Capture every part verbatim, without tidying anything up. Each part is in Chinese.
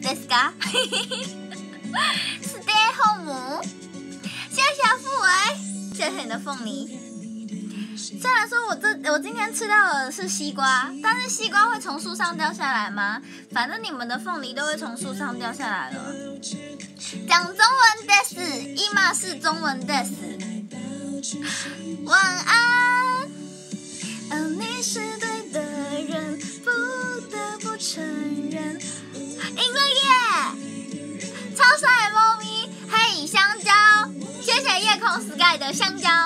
ですか？Stay home。谢谢傅维，谢谢你的凤梨。虽然说我这我今天吃到的是西瓜，但是西瓜会从树上掉下来吗？反正你们的凤梨都会从树上掉下来了。讲中文です，今是中文です。晚安。嗯，你是对的人，不得不承认。赢了耶！超帅猫咪，嘿，香蕉，谢谢夜空 Sky 的香蕉。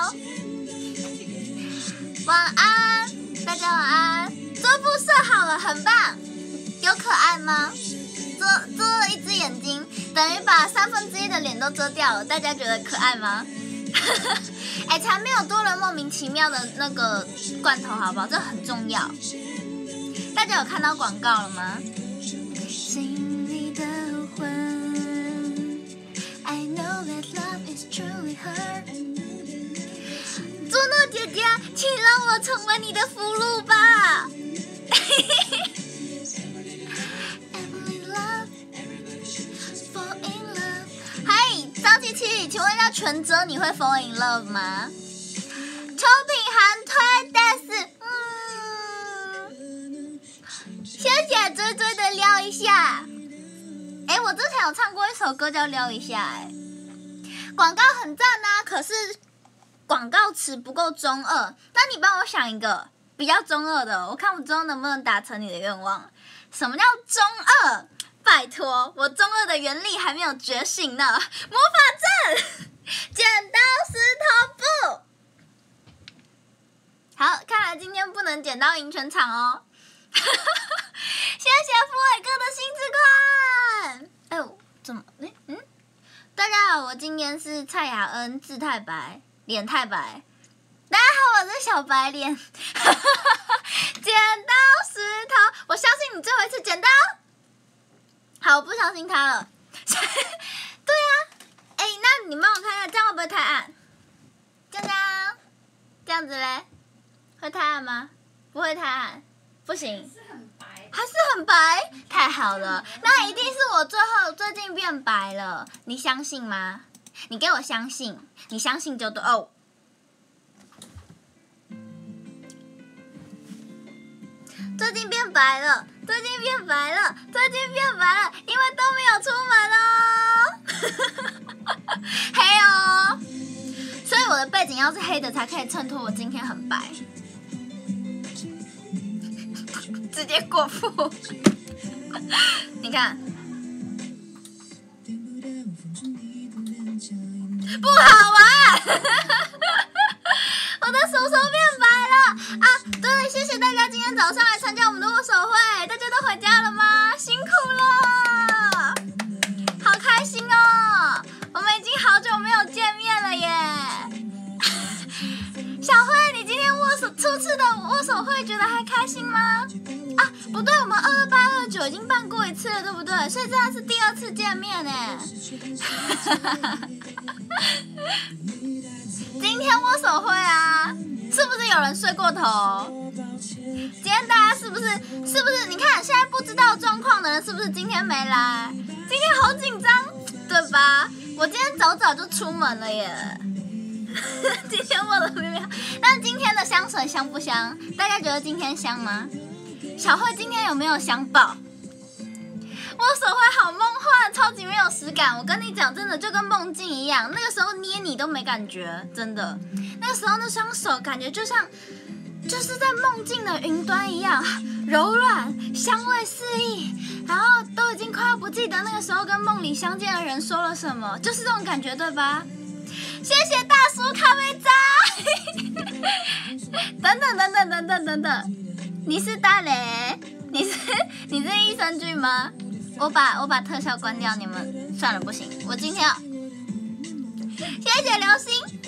晚安，大家晚安。桌布设好了，很棒。有可爱吗？遮遮了一只眼睛，等于把三分之一的脸都遮掉了。大家觉得可爱吗？哎、欸，才没有多了莫名其妙的那个罐头，好不好？这很重要。大家有看到广告了吗？心里的魂 I know that love is truly her。 朱诺姐姐，请让我成为你的俘虏吧。嘿，张琪琪，请问一下全哲，你会 fall in love 吗？秋品韩推 des， 嗯，谢谢追追的撩一下。哎，我之前有唱过一首歌叫撩一下，哎，广告很赞啊，可是广告词不够中二。那你帮我想一个比较中二的，我看我之后能不能达成你的愿望。什么叫中二？拜托，我中二的原力还没有觉醒呢。魔法阵，剪刀石头布。好，看来今天不能剪刀赢全场哦。谢谢福伟哥的新之冠。哎呦，怎么？哎嗯，大家好，我今年是蔡雅恩，字太白，脸太白。大家好，我是小白脸。剪刀石头，我相信你最后一次剪刀。好，我不相信他了。对啊，哎、欸，那你帮我看一下，这样会不会太暗？这样，这样子嘞，会太暗吗？不会太暗，不行。 还是很白。 还是很白，太好了，那一定是我最后最近变白了，你相信吗？你给我相信，你相信就对哦。最近变白了，最近变白了，最近变白了，因为都没有出门哦。黑哦，所以我的背景要是黑的才可以衬托我今天很白。直接过曝，你看，不好玩。我的手手变白了啊！对，谢谢大家今天早上来参加我们的握手会，大家都回家了吗？辛苦了，好开心哦！我们已经好久没有见面了耶。小慧，你今天握手初次的握手会觉得还开心吗？啊，不对，我们二二八二九已经办过一次了，对不对？所以这样是第二次见面哎。今天握手会啊，是不是有人睡过头？今天大家是不是是不是？你看现在不知道状况的人是不是今天没来？今天好紧张，对吧？我今天早早就出门了耶。今天握的妙妙，那今天的香水香不香？大家觉得今天香吗？小慧今天有没有香爆？握手会好梦幻，超级没有实感。我跟你讲，真的就跟梦境一样。那个时候捏你都没感觉，真的。那个时候那双手感觉就像，就是在梦境的云端一样，柔软，香味四溢，然后都已经快要不记得那个时候跟梦里相见的人说了什么，就是这种感觉，对吧？谢谢大叔咖啡渣。等等等等等等等等，你是大雷？你是你是益生菌吗？我把我把特效关掉，你们算了不行，我今天要谢谢流星。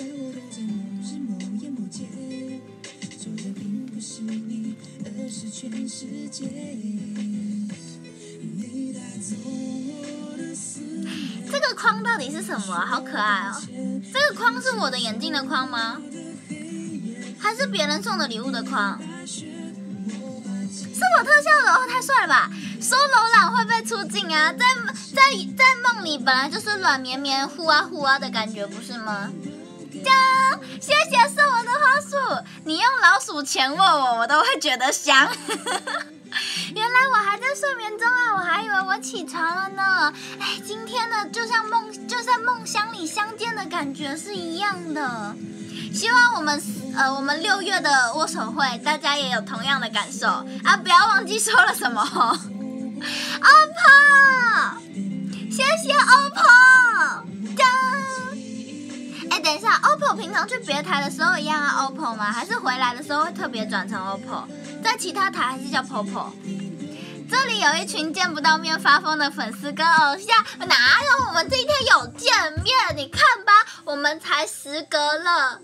这个框到底是什么啊？好可爱哦！这个框是我的眼镜的框吗？还是别人送的礼物的框？是我特效的哦，太帅了吧！ 说柔软会被出镜啊，在在在梦里本来就是软绵绵、呼啊呼啊的感觉，不是吗？这样，谢谢送我的花束，你用老鼠钳握我，我都会觉得香。原来我还在睡眠中啊，我还以为我起床了呢。哎，今天的就像梦，就在梦乡里相见的感觉是一样的。希望我们呃我们六月的握手会，大家也有同样的感受啊！不要忘记说了什么哦。O P P O， 谢谢 O P P O， 这样。哎，等一下 ，O P P O 平常去别台的时候一样啊 ，O P P O 吗？还是回来的时候会特别转成 O P P O？ 在其他台还是叫 P O P O？ 这里有一群见不到面发疯的粉丝跟偶像，哪有我们今天有见面？你看吧，我们才时隔了。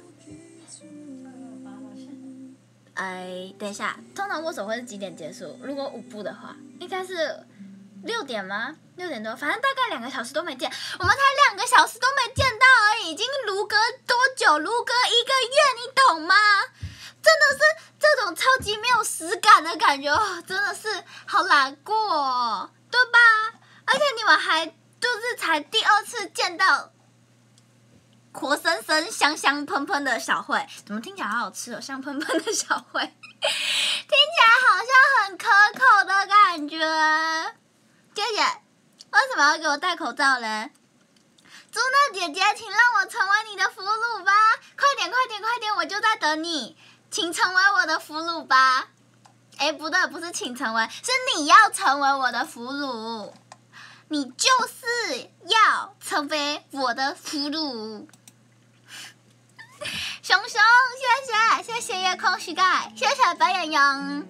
哎，等一下，通常握手会是几点结束？如果舞步的话，应该是六点吗？六点多，反正大概两个小时都没见，我们才两个小时都没见到而已，已经如隔多久？如隔一个月，你懂吗？真的是这种超级没有实感的感觉，哦，真的是好难过哦，对吧？而且你们还就是才第二次见到活生生、香香喷喷的小慧，怎么听起来好好吃哦？香喷喷的小慧，听起来好像很可口的感觉。姐姐，为什么要给我戴口罩嘞？朱娜姐姐，请让我成为你的俘虏吧！快点，快点，快点，我就在等你。请成为我的俘虏吧！哎，不对，不是请成为，是你要成为我的俘虏，你就是要成为我的俘虏。熊熊，谢谢，谢谢夜空膝盖，谢谢白眼羊。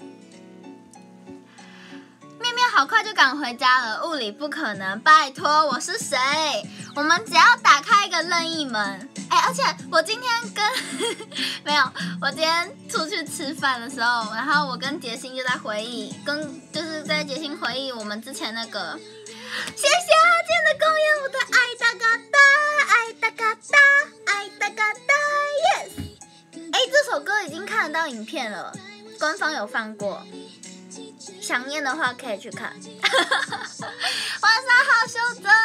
面面好快就赶回家了，物理不可能，拜托，我是谁？我们只要打开一个任意门。哎，而且我今天跟没有，我今天出去吃饭的时候，然后我跟杰心就在回忆，跟就是在杰心回忆我们之前那个，谢谢阿健的公演，我的爱哒嘎哒，爱哒嘎哒，爱哒嘎哒 ，yes。哎，这首歌已经看得到影片了，官方有放过，想念的话可以去看。晚上好，修泽。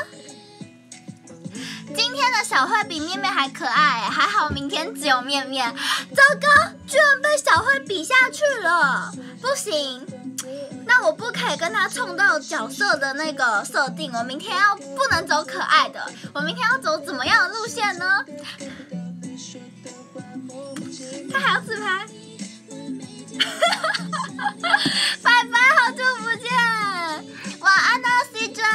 今天的小慧比面面还可爱，还好明天只有面面。糟糕，居然被小慧比下去了，不行，那我不可以跟他冲到角色的那个设定，我明天要不能走可爱的，我明天要走怎么样的路线呢？他还要自拍。拜拜，好久不见，晚安呢 C J。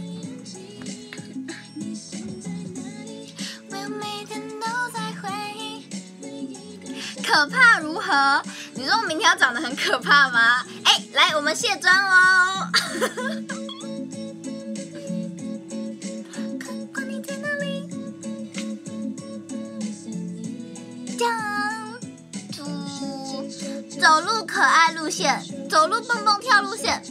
可怕如何？你说我明天要长得很可怕吗？哎，来，我们卸妆喽！看看你在哪里？这样，走走路可爱路线，走路蹦蹦跳路线。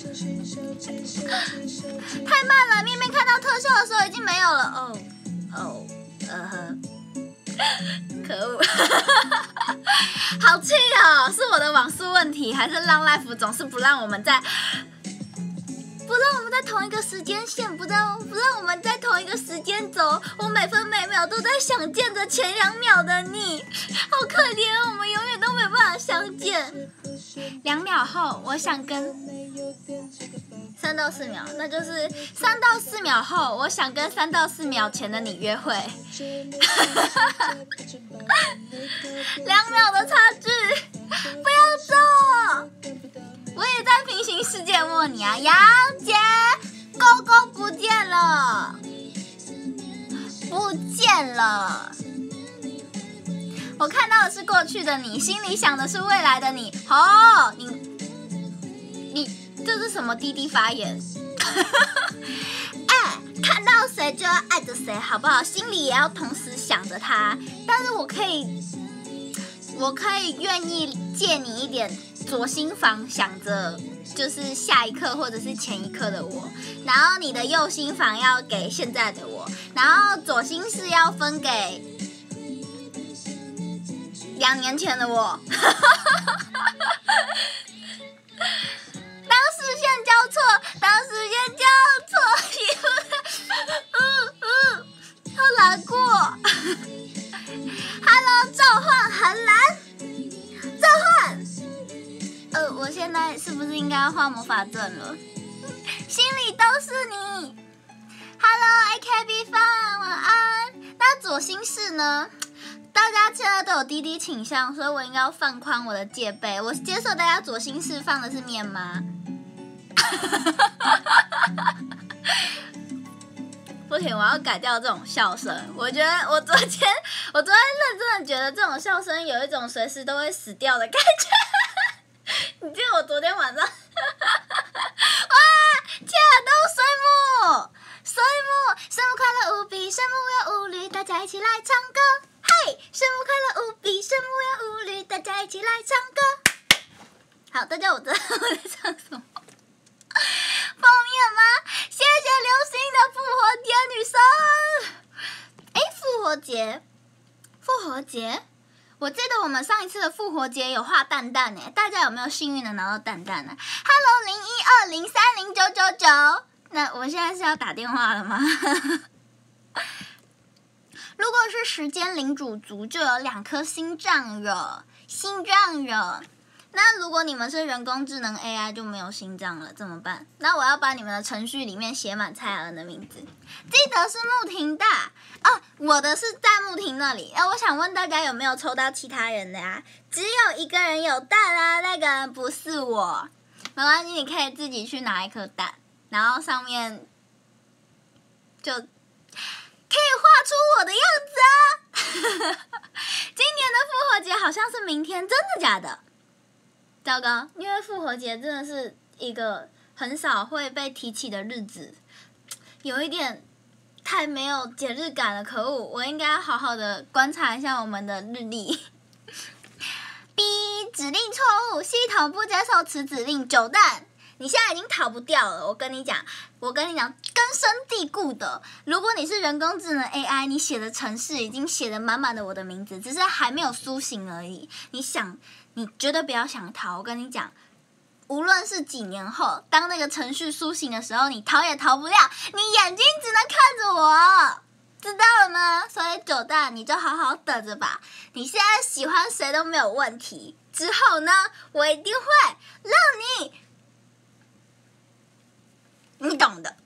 太慢了，面面看到特效的时候已经没有了。哦哦，呃呵。可恶，好气哦！是我的网速问题，还是浪 life 总是不让我们在不让我们在同一个时间线，不让不让我们在同一个时间走？我每分每秒都在想见着前两秒的你，好可怜，我们永远都没办法相见。两秒后，我想跟三到四秒，那就是三到四秒后，我想跟三到四秒前的你约会。两秒的差距，不要走！我也在平行世界摸你啊，杨姐，勾勾不见了，不见了。我看到的是过去的你，心里想的是未来的你。哦，你你。这是什么滴滴发言？哎，看到谁就要爱着谁，好不好？心里也要同时想着他。但是我可以，我可以愿意借你一点左心房，想着就是下一刻或者是前一刻的我，然后你的右心房要给现在的我，然后左心室要分给两年前的我。当视线法证了，心里都是你。Hello，A K B 范，晚安。那左心室呢？大家现在都有滴滴倾向，所以我应该要放宽我的戒备。我接受大家左心室放的是面吗？不行，我要改掉这种笑声。我觉得我昨天，我昨天认真的觉得这种笑声有一种随时都会死掉的感觉。你记得我昨天晚上，哇，天啊，都水母，水母，生日快乐无比，生日无忧无虑，大家一起来唱歌。嘿，生日快乐无比，生日无忧无虑，大家一起来唱歌。好，大家我知道我在唱什么。封面吗？谢谢流星的复活节女生。哎，复活节，复活节，我记得我们上一次的复活节有画蛋蛋哎，大家有没有幸运的拿到蛋蛋呢 ？Hello， 零一二零三零九九九。那我现在是要打电话了吗？如果是时间领主族，就有两颗心脏了，心脏了。那如果你们是人工智能 A I 就没有心脏了，怎么办？那我要把你们的程序里面写满蔡雅恩的名字，记得是木婷的哦。我的是在木婷那里。那我想问大家有没有抽到其他人的呀？只有一个人有蛋啊，那个人不是我。没关系，你可以自己去拿一颗蛋，然后上面就可以画出我的样子啊。今年的复活节好像是明天，真的假的？糟糕，因为复活节真的是一个很少会被提起的日子，有一点太没有节日感了，可恶！我应该好好的观察一下我们的日历。B 指令错误，系统不接受此指令。九蛋，你现在已经逃不掉了。我跟你讲，我跟你讲，根深蒂固的。如果你是人工智能 A I， 你写的程式已经写的满满的我的名字，只是还没有苏醒而已。你想。你绝对不要想逃，我跟你讲，无论是几年后，当那个程序苏醒的时候，你逃也逃不了，你眼睛只能看着我，知道了吗？所以九蛋，你就好好等着吧。你现在喜欢谁都没有问题，之后呢，我一定会让你，你懂的。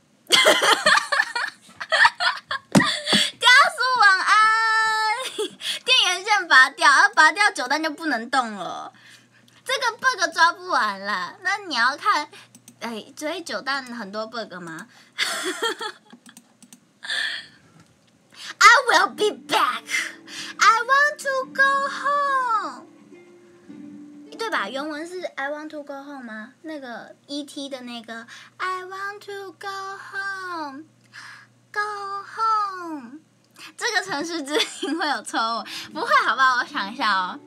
家属晚安。电源线拔掉，要拔掉九蛋就不能动了。这个 bug 抓不完啦，那你要看，哎，所以九蛋很多 bug 吗？I will be back. I want to go home. 对吧？原文是 I want to go home 吗？那个 E T 的那个 I want to go home, go home。这个程式字音会有错误，不会好不好？我想一下哦。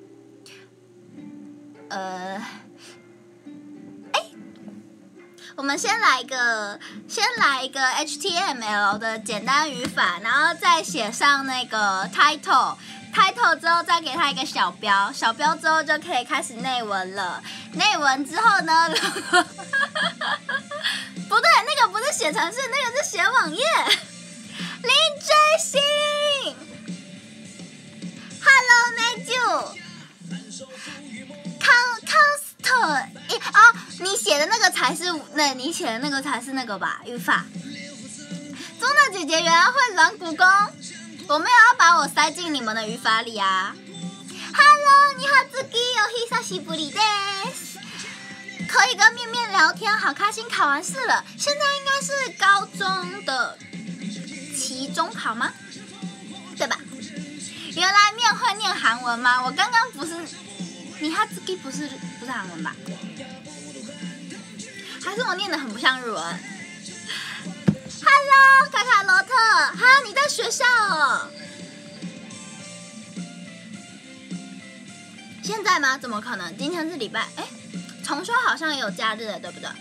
呃，哎，我们先来一个，先来一个 H T M L 的简单语法，然后再写上那个 title，title 之后再给它一个小标，小标之后就可以开始内文了。内文之后呢？不对，那个不是写程式，那个是写网页。林追星 ，Hello Matthew， 康康斯特，诶哦，你写的那个才是，那你写的那个才是那个吧？语法。中的姐姐原来会软骨功，我没有要把我塞进你们的语法里啊。Hello， 你好，自己有久しぶりです。可以跟面面聊天，好开心！考完试了，现在应该是高中的。期中考吗？对吧？原来面会念韩文吗？我刚刚不是，你哈兹基不是不是韩文吧？还是我念得很不像日文 ？Hello， 卡卡罗特，哈，你在学校哦？现在吗？怎么可能？今天是礼拜，哎，重修好像也有假日的，对不对？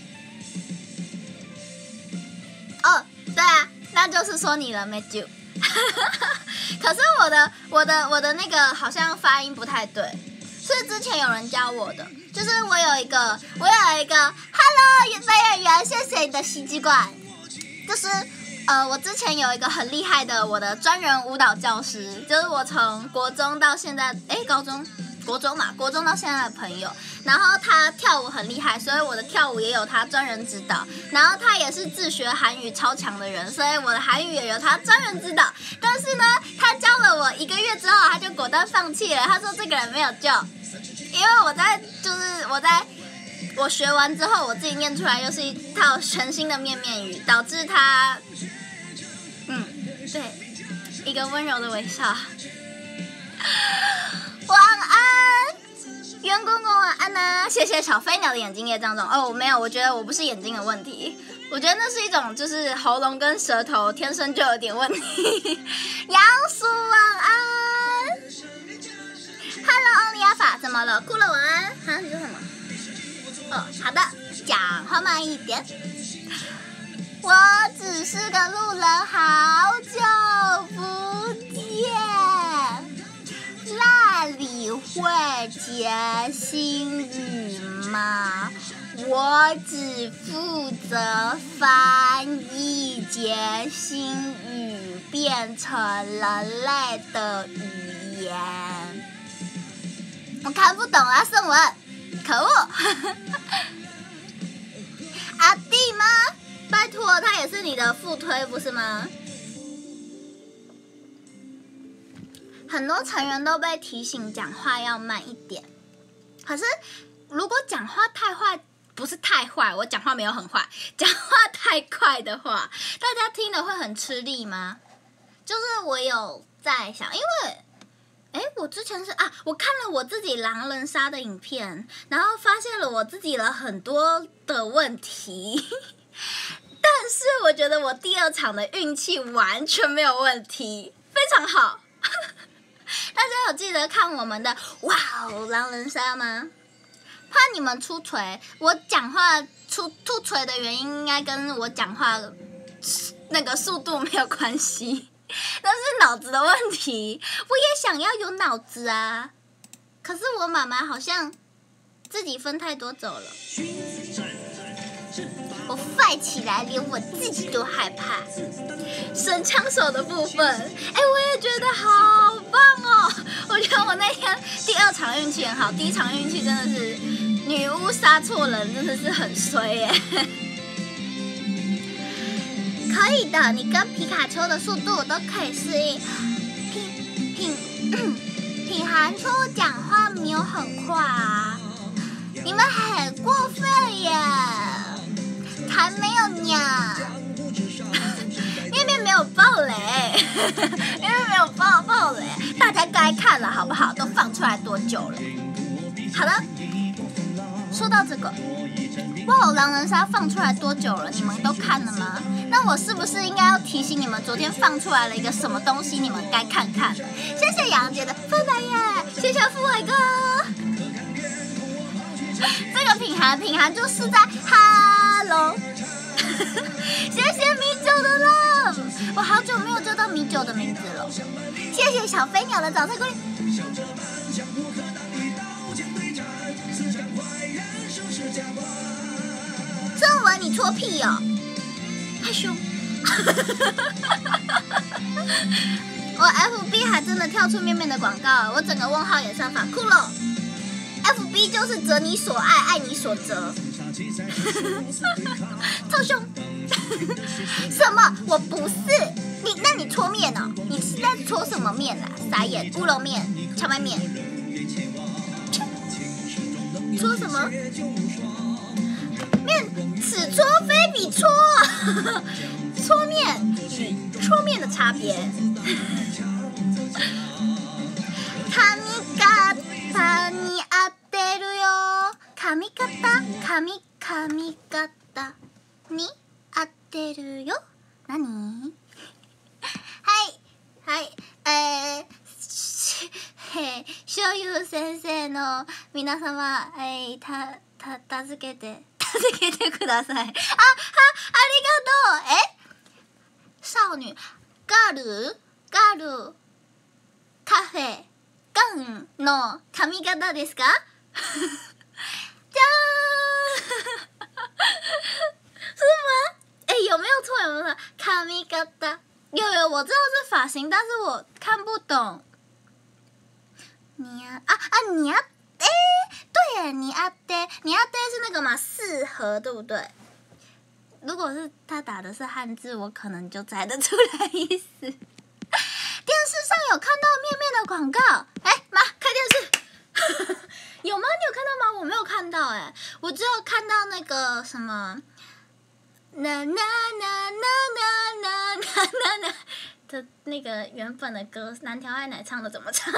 哦，对啊。那就是说你了 ，Matthew。可是我的、我的、我的那个好像发音不太对，是之前有人教我的。就是我有一个，我有一个 ，Hello， 飞演员，谢谢你的吸鸡管。就是呃，我之前有一个很厉害的我的专人舞蹈教师，就是我从国中到现在，哎，高中国中嘛，国中到现在的朋友。然后他跳舞很厉害，所以我的跳舞也有他专人指导。然后他也是自学韩语超强的人，所以我的韩语也有他专人指导。但是呢，他教了我一个月之后，他就果断放弃了。他说这个人没有救，因为我在就是我在我学完之后，我自己念出来又是一套全新的面面语，导致他嗯对一个温柔的微笑。晚安。员工工晚安呐！谢谢小飞鸟的眼睛业障中哦，没有，我觉得我不是眼睛的问题，我觉得那是一种就是喉咙跟舌头天生就有点问题。杨叔晚安 ，Hello 欧利亚法怎么了？哭了晚安，哈，你说什么？哦，好的，讲话慢一点。我只是个路人，好久不见。那里会解心语吗？我只负责翻译解心语变成人类的语言。我看不懂啊，圣文，可恶！阿弟吗？拜托，他也是你的副推不是吗？很多成员都被提醒讲话要慢一点，可是如果讲话太坏，不是太坏，我讲话没有很坏，讲话太快的话，大家听了会很吃力吗？就是我有在想，因为哎，我之前是啊，我看了我自己狼人杀的影片，然后发现了我自己了很多的问题，但是我觉得我第二场的运气完全没有问题，非常好。大家有记得看我们的哇哦狼人杀吗？怕你们出锤，我讲话出出锤的原因应该跟我讲话那个速度没有关系，那是脑子的问题。我也想要有脑子啊，可是我妈妈好像自己分太多走了。我 fight 起来，连我自己都害怕。神枪手的部分，哎，我也觉得好棒哦！我觉得我那天第二场运气很好，第一场运气真的是女巫杀错人，真的是很衰耶。可以的，你跟皮卡丘的速度都可以适应。品品品韩秋讲话没有很快啊，你们很过分耶！还没有呢，因为没有爆雷，因为没有爆爆雷，大家该看了好不好？都放出来多久了？好了，说到这个，哇，狼人杀放出来多久了？你们都看了吗？那我是不是应该要提醒你们，昨天放出来了一个什么东西？你们该看看。谢谢杨姐的翻白眼，谢谢富伟哥。这个品涵，品涵就是在 Hello， 谢谢米酒的 love， 我好久没有叫到米酒的名字了。谢谢小飞鸟的早餐龟。正文，你搓屁哦，害羞。我 F B 还真的跳出面面的广告，我整个问号演算法酷了。F B 就是择你所爱，爱你所择。超凶！什么？我不是你，那你搓面哦？你是在搓什么面啦？傻眼！乌龙面、荞麦面，搓什么？面此搓非彼搓，搓面与搓面的差别。髪型に合ってるよ。髪型、髪、髪型に合ってるよ。何？はい、はい、えー、醤油先生の皆様、えー、た、た、助けて、助けてください。あ、は、ありがとう。え？少女、ガール、ガール、カフェ。ガンの髪型ですか？じゃーん，是吗？哎，有没有错？有没有错？髪型，有有，我知道是发型，但是我看不懂。 你啊啊啊你啊哎，对耶，你啊爹，你啊爹是那个嘛四合对不对？如果是他打的是汉字，我可能就猜得出来意思。电视上有看到面面的广告，哎妈，开电视，有吗？你有看到吗？我没有看到哎，我只有看到那个什么，那那那那那那那那那的那个原本的歌，南条爱乃唱的怎么唱？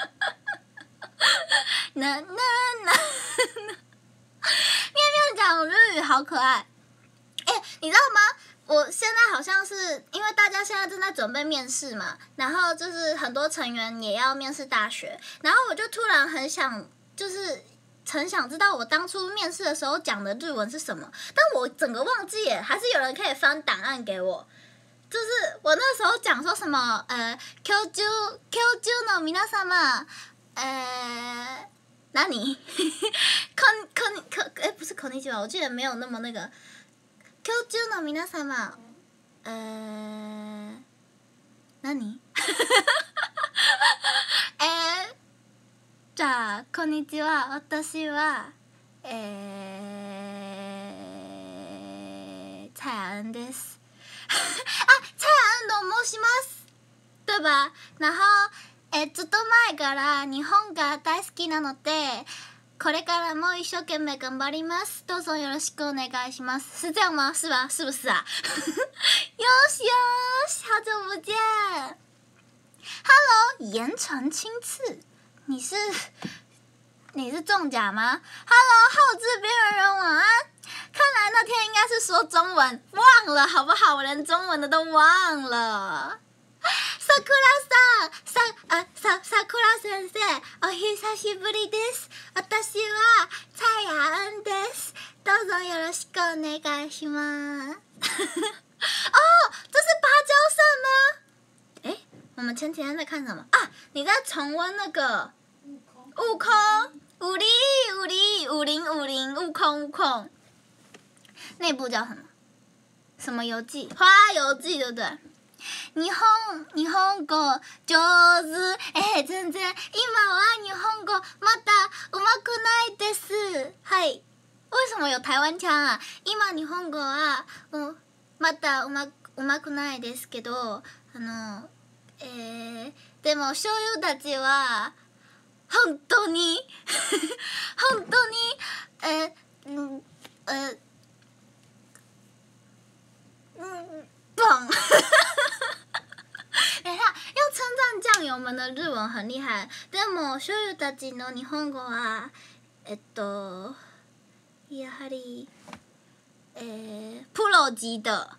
那那那，面面讲日语好可爱。哎，你知道吗？我现在好像是因为大家现在正在准备面试嘛，然后就是很多成员也要面试大学，然后我就突然很想，就是很想知道我当初面试的时候讲的日文是什么，但我整个忘记耶，还是有人可以翻档案给我。就是我那时候讲说什么呃 ，Q 九 Q 九の皆様，呃，哪里？こここ哎，不是こんにちは，我记得没有那么那个。Q 九の皆様，呃，何？えー、じゃあこんにちは。私はえー、蔡安です。啊，蔡安と申します，对吧？然后えずっと前から日本が大好きなので。これからも一生懸命頑張ります。どうぞよろしくお願いします。是这样吗？是吧？是不是啊？哟西哟西，好久不见。Hello， 言传亲赐，你是你是中奖吗 ？Hello， 浩志边缘人晚安。看来那天应该是说中文，忘了好不好？我连中文的都忘了。さくらさん、さあささくら先生、お久しぶりです。私は蔡雅恩です。どうぞよろしくお願いします。哦，这是芭蕉扇吗？哎，我们前几天在看什么啊？你在重温那个悟空，武力武力武林武林悟空悟空，那部叫什么？什么游记？花游记，对不对？日本日本語上手。えー、全然今は日本語まだうまくないです。はい。为什么有台湾腔啊？今日本語はうまだうまうまくないですけど、あのえー、でも醤油たちは本当に本当にえー、え嗯棒。等一下，要称赞酱油们的日文很厉害。でも醤油たちの日本語はえっとやはりえー、プロ級的。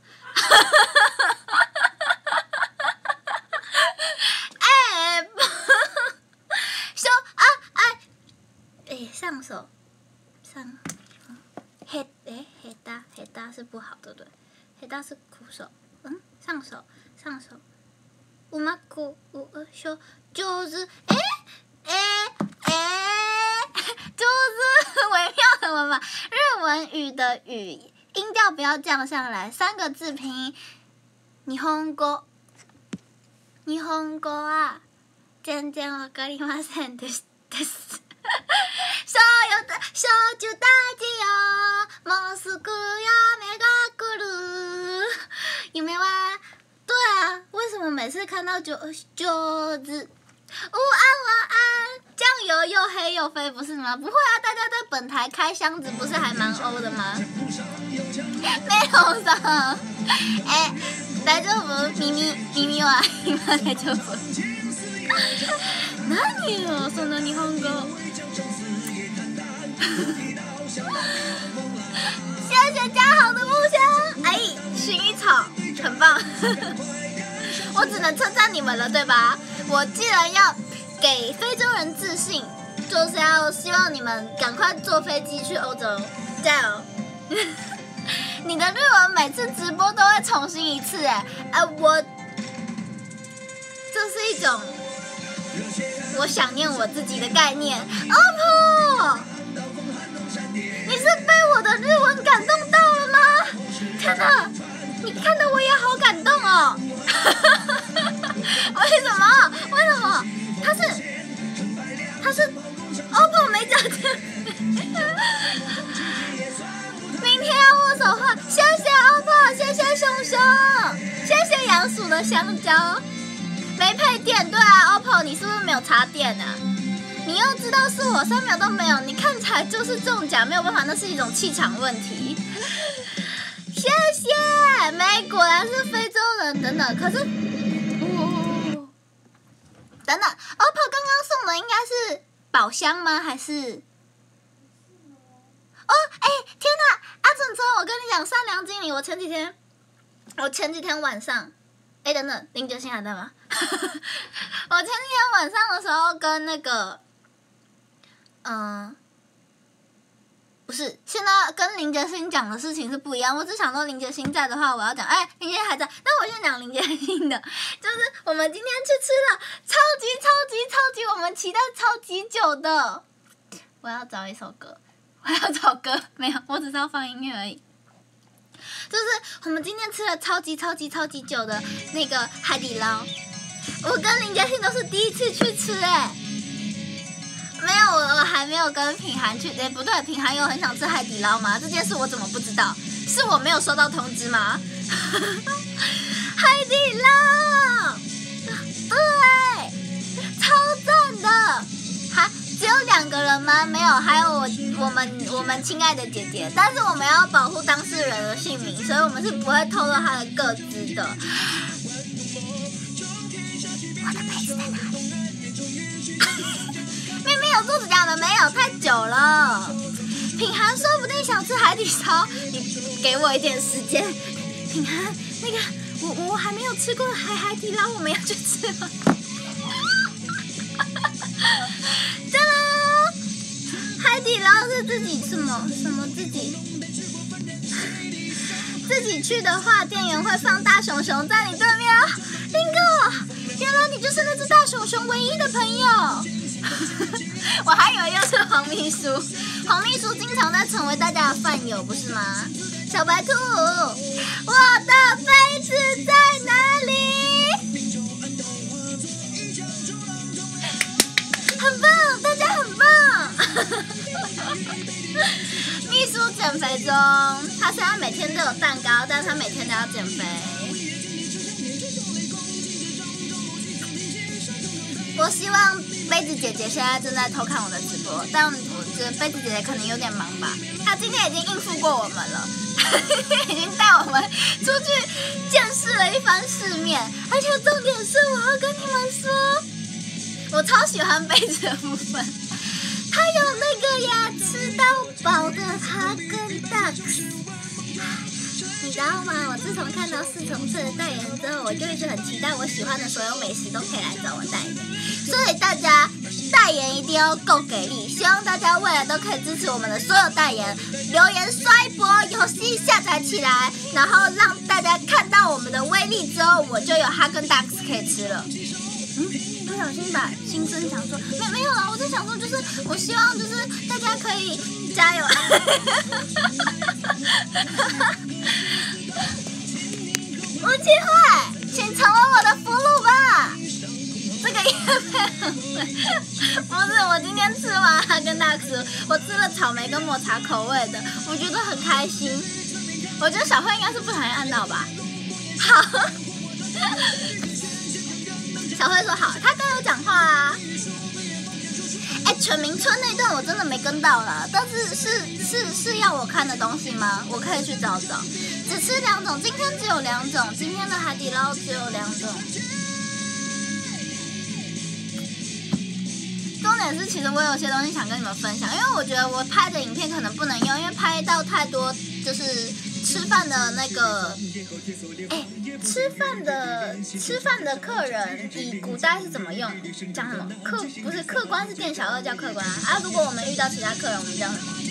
哎，说啊哎哎，上手上黑哎黑大黑大是不好，对不对？黑大是苦手，嗯，上手上手。うまくうしょ上手哎哎哎上手微妙的文法，日文语的语音调不要降下来，三个字拼音。日本語日本語は全然わかりませんでです。そうよ少女たちよもうすぐ夢が来る。夢は对啊，为什么每次看到九九字，午安晚安，酱油又黑又飞，不是吗？不会啊，大家在本台开箱子不是还蛮欧的吗？没有上，哎，大丈夫？耳耳は今大丈夫？何よその日本語。谢谢嘉豪的木箱，哎，薰衣草。很棒，我只能称赞你们了，对吧？我既然要给非洲人自信，就是要希望你们赶快坐飞机去欧洲，加油！你的日文每次直播都会重新一次，哎，哎，我这是一种我想念我自己的概念。OPPO， 你是被我的日文感动到了吗？天哪！你看得我也好感动哦！为什么？为什么？他是他是 O P P O 没讲的。明天要握手话，谢谢 O P P O， 谢谢熊熊，谢谢杨鼠的香蕉。没配电，对啊 ，O P P O 你是不是没有插电啊？你又知道是我，三秒都没有，你看起来就是中奖，没有办法，那是一种气场问题。谢谢，没，果然是非洲人，等等，可是，哦，等等 ，O P P O 刚刚送的应该是宝箱吗？还是？哦，哎，天哪，阿准哲，我跟你讲，善良经理，我前几天，我前几天晚上，哎，等等，林杰星还在吗？我前几天晚上的时候跟那个，嗯。不是，现在跟林杰星讲的事情是不一样。我只想说林杰星在的话，我要讲，哎，林杰还在，那我先讲林杰星的，就是我们今天去吃了超级超级超级我们期待超级久的。我要找一首歌，我要找歌，没有，我只是要放音乐而已。就是我们今天吃了超级超级超级久的那个海底捞，我跟林杰星都是第一次去吃，哎。没有，我我还没有跟品涵去，哎，不对，品涵有很想吃海底捞吗？这件事我怎么不知道？是我没有收到通知吗？海底捞，对，超赞的。还只有两个人吗？没有，还有我我们我们亲爱的姐姐。但是我们要保护当事人的姓名，所以我们是不会透露他的个资的。我的杯子在哪里？明明有做指甲的，没有，太久了。品涵说不定想吃海底烧，你给我一点时间。品涵，那个我我还没有吃过海海底捞，我们要去吃了。对啦，海底捞是自己什么什么自己自己去的话，店员会放大熊熊在你对面啊。林哥，原来你就是那只大熊熊唯一的朋友。我还以为又是黄秘书，黄秘书经常在成为大家的饭友，不是吗？小白兔，我的杯子在哪里？很棒，大家很棒。秘书减肥中，他现在每天都有蛋糕，但是他每天都要减肥。我希望杯子姐姐现在正在偷看我的直播，但我觉得杯子姐姐可能有点忙吧。她今天已经应付过我们了，她今天已经带我们出去见识了一番世面。而且重点是，我要跟你们说，我超喜欢杯子的部分，它有那个呀，吃到饱的哈根达斯。你知道吗？我自从看到四重翠的代言之后，我就一直很期待我喜欢的所有美食都可以来找我代言。所以大家代言一定要够给力，希望大家未来都可以支持我们的所有代言，留言刷一波，游戏下载起来，然后让大家看到我们的威力之后，我就有哈根达斯可以吃了。嗯，不小心把心声讲说，没没有啦，我在想说，就是我希望就是大家可以加油。吴奇慧，请成为我的俘虏吧。这个叶配很美，不是我今天吃完哈根达斯，我吃了草莓跟抹茶口味的，我觉得很开心。我觉得小慧应该是不小心按到吧。好，小慧说好，他刚有讲话啊。哎，全民村那段我真的没跟到了，但是是是是要我看的东西吗？我可以去找找。只吃两种，今天只有两种，今天的海底捞只有两种。重点是，其实我有些东西想跟你们分享，因为我觉得我拍的影片可能不能用，因为拍到太多就是吃饭的那个，哎，吃饭的吃饭的客人，以古代是怎么用？讲什么？客不是客官是店小二叫客官啊。啊，如果我们遇到其他客人，我们叫什么？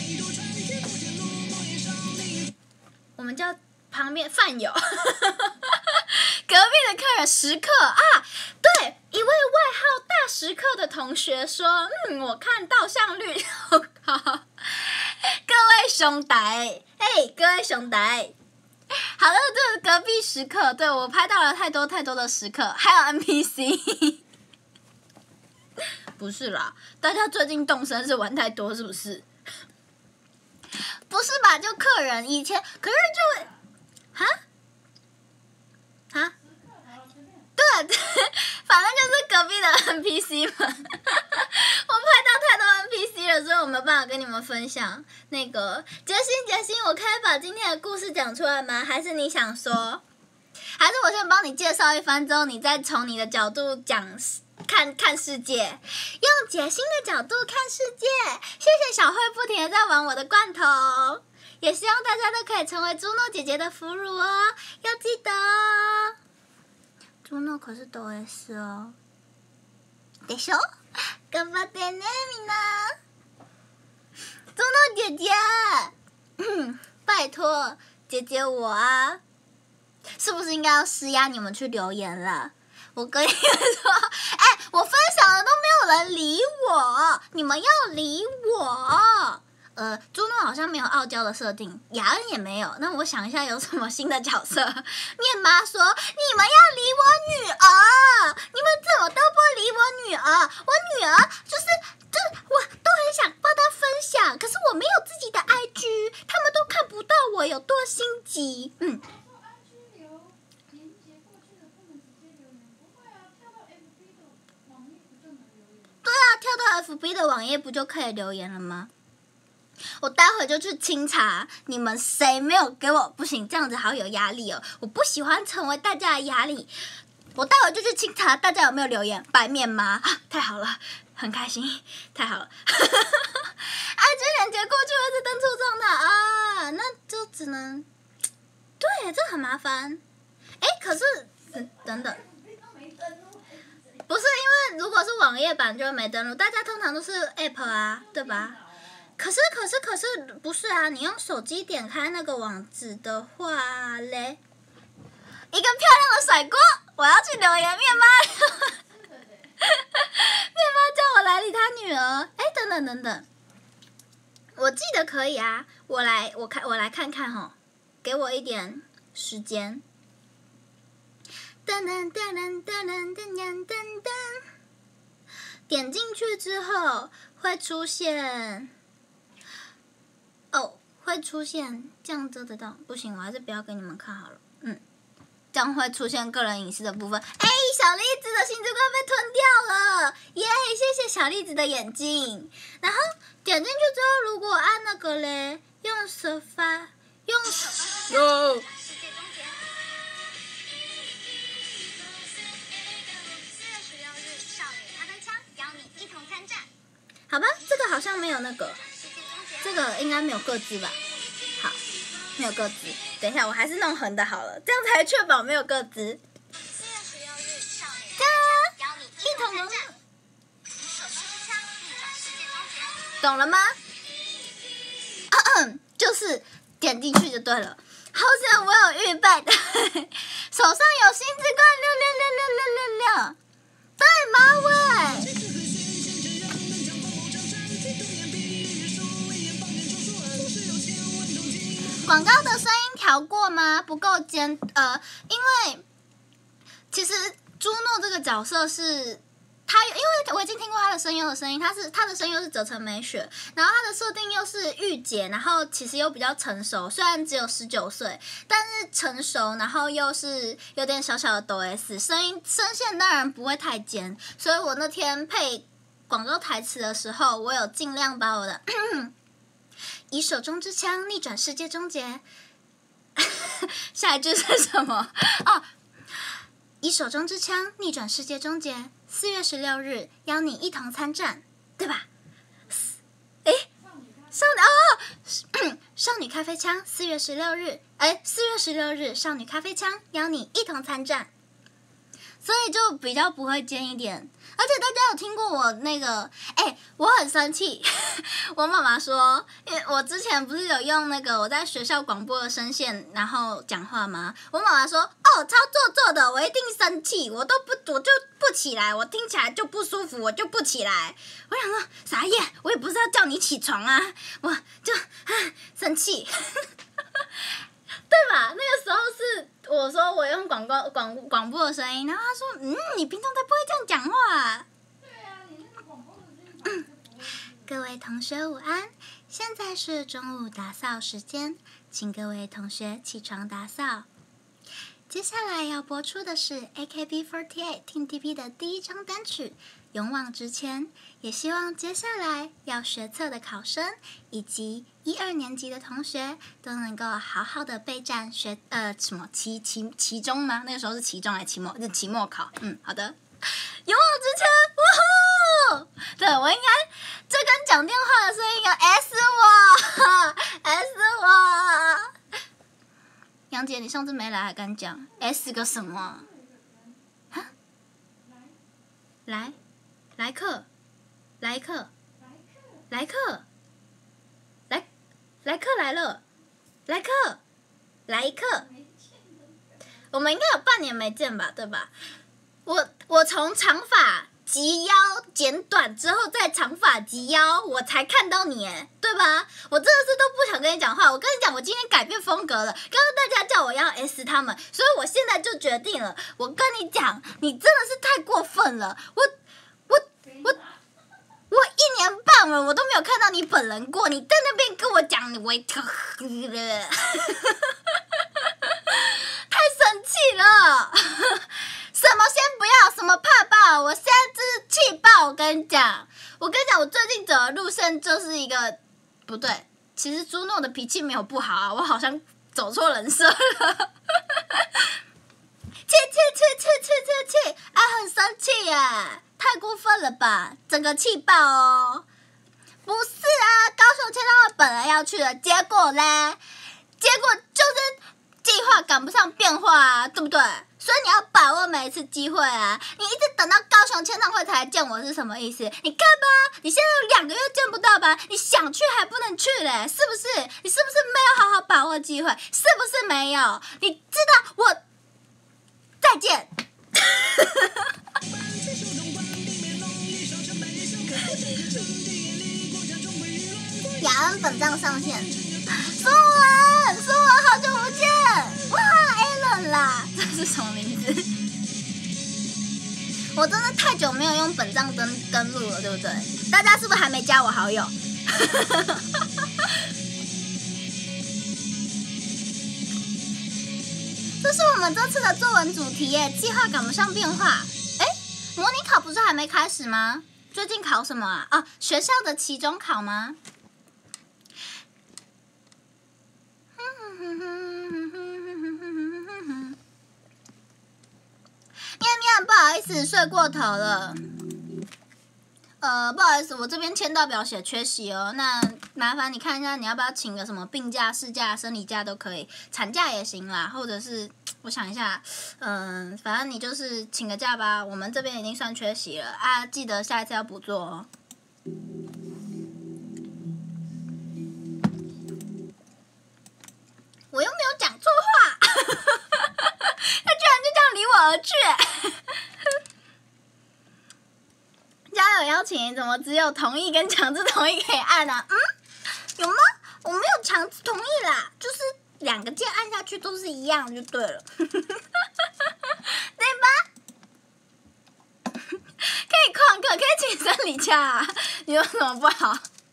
我们叫旁边饭友。隔壁的客人食客啊，对，一位外号大食客的同学说，嗯，我看到像绿豆糕。各位兄弟，哎，各位兄弟，好了，这是隔壁食客，对，我拍到了太多太多的食客，还有 N P C。 不是啦，大家最近动身是玩太多是不是？不是吧？就客人以前，可是就，哈，哈，对，反正就是隔壁的 N P C 们。我拍到太多 N P C 了，所以我没有办法跟你们分享。那个杰心，杰心，我可以把今天的故事讲出来吗？还是你想说？还是我先帮你介绍一番之后，你再从你的角度讲。看看世界，用解心的角度看世界。谢谢小慧不停的在玩我的罐头，也希望大家都可以成为朱诺姐姐的俘虏哦，要记得哦。朱诺可是抖 S 哦。でしょ？頑張ってねみんな。朱诺姐姐，嗯，拜托姐姐我啊，是不是应该要施压你们去留言了？我跟你们说，哎，我分享了都没有人理我，你们要理我。呃，朱诺好像没有傲娇的设定，雅恩也没有。那我想一下有什么新的角色？面妈说你们要理我女儿，你们怎么都不理我女儿？我女儿就是就是我都很想帮她分享，可是我没有自己的 I G， 他们都看不到我有多心急。嗯。对啊，跳到 F B 的网页不就可以留言了吗？我待会就去清查你们谁没有给我，不行，这样子好有压力哦，我不喜欢成为大家的压力。我待会就去清查大家有没有留言，白面吗？啊，太好了，很开心，太好了。I G 连接过去会是登出状态啊，那就只能，对，这很麻烦。哎，可是，嗯，等等。不是因为如果是网页版就没登录，大家通常都是 App 啊，对吧？可是可是可是不是啊，你用手机点开那个网址的话嘞，一个漂亮的甩锅，我要去留言面妈，面妈叫我来理他女儿，哎，等等等等，我记得可以啊，我来我看我来看看吼，给我一点时间。噔噔噔噔噔噔噔噔噔，点进去之后会出现，哦，会出现这样遮得到，不行，我还是不要给你们看好了，嗯，这样会出现个人隐私的部分。哎，小栗子的星之冠被吞掉了，耶！谢谢小栗子的眼睛。然后点进去之后，如果按那个嘞，用手发，用手，哟。好吧，这个好像没有那个，这个应该没有个字吧？好，没有个字。等一下，我还是弄横的好了，这样才确保没有个字。一同龙，懂了吗？就是点进去就对了。好险我有预备的，手上有星之冠六六六六六六六，对马尾。广告的声音调过吗？不够尖，呃，因为其实朱诺这个角色是他，因为我已经听过他的声优的声音，他是他的声优是泽城美雪，然后他的设定又是御姐，然后其实又比较成熟，虽然只有十九岁，但是成熟，然后又是有点小小的抖 S， 声音声线当然不会太尖，所以我那天配广告台词的时候，我有尽量把我的以手中之枪逆转世界终结。下一句是什么？哦，以手中之枪逆转世界终结。四月十六日邀你一同参战，对吧？哎，少女哦，少女咖啡枪。四月十六日，哎，四月十六日少女咖啡枪邀你一同参战。所以就比较不会尖一点，而且大家有听过我那个，哎，我很生气，我妈妈说，因为我之前不是有用那个我在学校广播的声线，然后讲话吗？我妈妈说，哦，超做作的，我一定生气，我都不，我就不起来，我听起来就不舒服，我就不起来。我想说，傻眼，我也不是要叫你起床啊，我就啊生气。对吧？那个时候是我说我用广告广广播的声音，然后他说：“嗯，你平常才不会这样讲话。”对啊，你那个广播各位同学午安，现在是中午打扫时间，请各位同学起床打扫。接下来要播出的是 A K B 四十八 Team T P 的第一张单曲《勇往直前》，也希望接下来要学测的考生以及一二年级的同学都能够好好的备战学呃什么期期期中吗？那个时候是期中还是期末？是期末考。嗯，好的。勇往直前，哇吼！对我应该，这跟讲电话的声音一样 ，S 我 ，S 我。杨姐，你上次没来还敢讲 S 个什么？哈？来，来客，来客，来客，来，来客来了，来客，来客。我们应该有半年没见吧，对吧？我我从长发及腰剪短之后再长发及腰，我才看到你，哎，对吧？我真的是都不想跟你讲话。我跟你讲，我今天改变风格了。刚刚大家叫我要 S 他们，所以我现在就决定了。我跟你讲，你真的是太过分了。我我我我一年半了，我都没有看到你本人过。你在那边跟我讲你维特了，太生气了。什么先不要，什么怕爆，我现在真是气爆！我跟你讲，我跟你讲，我最近走的路线就是一个不对。其实朱诺的脾气没有不好啊，我好像走错人设了。气气气气气气气！哎，很生气耶，太过分了吧，整个气爆哦！不是啊，高雄签唱会本来要去的，结果嘞，结果就是计划赶不上变化啊，对不对？所以你要把握每一次机会啊！你一直等到高雄签唱会才来见我是什么意思？你看吧，你现在有两个月见不到吧？你想去还不能去嘞，是不是？你是不是没有好好把握机会？是不是没有？你知道我再见。雅恩本账上线，苏文，苏文，好久不见！哇 ，Allen 啦，这是什么名字？我真的太久没有用本账登登录了，对不对？大家是不是还没加我好友？这是我们这次的作文主题耶，计划赶不上变化。哎，模拟考不是还没开始吗？最近考什么啊？啊，学校的期中考吗？面面，不好意思，睡过头了。呃，不好意思，我这边签到表写缺席哦。那麻烦你看一下，你要不要请个什么病假、事假、生理假都可以，产假也行啦，或者是我想一下，嗯、呃，反正你就是请个假吧。我们这边已经算缺席了啊，记得下一次要补做哦。我又没有讲错话，他居然就这样离我而去。加油邀请怎么只有同意跟强制同意可以按啊？嗯，有吗？我没有强制同意啦，就是两个键按下去都是一样就对了，对吧？可以旷课，可以请生理假、啊，你有什么不好？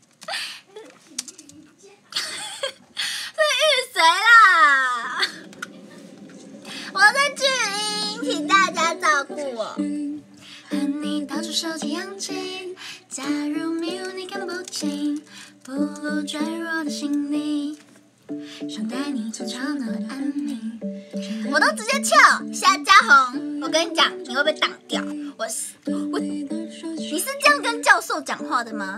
是遇谁啦？我在巨婴，请大家照顾我。和你掏出手机扬起，加入迷雾你看不清，不露坠弱的心灵，想带你走长的安宁。我都直接跳，夏家红，我跟你讲，你会被挡掉。我是我，你是这样跟教授讲话的吗？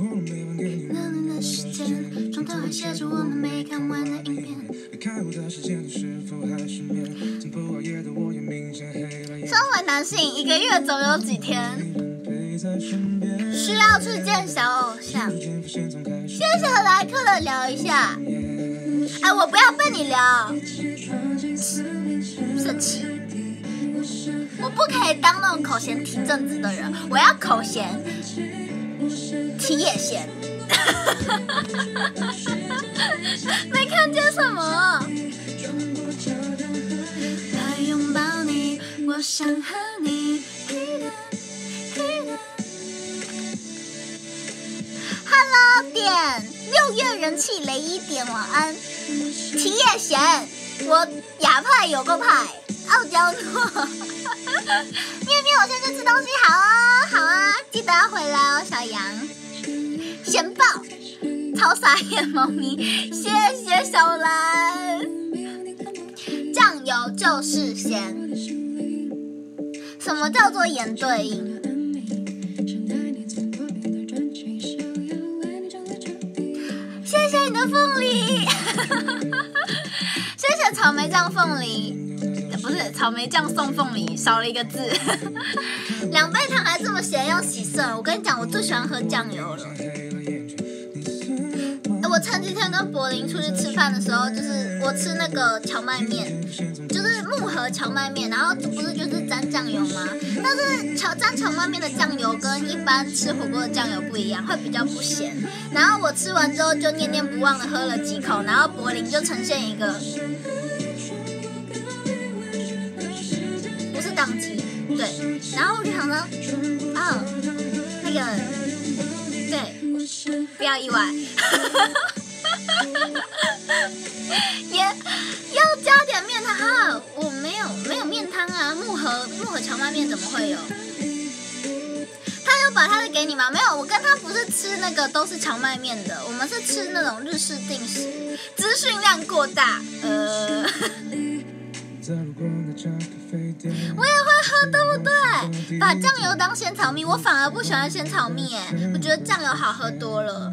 身为男性，一个月总有几天需要去见小偶像。谢谢来客的聊一下。哎，我不要被你聊，生气。我不可以当那种口嫌体正直的人，我要口嫌体也嫌。没看见什么？来拥抱你，我想和你。好点，六月人气雷一点，晚安。齐叶贤，我亚派有个派，傲娇诺。面面，我先去吃东西，好啊，好啊，记得要回来哦，小杨。咸爆，超傻眼猫咪，谢谢小兰。酱油就是咸。什么叫做眼对应？谢谢你的凤梨，谢谢草莓酱凤梨，不是草莓酱送凤梨，少了一个字。两杯糖还这么咸，要洗色。我跟你讲，我最喜欢喝酱油了。我前几天跟柏林出去吃饭的时候，就是我吃那个荞麦面，就是木盒荞麦面，然后不是就是沾酱油吗？但是荞沾荞麦面的酱油跟一般吃火锅的酱油不一样，会比较不咸。然后我吃完之后就念念不忘的喝了几口，然后柏林就呈现一个不是当机，对，然后我就想说，哦，那个对，不要意外。也要加点面汤啊！我没有没有面汤啊，木盒木盒荞麦面怎么会有？他有把他的给你吗？没有，我跟他不是吃那个都是荞麦面的，我们是吃那种日式定食，资讯量过大。呃，我也会喝，对不对？把酱油当仙草蜜，我反而不喜欢仙草蜜，哎，我觉得酱油好喝多了。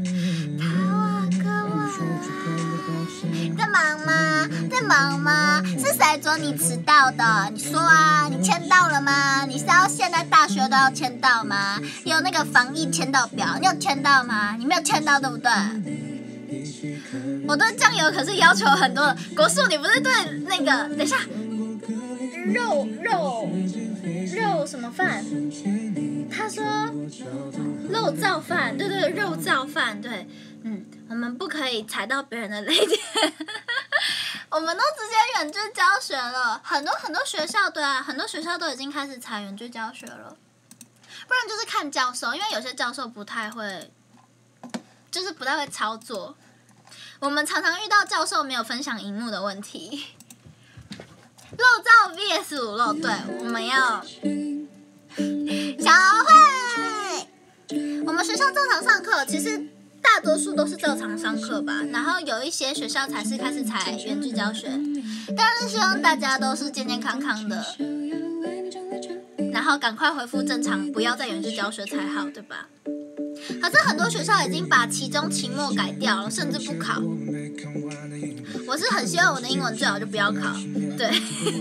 在忙吗？在忙吗？是谁准你迟到的？你说啊，你签到了吗？你是要现在大学都要签到吗？有那个防疫签到表，你有签到吗？你没有签到，对不对？我对酱油可是要求很多的。国树，你不是对那个？等一下，肉肉肉什么饭？他说肉燥饭，对对，肉燥饭，对，嗯。我们不可以踩到别人的雷点，我们都直接远距教学了，很多很多学校，对啊，很多学校都已经开始采远距教学了，不然就是看教授，因为有些教授不太会，就是不太会操作。我们常常遇到教授没有分享荧幕的问题。肉燥 V S 卤肉，对，我们要小慧，我们学校正常上课，其实。大多数都是照常上课吧，然后有一些学校才是开始采远距教学，当然是希望大家都是健健康康的，然后赶快恢复正常，不要再远距教学才好，对吧？可是很多学校已经把期中、期末改掉了，甚至不考。我是很希望我的英文最好就不要考，对。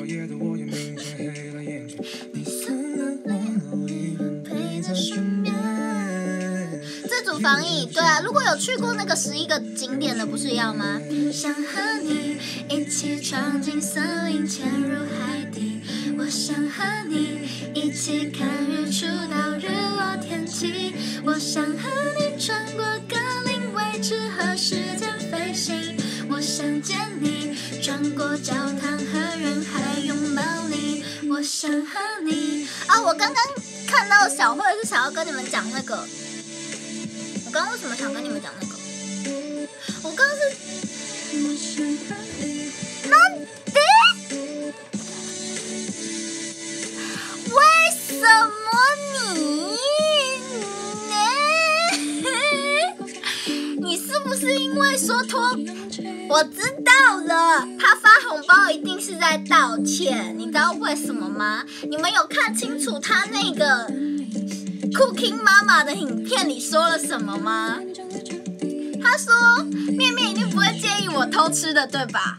自主防疫，对啊，如果有去过那个十一个景点的，不是要吗？想和你一起闯进森林，潜入海底。我想和你一起看日出到日落天气。我想和你穿过格林威治和时间飞行。我想见你，穿过教堂和人海拥抱你。我想和你啊，我刚刚看到小慧是想要跟你们讲那个。我刚刚为什么想跟你们讲那个？我刚刚是，なんで？为什么你呢？你是不是因为说脱？我知道了，他发红包一定是在道歉。你知道为什么吗？你们有看清楚他那个Cooking 妈妈的影片里说了什么吗？他说面面一定不会介意我偷吃的，对吧？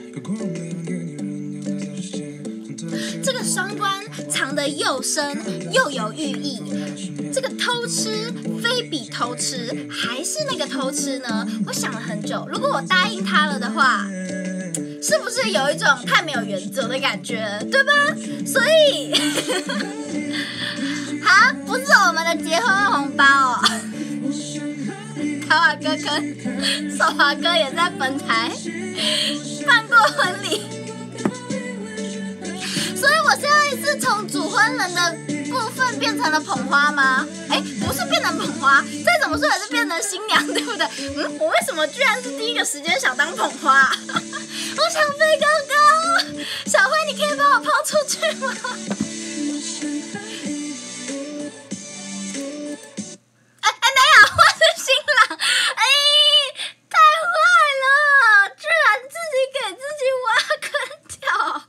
这个双关藏得又深又有寓意。这个偷吃非比偷吃还是那个偷吃呢？我想了很久，如果我答应他了的话，是不是有一种太没有原则的感觉，对吧？所以啊，不是我们的结婚红包哦。卡瓦哥跟手华哥也在本台办过婚礼，所以我现在是从主婚人的部分变成了捧花吗？哎， 不是变成捧花，再怎么说也是变成新娘，对不对？嗯，我为什么居然是第一个时间想当捧花？我想飞高高，小辉，你可以把我抛出去吗？哎哎，没有，我是新郎，哎，太坏了，居然自己给自己挖坑跳。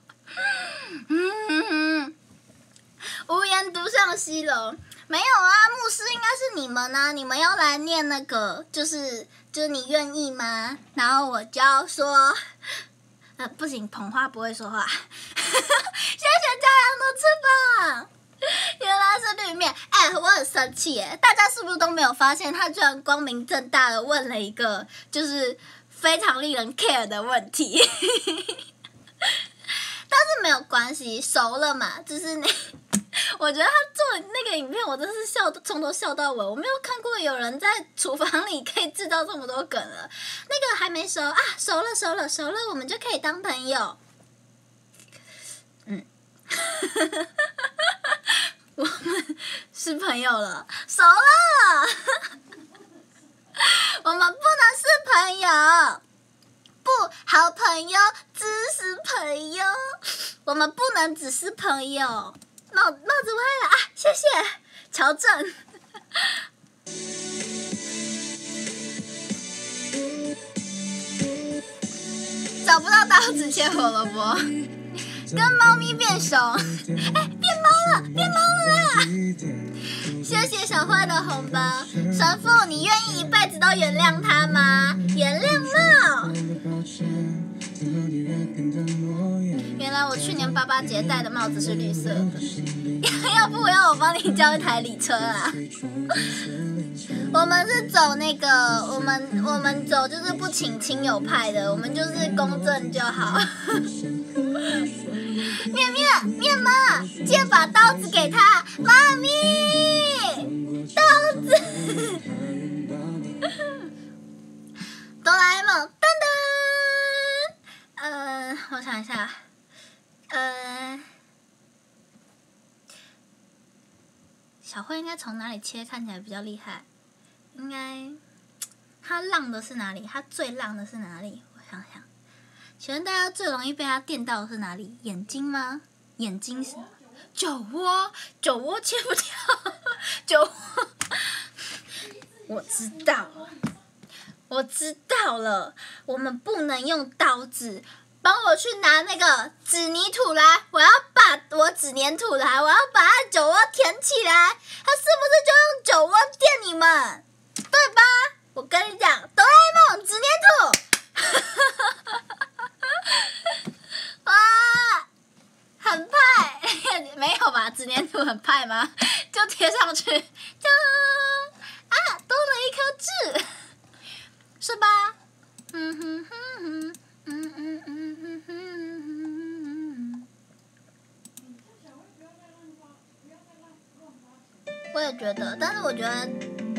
嗯，无言独上西楼。没有啊，牧师应该是你们啊，你们要来念那个，就是就是你愿意吗？然后我就要说，呃，不行，捧花不会说话。谢谢骄阳的翅膀。原来是绿面，哎、欸，我很生气耶！大家是不是都没有发现，他居然光明正大的问了一个就是非常令人 care 的问题？但是没有关系，熟了嘛，就是那。我觉得他做那个影片，我真是笑从头笑到尾。我没有看过有人在厨房里可以制造这么多梗了。那个还没熟啊，熟了熟了熟了，我们就可以当朋友。嗯，我们是朋友了，熟了。我们不能是朋友，不好朋友只是朋友，我们不能只是朋友。帽帽子歪了啊！谢谢，乔正。找不到刀子切胡萝卜，跟猫咪变熊，哎，变猫了，变猫了啦！谢谢小慧的红包，神父，你愿意一辈子都原谅他吗？原谅帽。原来我去年爸爸节戴的帽子是绿色的，要不要我帮你叫一台礼车啊？我们是走那个，我们我们走就是不请亲友派的，我们就是公正就好。面面面妈，借把刀子给他，妈咪，刀子。哆啦 A 梦，噔噔。呃，我想一下，呃，小慧应该从哪里切看起来比较厉害？应该，他浪的是哪里？他最浪的是哪里？我想想，请问大家最容易被他电到的是哪里？眼睛吗？眼睛是酒窝，酒窝切不掉，酒窝，我知道。我知道了，我们不能用刀子。帮我去拿那个纸泥土来，我要把我纸黏土来，我要把它酒窝填起来。他是不是就用酒窝电你们？对吧？我跟你讲，哆啦 A 梦纸黏土，哇，很派，没有吧？纸黏土很派吗？就贴上去，就啊，多了一颗痣。是吧？嗯哼哼哼，嗯嗯嗯哼哼。我也觉得，但是我觉得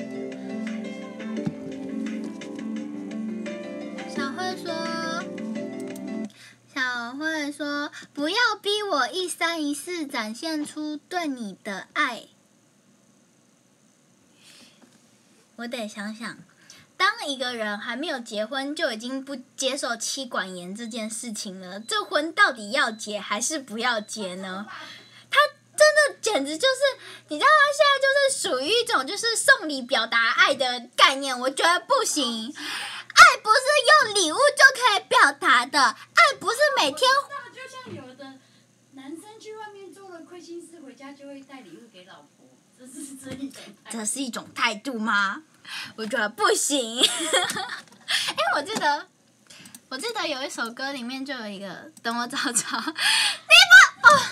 小慧说，小慧说，不要逼我一三一四展现出对你的爱。我得想想。当一个人还没有结婚就已经不接受妻管严这件事情了，这婚到底要结还是不要结呢？他真的简直就是，你知道他现在就是属于一种就是送礼表达爱的概念，我觉得不行。爱不是用礼物就可以表达的，爱不是每天。 就像有的男生去外面做了亏心事，回家就会带礼物给老婆，这是这一种态度。 这是一种态度吗？我觉得不行。哎，我记得，我记得有一首歌里面就有一个，等我找找。你把哦。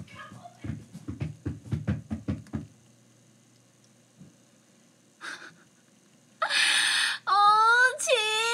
吴奇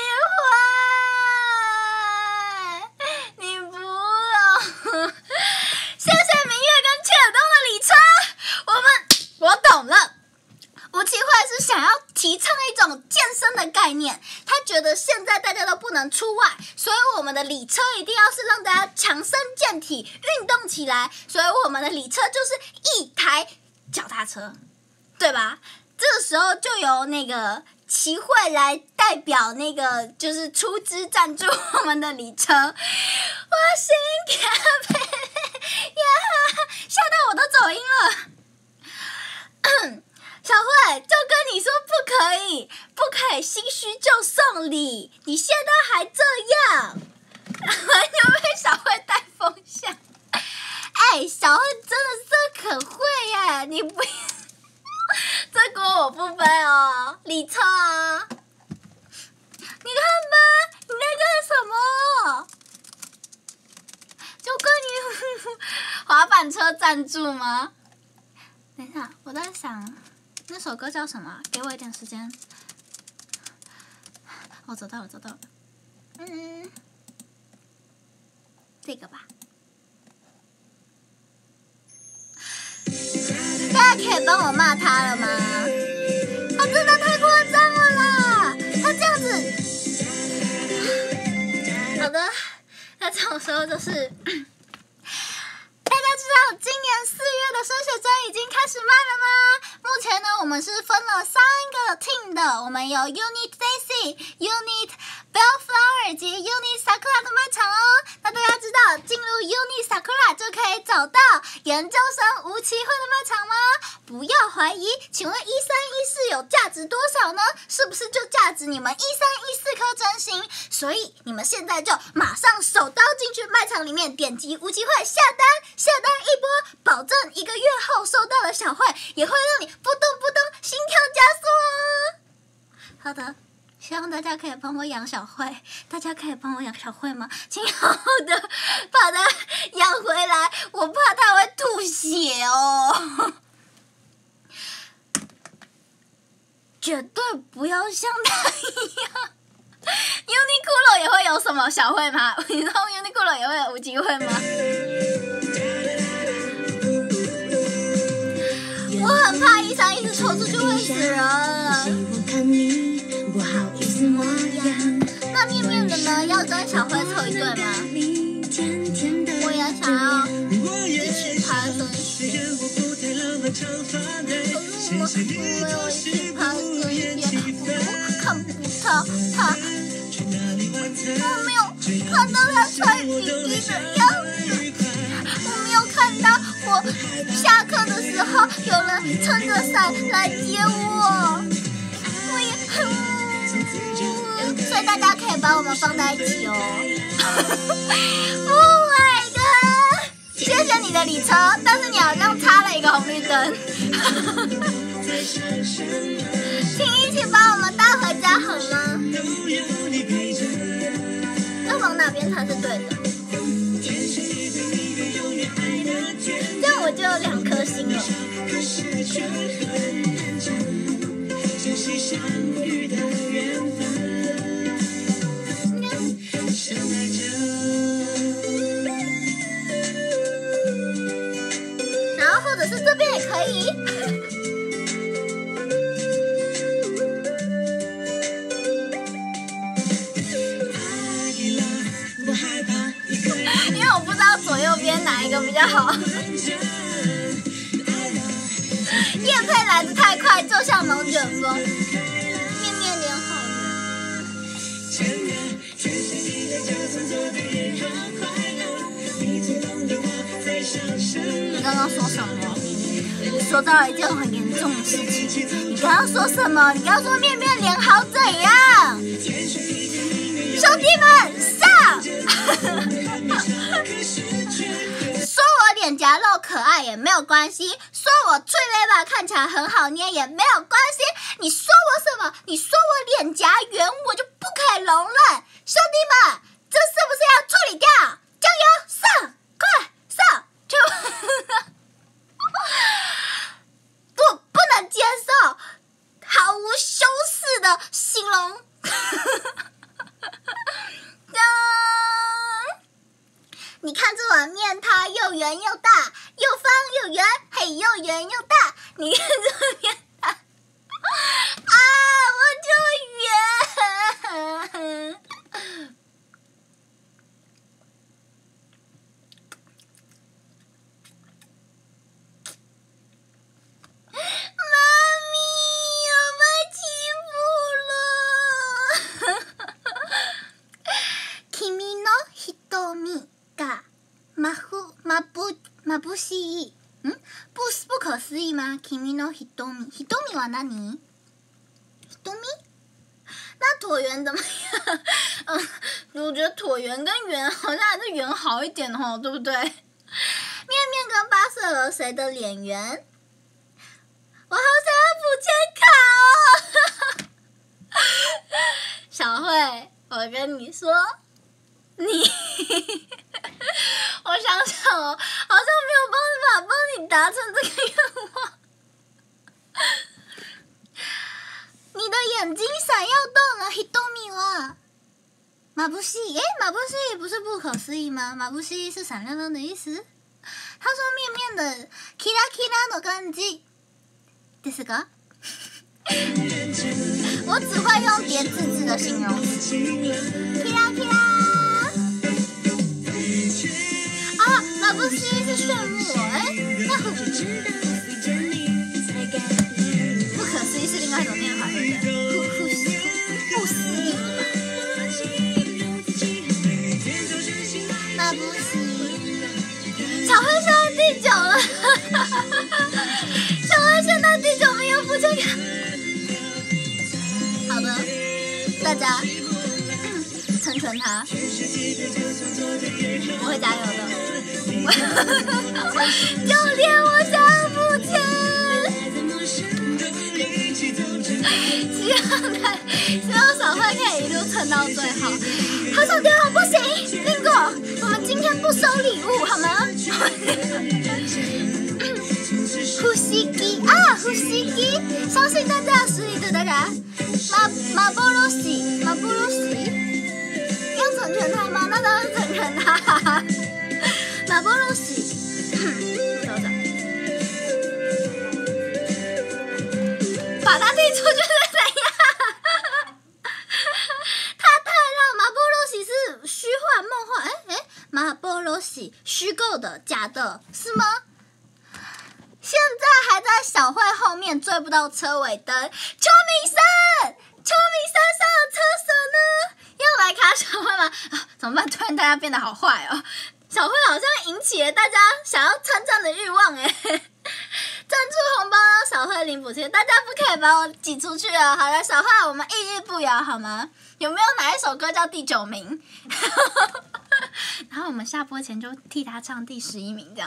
慧，你不用。谢谢明月跟切尔东的礼车，我们我懂了。吴奇慧是想要提倡一种健身的概念，他觉得现在大家都不能出外，所以我们的礼车一定要是让大家强身健体、运动起来，所以我们的礼车就是一台脚踏车，对吧？这这个时候就由那个齐慧来代表那个就是出资赞助我们的礼车。我心咖啡呀，吓到我都走音了。小慧就跟你说不可以，不可以心虚就送礼，你现在还这样，完全被小慧带风向。哎，小慧真的是可会耶，你不这锅我不背哦，礼车啊，你看吧，你在干什么？就跟你滑板车赞助吗？等一下，我在想那首歌叫什么？给我一点时间。我找到了，找到了。嗯，这个吧。大家可以帮我骂他了吗？他真的太夸张了啦！他这样子。好的，那这种时候就是。大家知道今年四月的升学证已经开始卖了吗？目前呢，我们是分了三个 team 的，我们有 Unit Daisy、Unit Bellflower 及 Unit Sakura 的卖场哦。那大家知道进入 Unit Sakura 就可以找到研究生吴奇慧的卖场吗？不要怀疑，请问一三一四有价值多少呢？是不是就价值你们一三一四颗真心？所以你们现在就马上手刀进去卖场里面，点击吴奇慧下单，下单一波，保证一个月后收到的小慧也会让你扑通扑通心跳加速哦。好的，希望大家可以帮我养小慧，大家可以帮我养小慧吗？请好好的把她养回来，我怕她会吐血哦。绝对不要像她一样。Uniqlo 也会有什么小慧吗？你知道 Uniqlo 也会有吴奇慧吗？我很怕一三一四抽出去会死人。那面面的呢？要跟小辉凑一对吗？我也想要一起爬升学，可是我没有一起爬升学，我看不到他，我没有看到他穿雨衣的样子，我没有看到我下课的时候有人撑着伞来接我，我也很。所以大家可以把我们放在一起哦。Oh my god！ 谢谢你的礼车，但是你好像插了一个红绿灯。请一起把我们带回家好吗？要往哪边才是对的？这样我就有两颗星了。然后或者是这边也可以。因为我不知道左右边哪一个比较好。业配来得太快，就像龙卷风。面面脸好圆。你刚刚说什么？你说到了一件很严重的事情。你刚刚说什么？你刚刚说面面脸好怎样？兄弟们上！说我脸颊肉可爱也没有关系，说我脆尾巴看起来很好捏也没有关系。你说我什么？你说我脸颊圆，我就不可以容忍。兄弟们，这是不是要处理掉？加油，上，快上！就我不能接受毫无修饰的形容。你看这碗面，它又圆又大，又方又圆，嘿，又圆又大。你看这碗面，它啊，我就圆。妈咪， 马不马不思议，嗯，不不可思议吗？君の瞳，瞳は何？瞳？那椭圆怎么样？嗯，我觉得椭圆跟圆好像还是圆好一点哦，对不对？面面跟巴塞罗谁的脸圆？我好想要补签卡哦！小慧，我跟你说，你，我想想哦，好像没有办法帮你达成这个愿望。你的眼睛闪耀动了，瞳は马不思议。诶，马不思议不是不可思议吗？马不思议是闪亮亮的意思。他说面面的キラキラの感じですか？我只会用叠字字的形容词。キラキラ。啊，马不思议是炫目哦，诶，那很不可思议是另外一种念法，对不对？不不不思议吧？马不思议。小慧现在第九了，小慧现在第九名有补签卡。好的，大家成全他，我会加油的。就连我想补签。希望他，希望小慧可以一路撑到最后。好想电话不行 ，Bingo， 我们今天不收礼物好吗？呼吸机啊，呼吸机，相信大家的实力，对大家。马马波罗西，马波罗西，要成全他吗？那当然成全他。马波罗西，等等，把他踢出去是怎样？他太让马波罗西是虚幻梦幻，哎哎，马波罗西虚构的假的是吗？现在还在小慧后面追不到车尾灯，邱明生，邱明生上了车神呢，要来卡小慧吗？啊，怎么办？突然大家变得好坏哦，小慧好像引起了大家想要参战的欲望哎。赞助红包让小慧领补贴，大家不可以把我挤出去哦。好了，小慧，我们屹立不摇好吗？有没有哪一首歌叫第九名？然后我们下播前就替他唱第十一名，这样。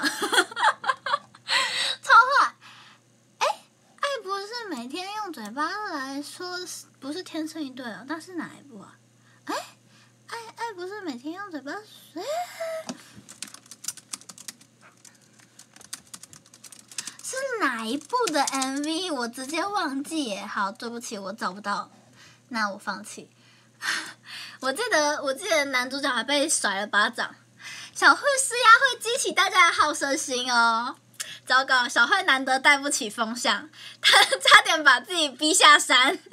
超坏！哎，爱不是每天用嘴巴来说，不是天生一对哦，那是哪一部啊？哎，爱爱不是每天用嘴巴说。是哪一部的 M V？ 我直接忘记耶。好，对不起，我找不到，那我放弃。我记得，我记得男主角还被甩了巴掌。小慧施压会激起大家的好胜心哦。糟糕，小慧难得带不起风向，她差点把自己逼下山。面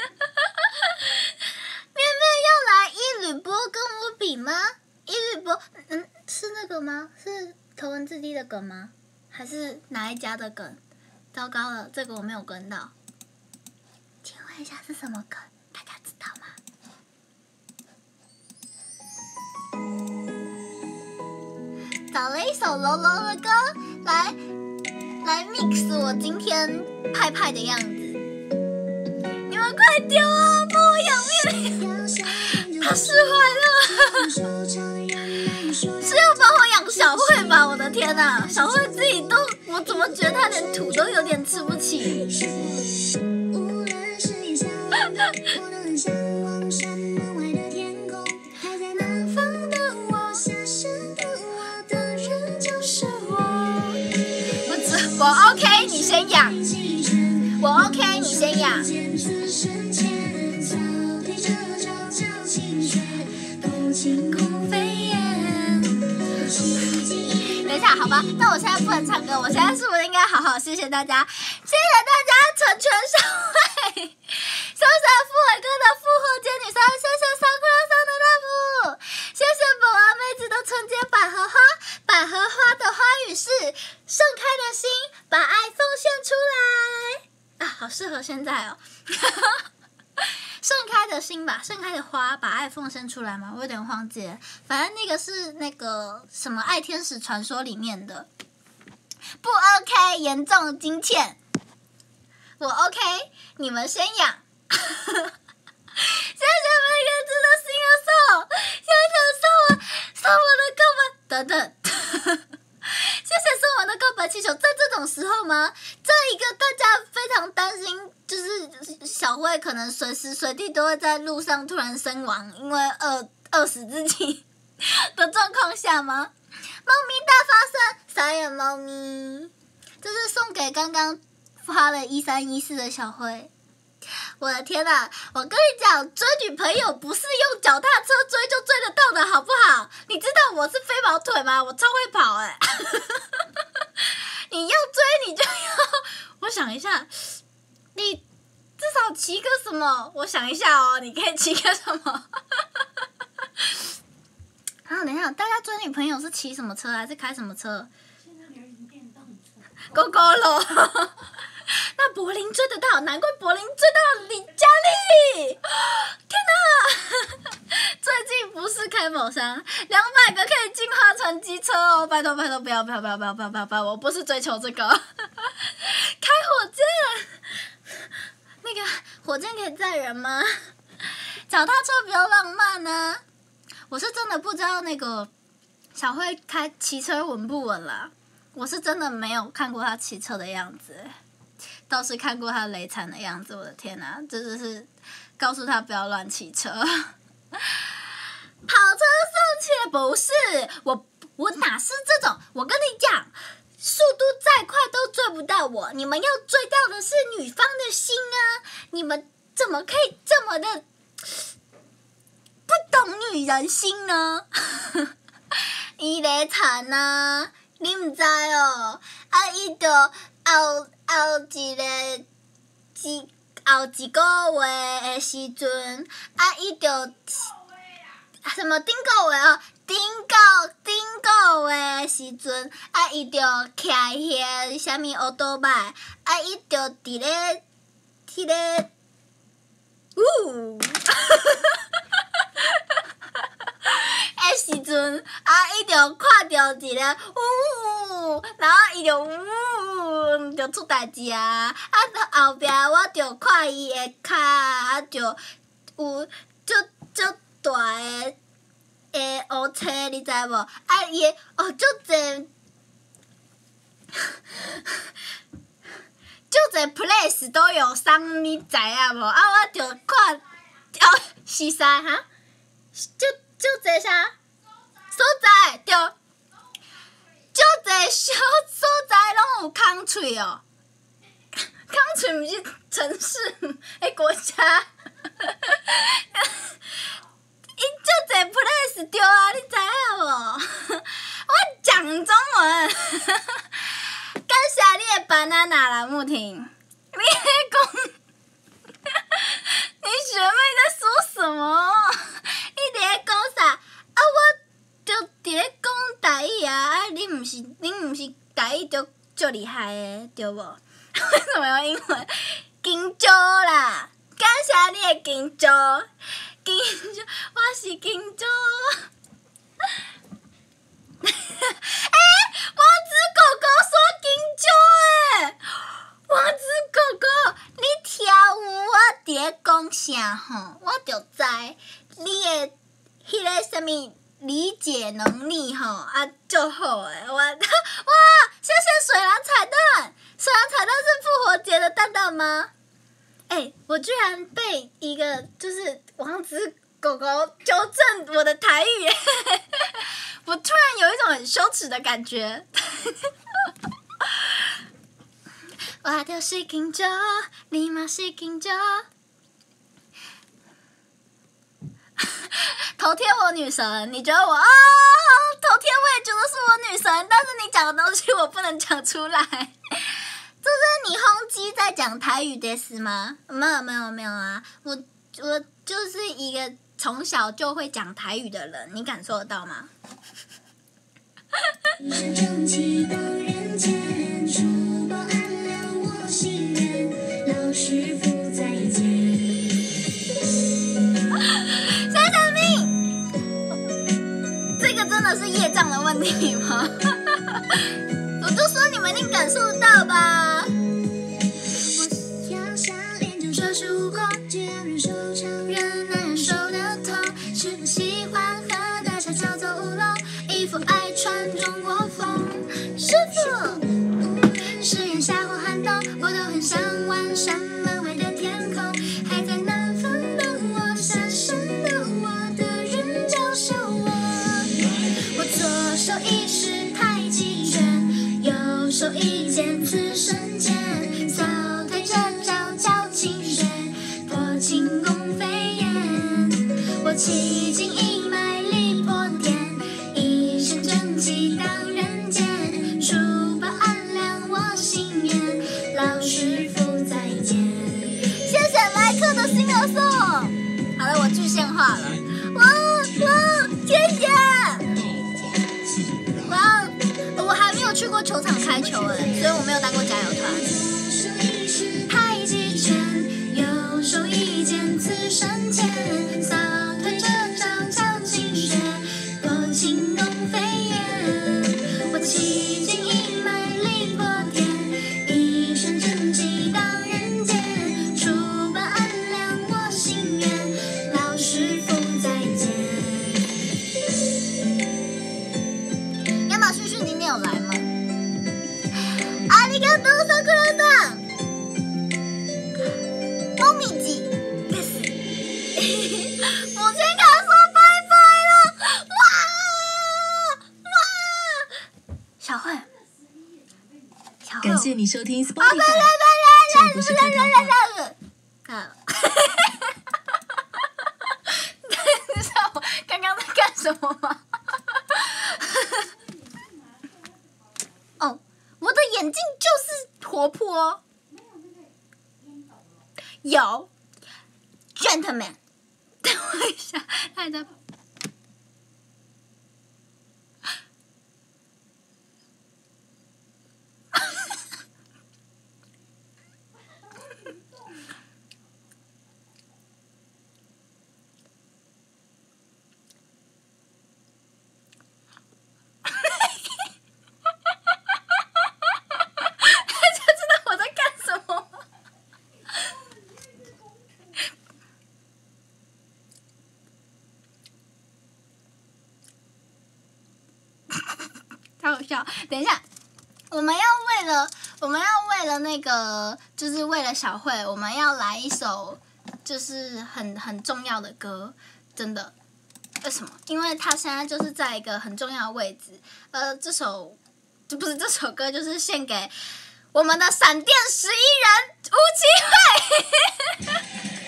面要来伊吕波跟我比吗？伊吕波，嗯，是那个吗？是头文字 D 的梗吗？还是哪一家的梗？糟糕了，这个我没有跟到。请问一下是什么梗？大家知道吗？找了一首柔柔的歌来来 mix 我今天派派的样子。你们快丢啊！帮我养面面，他释怀了。是要帮我养小慧吧？我的天哪，小慧自己都，我怎么觉得她连土都有点吃不起？我 OK， 你先养。我 OK， 你先养。等一下，好吧，那我现在不能唱歌，我现在是不是应该好好谢谢大家？谢谢大家成全小慧，小小富伟哥的复活节女神，谢谢桑库拉桑的大福，谢谢本阿妹子的纯洁百合花，百合花的花语是盛开的心，把爱奉献出来啊，好适合现在哦。 盛开的心吧，盛开的花，把爱奉献出来嘛，我有点忘记了。反正那个是那个什么爱天使传说里面的，不 OK， 严重惊歉。我 OK， 你们先养。谢谢每个人的心的送，谢谢送我送我的告白等等。谢谢送我的告白气球，在这种时候吗？在一个大家非常担心，就是小慧可能随时随地都会在路上突然身亡，因为饿饿死自己的状况下吗？猫咪大发声，傻眼猫咪，这是送给刚刚发了一三一四的小慧。我的天哪！我跟你讲，追女朋友不是用脚踏车追就追得到的，好不好？你知道我是飞毛腿吗？我超会跑哎、欸！你要追你就要，我想一下，你至少骑个什么？我想一下哦，你可以骑个什么？啊，等一下，大家追女朋友是骑什么车，还是开什么车？ 现在流行电动车。 狗狗咯。那柏林追得到，难怪柏林追到李佳丽！天哪，最近不是开某商，两百个可以进化成机车哦！拜托拜托，不要不要不要不要不要不要不要！我不是追求这个，开火箭，那个火箭可以载人吗？脚踏车比较浪漫呢、啊。我是真的不知道那个小慧开骑车稳不稳啦，我是真的没有看过她骑车的样子。倒是看过他雷惨的样子，我的天哪！这就是告诉他不要乱骑车。跑车送起来不是我，我哪是这种？我跟你讲，速度再快都追不到我。你们要追到的是女方的心啊！你们怎么可以这么的不懂女人心呢？伊雷惨啊！你唔知哦？啊，伊就后。后一个一后一个月的时阵，啊，伊就什么顶个月哦，顶个顶个月的时阵，啊，伊就徛迄啥物乌多摆，啊，伊就伫咧迄个，呜，诶时阵，啊，伊就看到一个呜，然后伊就呜，就出代志啊！啊，后壁我就看伊的脚，啊，就有足足大个诶乌车，你知无？啊，伊的哦，足侪足侪 place 都有伤，你知影无？啊，我就看，哦，是啥哈？足足侪啥？所在对，足侪小所在拢有空喙哦。空喙毋是城市诶国家，伊足侪 place 对啊，你知影无？我讲中文，感谢你的 banana 啦，木婷。你在讲，你学妹在说什么？你在讲啥？啊，我。就伫咧讲台语啊！啊，你毋是你毋是台语就足厉害的，对无？为什么用英文？金蕉啦！感谢你的金蕉，金蕉，我是金蕉。哎、欸，王子狗狗说金蕉诶！王子狗狗，你听有我伫咧讲啥吼？我就知你的迄个啥物。理解能力吼啊，就好诶！我哇，谢谢水蓝彩蛋，水蓝彩蛋是复活节的蛋蛋吗？哎、欸，我居然被一个就是王子狗狗纠正我的台语，我突然有一种很羞耻的感觉。我就是金蕉，你嘛是金蕉。头贴我女神，你觉得我啊、哦？头贴我也觉得是我女神，但是你讲的东西我不能讲出来。这是你轰击在讲台语的事吗？没有没有没有啊，我我就是一个从小就会讲台语的人，你感受得到吗？正气到人间，烛光暗亮我心愿，老师傅再见。 手一剑刺身前，扫退这招叫清雪，破轻功飞燕。我气尽一脉力破天，一身正气荡人间。书包暗亮我心愿，老师傅再见。谢谢来客的新儿送。好了，我具现化了。哇哇，谢谢。哇，我还没有去过球场开球哎，所以我没有当过加油团。太极拳，右手一剑刺身前，扫退这招叫清雪，破轻功飞燕。我气尽一脉力破天，一身正气荡人间。书本暗亮我心愿，老师傅再见。亚马逊逊今天有来吗？ありがとうさくらさん。もみじです。母亲卡说拜拜了，哇哇！小慧，小慧， 感谢你收听 Spotify， 啊，来来来来这不是客套话。 啊！你知道我刚刚在干什么吗？哦，我的眼镜就是活泼。有 ，gentleman， 等我一下，他还在。太好笑！等一下，我们要为了我们要为了那个，就是为了小慧，我们要来一首就是很很重要的歌，真的。为什么？因为他现在就是在一个很重要的位置。呃，这首就不是这首歌，就是献给我们的闪电十一人吴奇慧。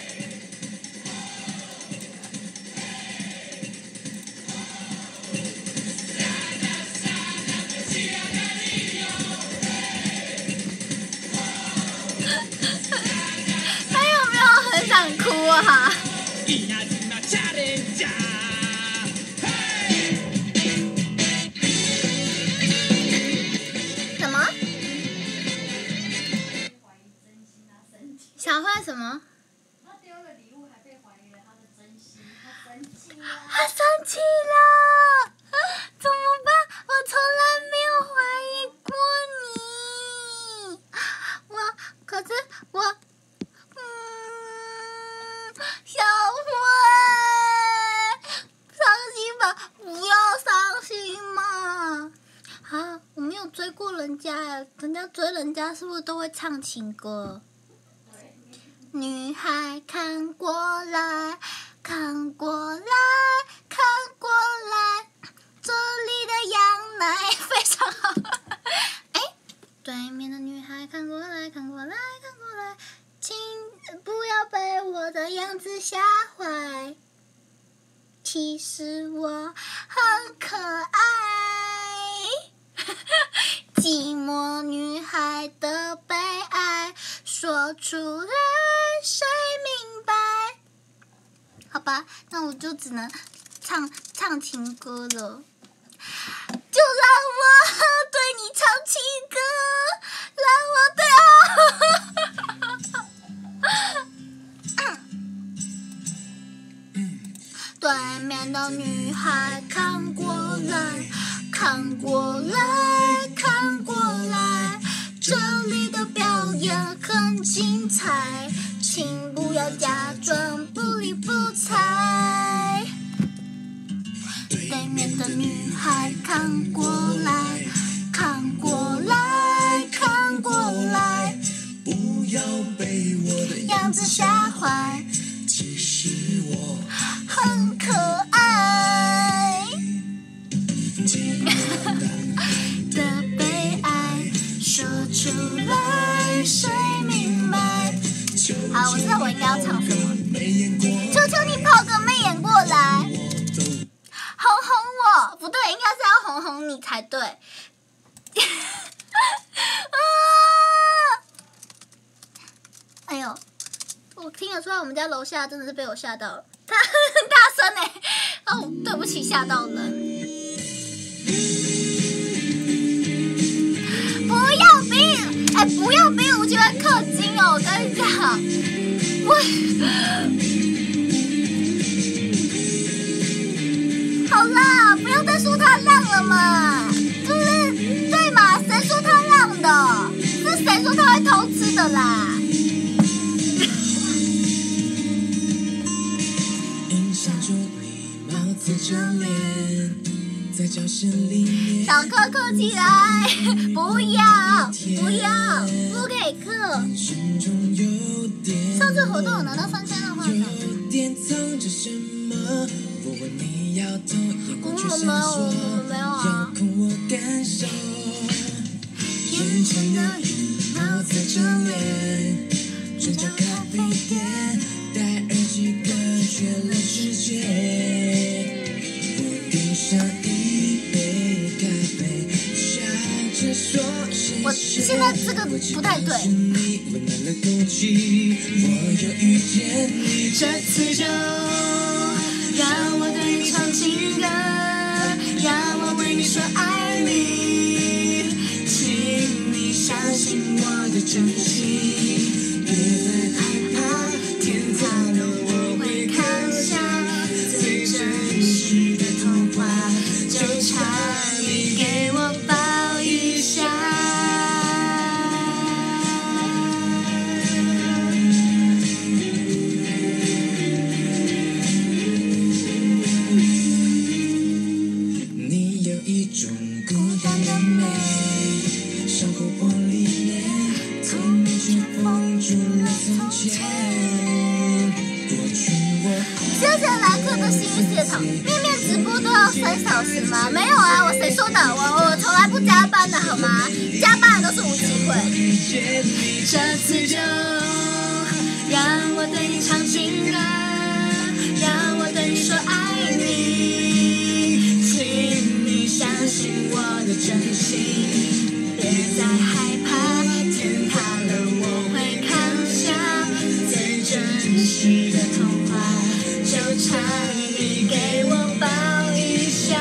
想哭啊！什么？小慧什么？ 他丢了礼物还被怀疑了他的真心，他生气了。 他生气了，怎么办？我从来没有怀疑过你。我可是我。小慧，伤心吧，不要伤心嘛！啊，我没有追过人家哎，人家追人家是不是都会唱情歌？女孩看过来，看过来，看过来，这里的羊奶非常好。哎，对面的女孩看过来，看过来，看过来。请不要被我的样子吓坏，其实我很可爱。寂寞女孩的悲哀，说出来谁明白？好吧，那我就只能唱唱情歌了。就让我对你唱情歌，让我对哦。对面的女孩看过来，看过来，看过来，这里的表演很精彩，请不要假装不理不睬。对面的女孩看过来，看过来，看过来，不要被我的样子吓坏，其实我很可爱。的悲哀， 出来，谁明白？好，我知道我应该要唱什么。求求你抛个媚眼过来，哄哄我，不对，应该是要哄哄你才对。啊！哎呦，我听得出来，我们家楼下真的是被我吓到了，他很大声哎、欸！哦，对不起，吓到人。不要逼，哎，不要逼吴奇文氪金哦！我跟你讲，我好啦，不要再说他浪了嘛，就是对嘛？谁说他浪的？是谁说他会偷吃的啦？小克克起来，不要不要，不给克。上次活动有拿到三千的话，我没有，我没有啊。眼前的羽毛在这里，转角咖啡店，戴耳机隔绝了世界。我现在这个不太对。这次就让我对你唱情歌，让我为你说爱你，请你相信我的真心，别再害怕，天塌了我会扛下，最真实的童话，就差你给我抱一下。你有一种孤单的美，像琥珀里面，聪明却封住了从前。过去我谢谢来客的幸运血场，面面直播都要三小时吗？没有啊，我谁说的？我我从来不加班的好吗？加班的都是吴奇慧。这次就让我对你唱情歌，让我对你说爱你，请你相信我的真心，别再害怕，天塌了我会扛下，最真实的童话，就差你给我抱一下。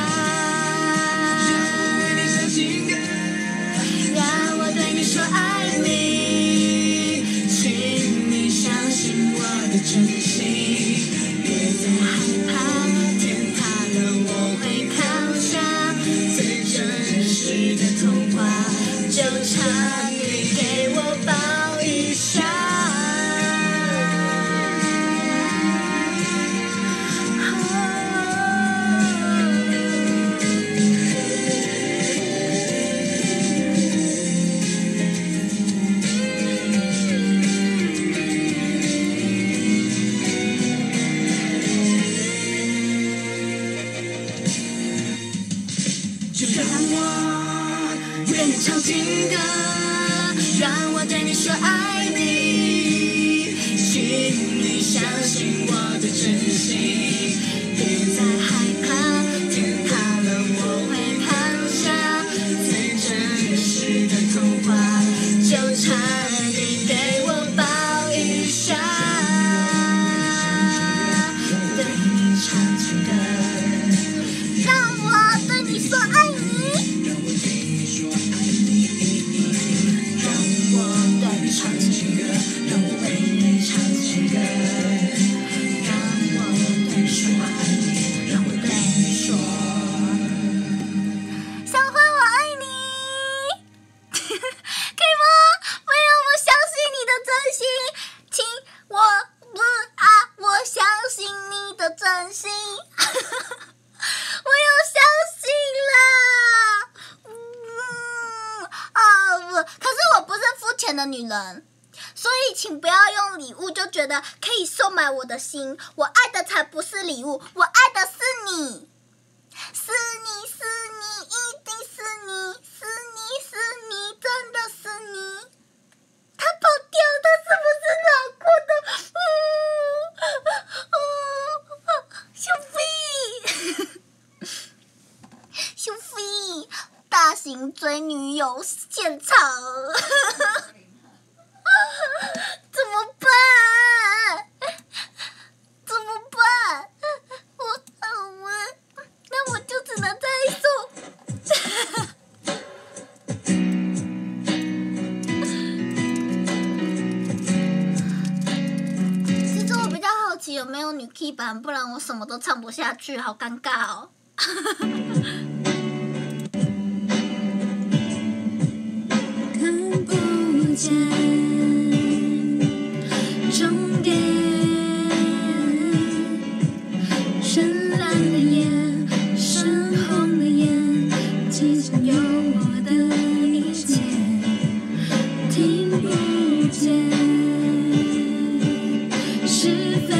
让我对你说爱你，请你相信我的真心，别再害怕，天塌了我会扛下，最真实的童话，就差你给我抱一下。就让我对你唱情歌，让我对你说爱你，请你相信我的真心，别再害怕，天塌了我会扛下，最真实的童话，就差你给我抱一下。对你唱情歌，让我对你说爱你，让我对你说爱你，让我对你唱情歌，让我为你唱情歌，让我对你说爱你，让我对你说，小辉我爱你，可以吗？没有，我相信你的真心，请我不啊，我相信你的真心。我有相信啦，嗯啊不，可是我不是肤浅的女人，所以请不要用礼物就觉得可以收买我的心，我爱的才不是礼物，我爱的是你，是你是你，一定是你，是你是你，真的是你。 很吵，怎么办？怎么办？我我那我就只能再送。其实我比较好奇有没有女 key 版，不然我什么都唱不下去，好尴尬哦。 看不见终点，深蓝的眼，深红的眼，其中有我的一切，听不见是非，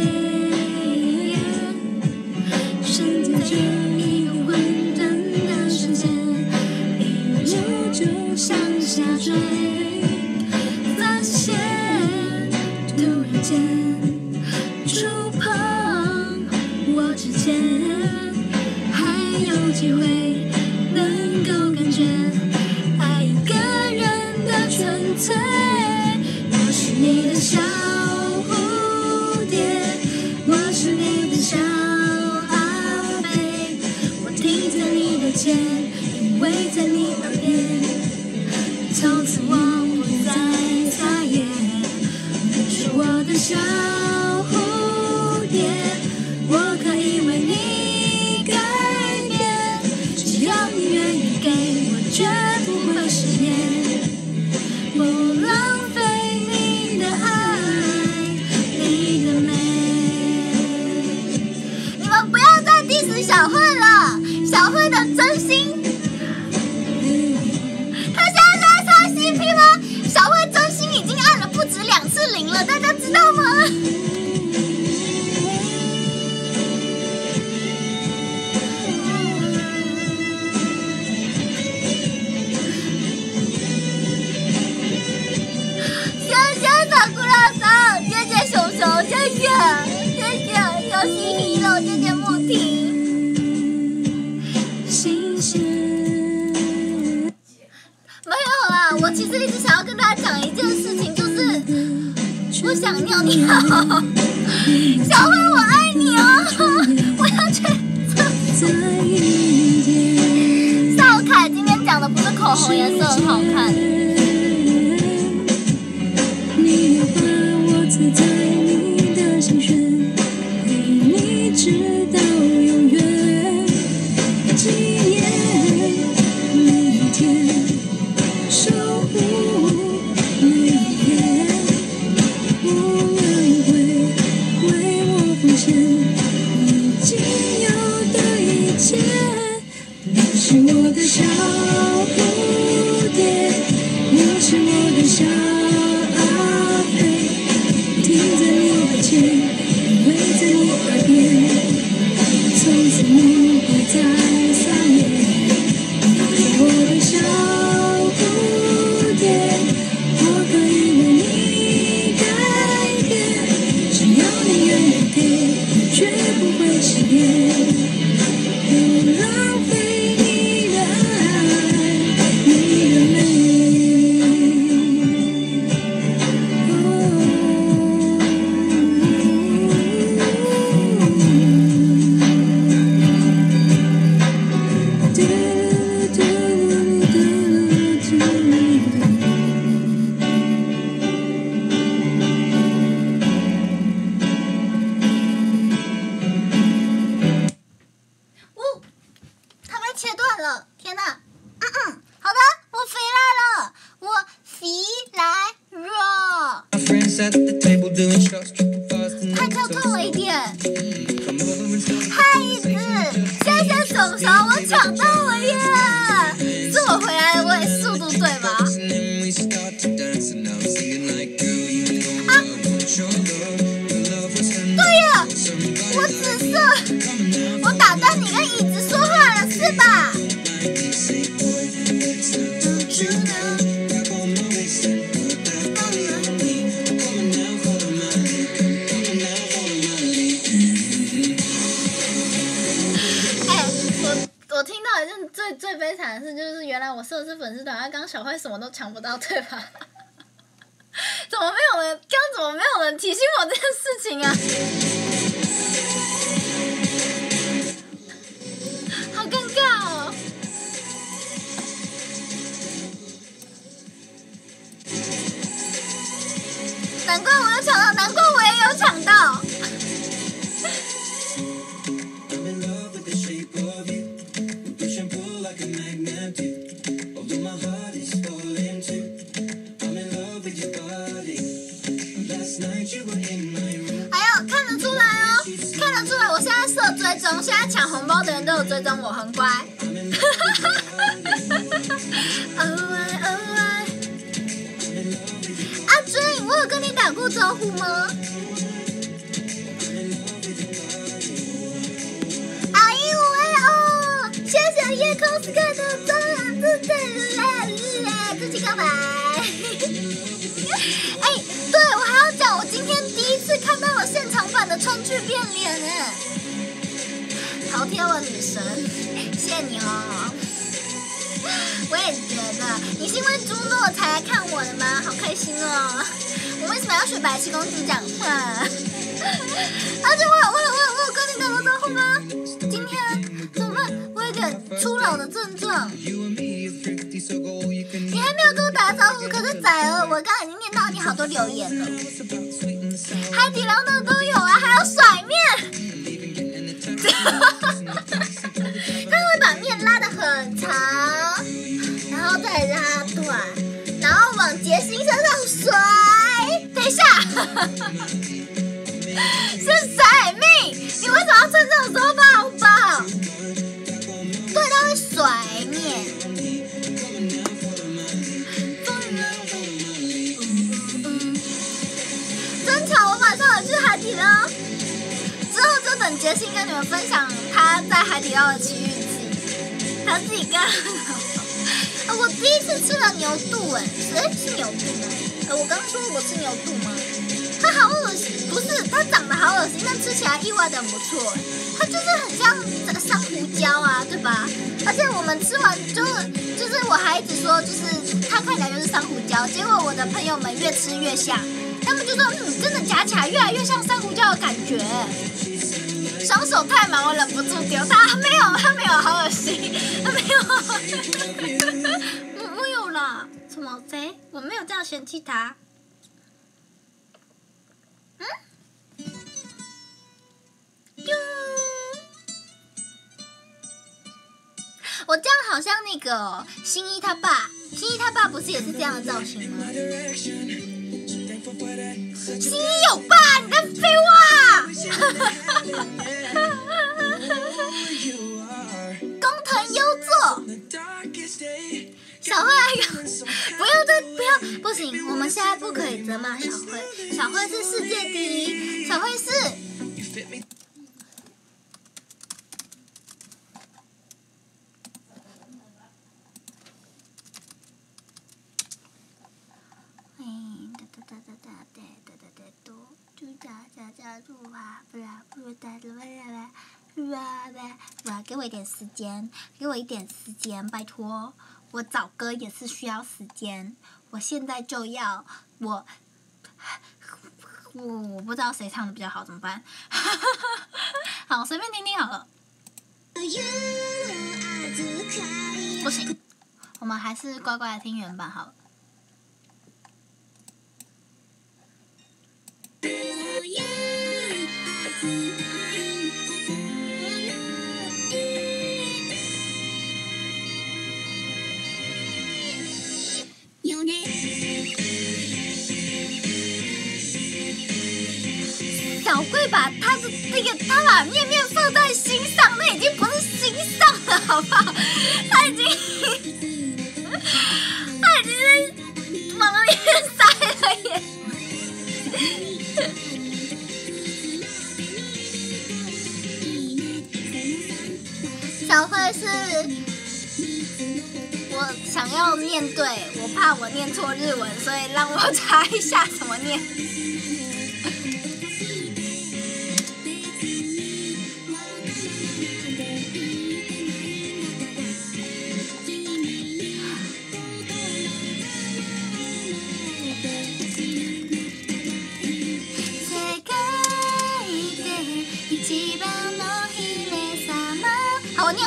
瞬间这一个混沌的世界，一路就向下坠，发现突然间触碰我之间，还有机会能够感觉爱一个人的纯粹。我是你的小蝴蝶，我是你的小阿飞，我听着你的肩，依偎在你耳边，从此我不再擦眼。你是我的小蝴蝶，我可以为你改变，只要你愿意给我，绝不会食言，不浪费你的爱，你的美。 你们不要再 diss 小慧了，小慧的真心。他现在在猜 C P 吗？小慧真心已经按了不止两次零了，大家知道吗？谢谢萨库拉桑，谢谢熊熊，谢谢谢谢游戏 hero， 谢谢木婷。 新鲜。 没有啦，我其实一直想要跟大家讲一件事情，就是我想尿尿。小慧，我爱你哦，我要去厕所。少凯今天讲的不是口红颜色很好看。 你要把我藏在你的心弦，陪你直到永远。纪念每一天，守护每一天，无人会为我奉献你仅有的一切。你是我的小蝴蝶， 设置粉丝团，刚刚小慧什么都抢不到，对吧？怎么没有人？刚怎么没有人提醒我这件事情啊？好尴尬哦！难怪我有抢到，难怪我也有抢到。还有看得出来哦，看得出来，我现在设追踪，现在抢红包的人都有追踪我，很乖。阿追，我有跟你打过招呼吗？哎呦喂哦，谢谢夜空斯克的中文字字啦啦，自己告白。哎，对，我还要讲，我今天第一次看到了现场版的川剧变脸哎，饕餮我女神，谢谢你哦。我也觉得，你是因为朱诺才来看我的吗？好开心哦！我为什么要学白痴公主讲话？而且我有我有我有我有跟你打过招呼吗？今天怎么办？我有点初老的症状。你还没有跟我打招呼，可是仔儿，我刚刚已经念到你好多留言了。海底捞的都有啊，还有甩面。他会把面拉得很长，然后再拉短，然后往杰心身上甩。等一下，是甩命！你为什么要趁这种时候发红包？对，他会甩面。真巧，我马上有去海底捞。之后就等杰心跟你们分享他在海底捞的奇遇记，他自己干。我第一次吃了牛肚，哎，哎是牛肚吗？呃，我刚刚说我吃牛肚吗？它好恶心，不是，它长得好恶心，但吃起来意外的很不错。它就是很像这个珊瑚礁啊，对吧？而且我们吃完就是就是我还一直说，就是它看起来就是珊瑚礁，结果我的朋友们越吃越像。他们就说，嗯，真的夹起来越来越像珊瑚礁的感觉。双手太忙，我忍不住丢。他没有，他没有，好恶心，他没有。我我有啦，什么谁？我没有这样嫌弃他。嗯？哟，我这样好像那个、哦、新一他爸，新一他爸不是也是这样的造型吗？新一有爸，你在废话！工藤优作，小慧还有，不要再不要，不行，我们现在不可以责骂小慧，小慧是世界第一，小慧是。给我一点时间，给我一点时间，拜托！我找歌也是需要时间，我现在就要我，我我不知道谁唱的比较好，怎么办？好，随便听听好了。不行，我们还是乖乖的听原版好了。小贵把他的那个，他把面面放在心上，那已经不是心上了，好不好？他已经，他已经是往里面塞了耶。小慧是，我想要念对，我怕我念错日文，所以让我查一下怎么念。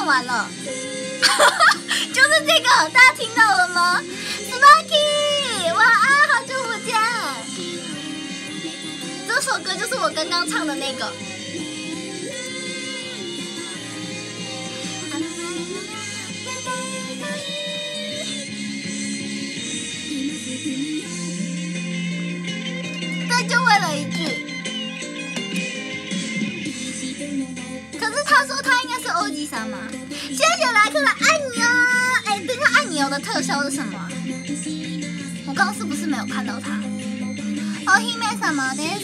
完了，就是这个，大家听到了吗 ？Sparky， 晚安，好久不见。这首歌就是我刚刚唱的那个。对，就为了一句。可是他说他应该是欧吉桑嘛？谢谢莱克的爱你哦！哎，等一下，爱你哦的特效是什么？我刚刚是不是没有看到他？哦，姫様です。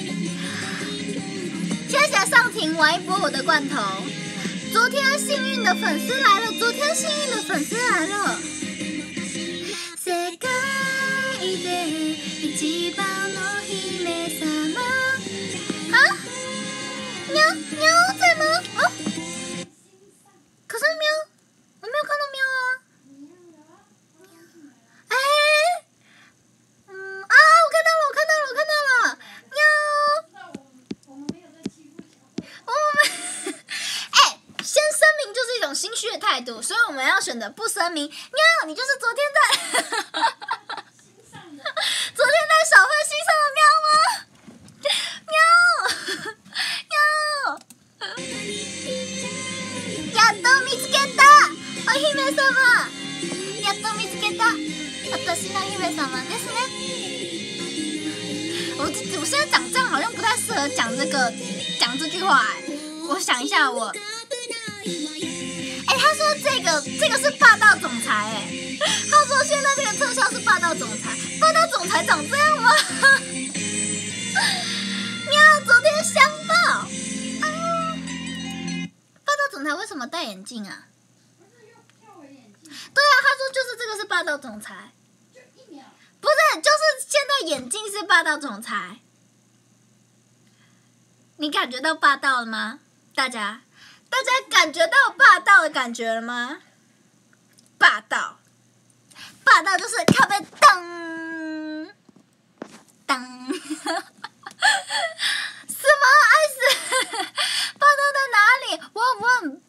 谢谢上庭玩一波我的罐头。昨天幸运的粉丝来了，昨天幸运的粉丝来了。世界で一番の姫様。啊？喵喵在吗？哦，可是喵，我没有看到喵啊。哎，嗯啊，我看到了，我看到了，我看到了，喵。我们，哎，先声明就是一种心虚的态度，所以我们要选择不声明。喵，你就是昨天在，昨天在小慧欣赏的喵吗？喵。やっと見つけたお姫様。やっと見つけた私の姫様ですね。我我现在讲这样好像不太适合讲这个讲这句话哎、欸。我想一下我，哎、欸，他说这个这个是霸道总裁哎、欸，他说现在这个特效是霸道总裁，霸道总裁长这样吗？喵，昨天相报。霸道总裁为什么戴眼镜啊？对啊，他说就是这个是霸道总裁。不是，就是现在眼镜是霸道总裁。你感觉到霸道了吗？大家，大家感觉到霸道的感觉了吗？霸道，霸道就是靠背当当。什么爱死？霸道在哪里？我问。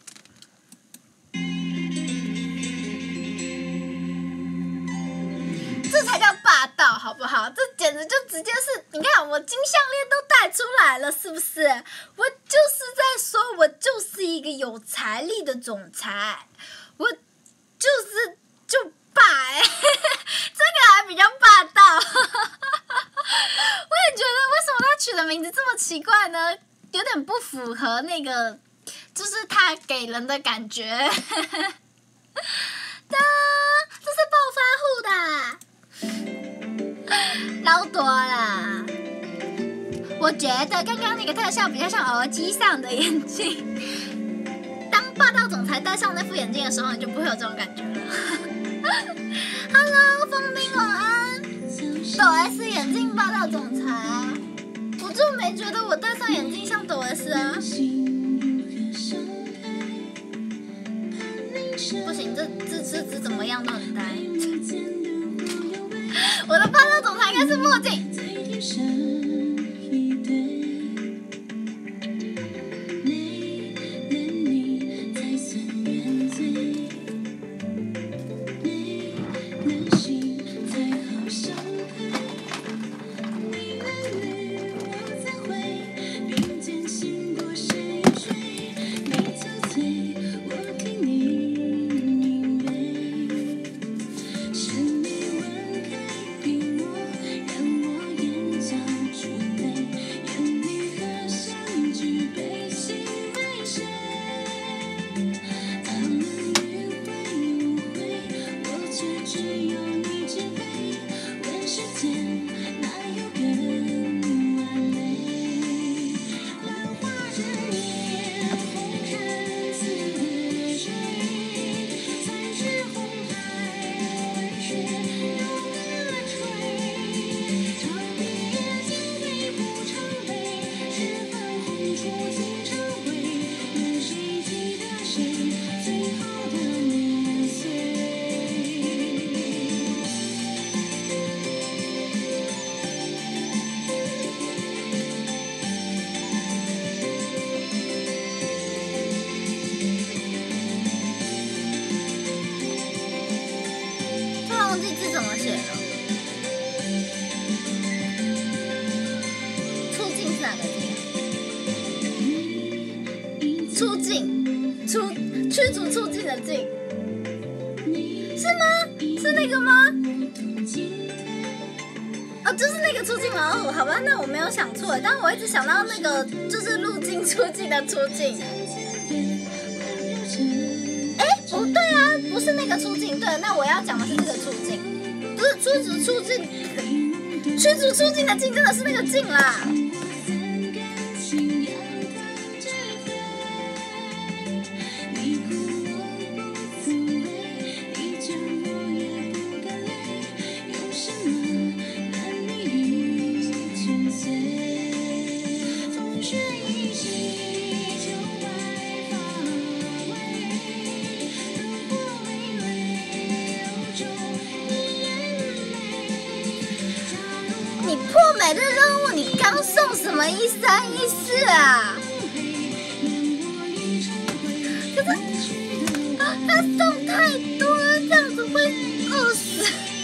这才叫霸道，好不好？这简直就直接是，你看我金项链都戴出来了，是不是？我就是在说，我就是一个有财力的总裁，我就是就霸、欸，这个还比较霸道。我也觉得，为什么他取的名字这么奇怪呢？有点不符合那个，就是他给人的感觉。哒，这是暴发户的。捞多了，我觉得刚刚那个特效比较像耳机上的眼镜。当霸道总裁戴上那副眼镜的时候，你就不会有这种感觉了。Hello， 风冰晚安。抖 S 眼镜霸道总裁啊，我就没觉得我戴上眼镜像抖 S 啊。不行，这这这这怎么样都很呆。我的霸道总裁应该是墨镜。 让我眼角忘记字怎么写了。出境是哪个境啊？出境，出驱逐出境的境，是吗？是那个吗？哦，就是那个出境吗？哦，好吧，那我没有想错，但我一直想到那个就是入境出境的出境。哎，不对啊，不是那个出境，对，那我要讲的是这个出境，不是驱逐出境，驱逐出境的境真的是那个境啦。你破美的任务，你刚送什么一三一四啊？可是啊，他送太多了，这样子会饿死，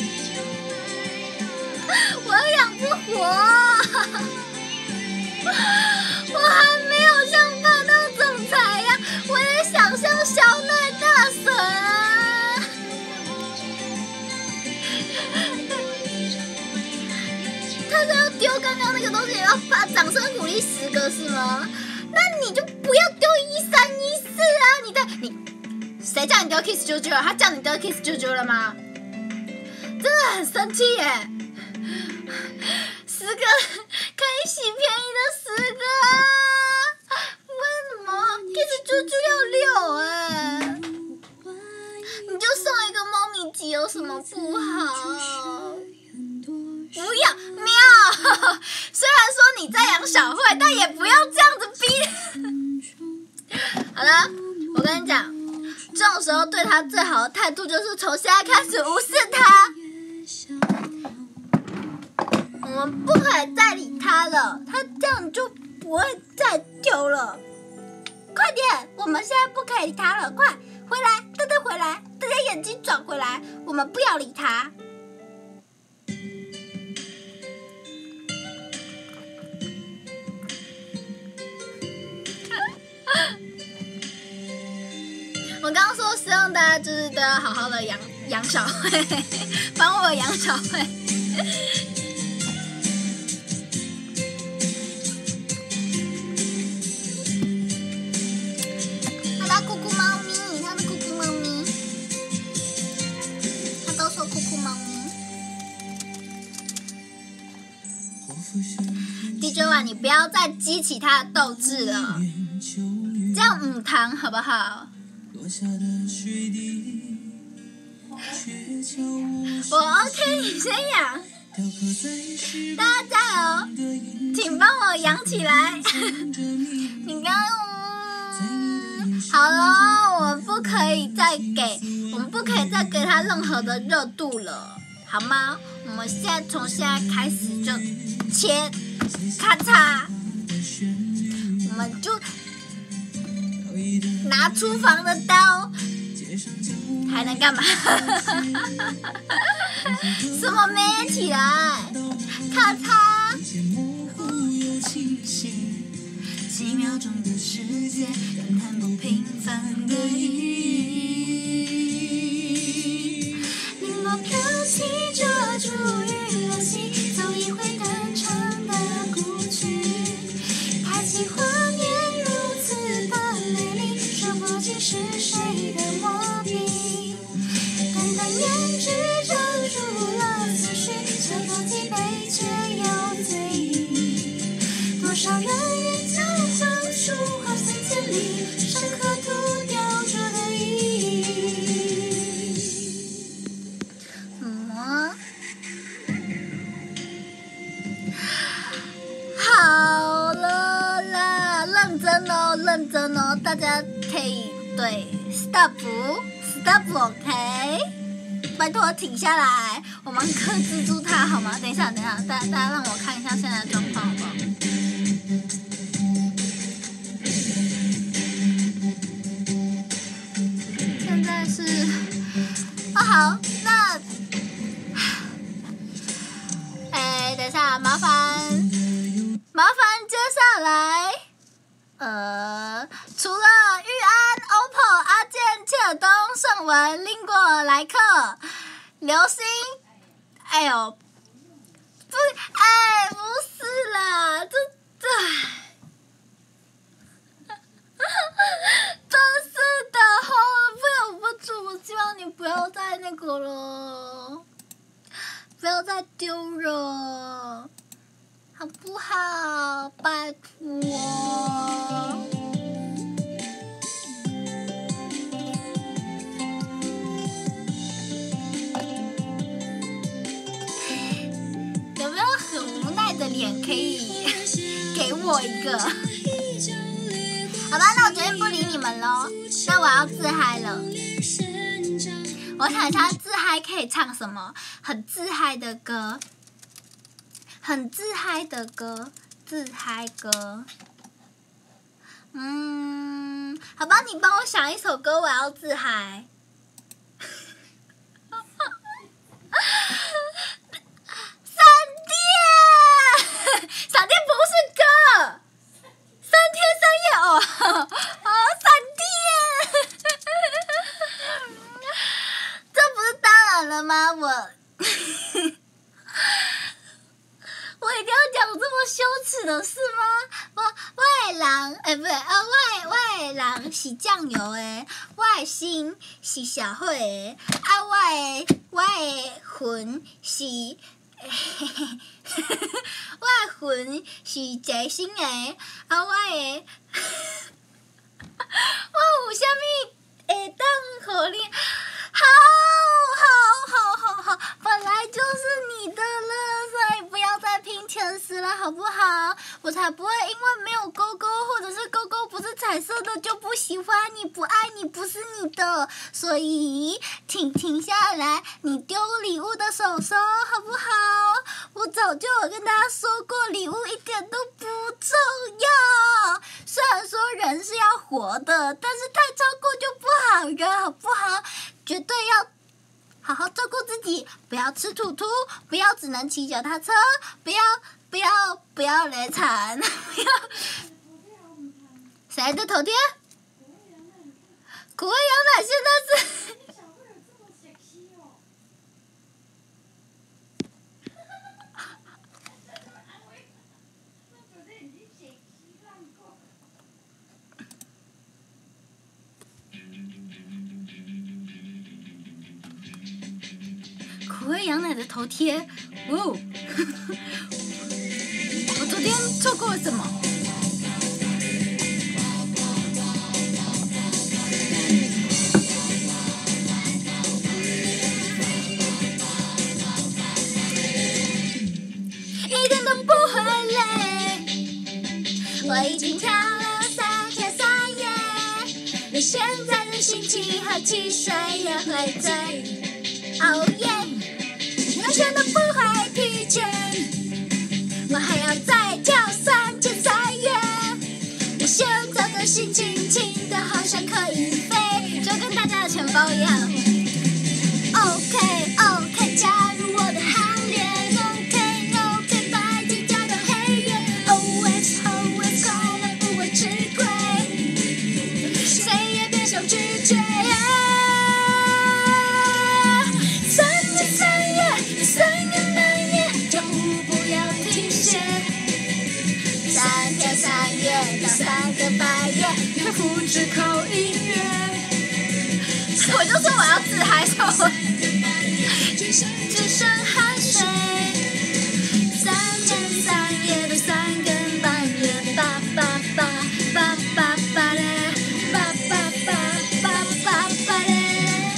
我养不活。我还没有像霸道总裁一样，我也想像小奶大神啊。他是要丢刚刚那个东西，然后把掌声鼓励十个是吗？那你就不要丢一三一四啊！你的你，谁叫你丢 Kiss 啾啾？他叫你丢 Kiss 啾啾了吗？真的很生气耶！十个可以洗便宜的十个啊！为什么 Kiss 啾啾要六哎？你就送一个猫咪机有什么不好？不要喵！虽然说你在养小慧，但也不要这样子逼。好了，我跟你讲，这种时候对他最好的态度就是从现在开始无视他。我们不可以再理他了，他这样就不会再丢了。快点，我们现在不可以理他了，快回来，豆豆回来，大家眼睛转回来，我们不要理他。我刚刚说希望大家就是都要好好的养养小慧，帮我养小慧。好啦，酷酷猫咪，它是酷酷猫咪，它都说酷酷猫咪。D J 啊，你不要再激起他的斗志了，这样母汤好不好？我 OK， 你先养，大家加油，请帮我养起来。你刚，嗯，好了，我们不可以再给，我们不可以再给他任何的热度了，好吗？我们现在从现在开始就切，咔嚓，我们就拿厨房的刀。还能干嘛？什么没起来？咔嚓！几秒钟的世界，感叹不平凡的意义。零落飘起这烛娱乐戏，走一回单唱的古曲，抬起画面如此的美丽，说不清是谁的魔笔。但胭脂遮住了思绪，像喝几杯却有醉意。多少人愿交换书画三千里，深刻涂雕出的意义。什么？好了啦，认真哦，认真哦，大家可以对 stop stop OK。拜托停下来，我们克制住他好吗？等一下，等一下，大家大家让我看一下现在的状况好不好？现在是，哦好，那啦，麻烦麻烦接下来，呃，除了玉安、O P P O、阿健、切尔东、盛文、林果、莱克、刘星，哎呦，不，哎，不是啦，这这。真是的吼，不忍不住，我希望你不要再那个了，不要再丢了，好不好？拜托。有没有很无奈的脸可以给我一个？好吧，那我决定不理你们喽。那我要自嗨了。我想一下，自嗨可以唱什么？很自嗨的歌，很自嗨的歌，自嗨歌。嗯，好吧，你帮我想一首歌，我要自嗨。闪电，闪电不是歌。三天三夜哦，哦，闪电，这不是当然了吗？我，我一定要讲这么羞耻的事吗？我外郎，哎、欸，不对，呃，外外郎是酱油诶，外星是社会诶，啊，外外魂是。我的魂是财星诶，啊，我的我有啥物会当互你？好，好，好，好，好，本来就是你的了，所以不要再拼前十了，好不好？我才不会因为没有勾勾，或者是勾勾不是彩色的就不喜欢你、不爱你，不是你的。所以，请停下来，你丢礼物的手手，好不好？我早就有跟大家说过，礼物一点都不重要。虽然说人是要活的，但是太超过就不好了，好不好？绝对要好好照顾自己，不要吃土土，不要只能骑脚踏车，不要不要不要累惨，不要。谁的头贴？苦味羊奶现在是。苦味羊奶的头贴，哦，我昨天错过了什么？一点都不会累，我已经跳了三天三夜，连现在的心情和汽水也会醉。哦耶！完全都不会疲倦，我还要再跳三天三夜。我现在的心情轻得好像可以飞，就跟大家的钱包一样。OK OK， 加入我的行列。OK OK， 白天跳到黑夜。Always Always 快乐不会吃亏，谁也别想拒绝。三个半夜，可复制口音乐。我就说我要自嗨，说我只剩汗水。三天三夜的三更半夜，叭叭叭叭叭叭嘞，叭叭叭叭叭叭嘞。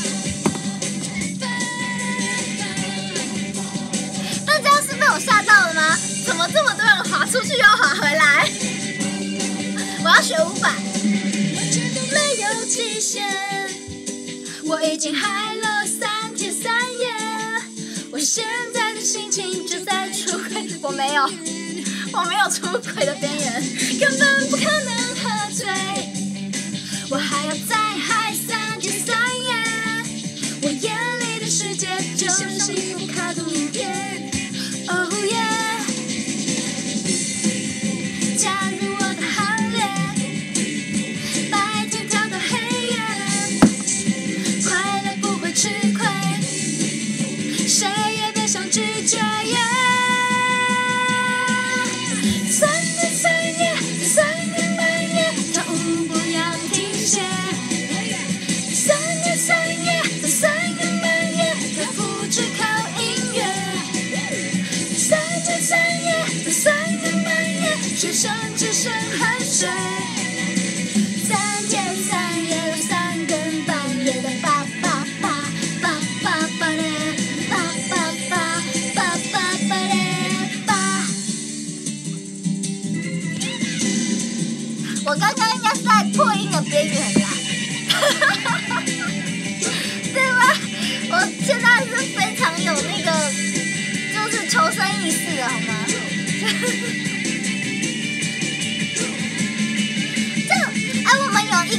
大家是被我吓到了吗？怎么这么多人滑出去又滑回来？我要学五百，没有极限。我已经嗨了三天三夜，我现在的心情就在出轨。我没有，我没有出轨的边缘，根本不可能喝醉。我还要再嗨三天三夜，我眼里的世界就像一部卡通影片。Oh yeah。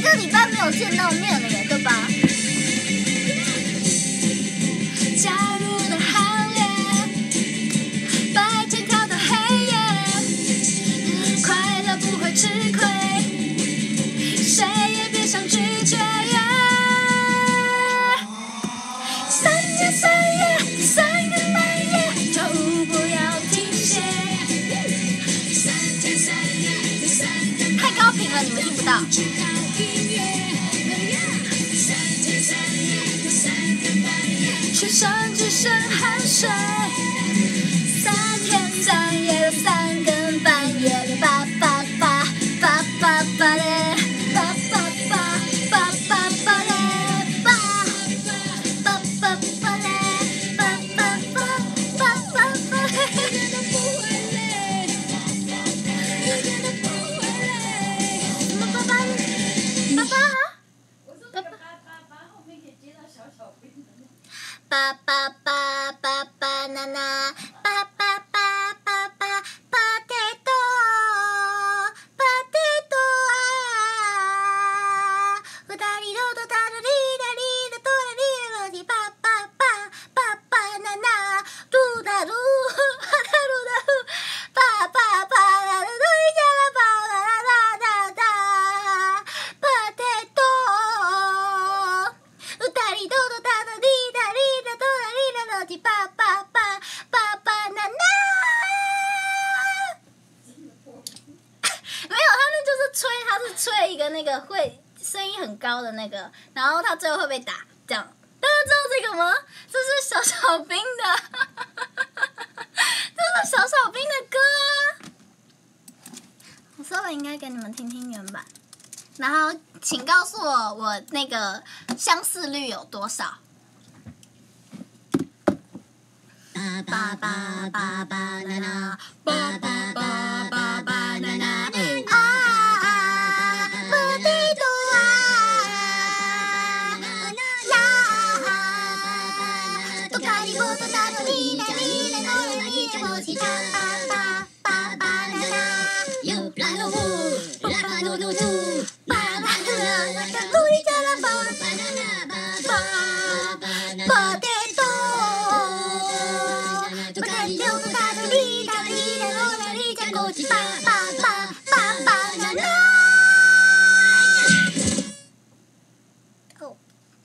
个礼拜没有见到面了耶，对吧？ 加入的行列，白天跳到黑夜，快乐不会吃亏，谁也别想拒绝。三天三夜，三个半夜，跳舞不要停歇。三天三夜，三个太高频了，你们听不到。 直到音乐。三天三夜，三个半夜，全身只剩汗水。三天三夜，三更半夜，叭叭叭叭叭叭嘞，叭叭叭叭叭叭嘞，叭叭叭叭嘞，叭叭叭叭叭叭嘞，一点都不会累，一点都不会累。什么叭叭？ 爸爸， 我说那个八八八后面可以接到小小兵的那个。 爸爸爸爸爸娜娜，爸爸爸爸爸 potato potato 啊，うだりろどだるりだりだとらりろdi 爸爸爸爸爸娜娜，噜da噜哈da噜da噜，爸爸爸啦噜一下啦爸啦啦哒哒 potato， うだりろどだるりだりだとらりろろdi 爸爸爸爸爸娜娜。没有，他那就是吹，他是吹一个那个会声音很高的那个，然后他最后会被打，这样。大家知道这个吗？这是小小兵的，这是小小兵的歌啊。我稍微应该给你们听听原版，然后请告诉我我那个相似率有多少。爸爸爸爸娜娜，爸爸爸爸爸娜娜，啊，potato 啊，啦，都咖喱波多大多哩啦哩啦啦哩啦波西爸爸爸爸娜娜，有啦噜噜，啦啦噜噜噜，爸爸噜啦啦啦噜哩啦啦爸爸娜娜爸爸 potato。都咖喱溜多大多哩啦哩啦啦啦哩啦过去爸爸爸爸爸娜娜。哦，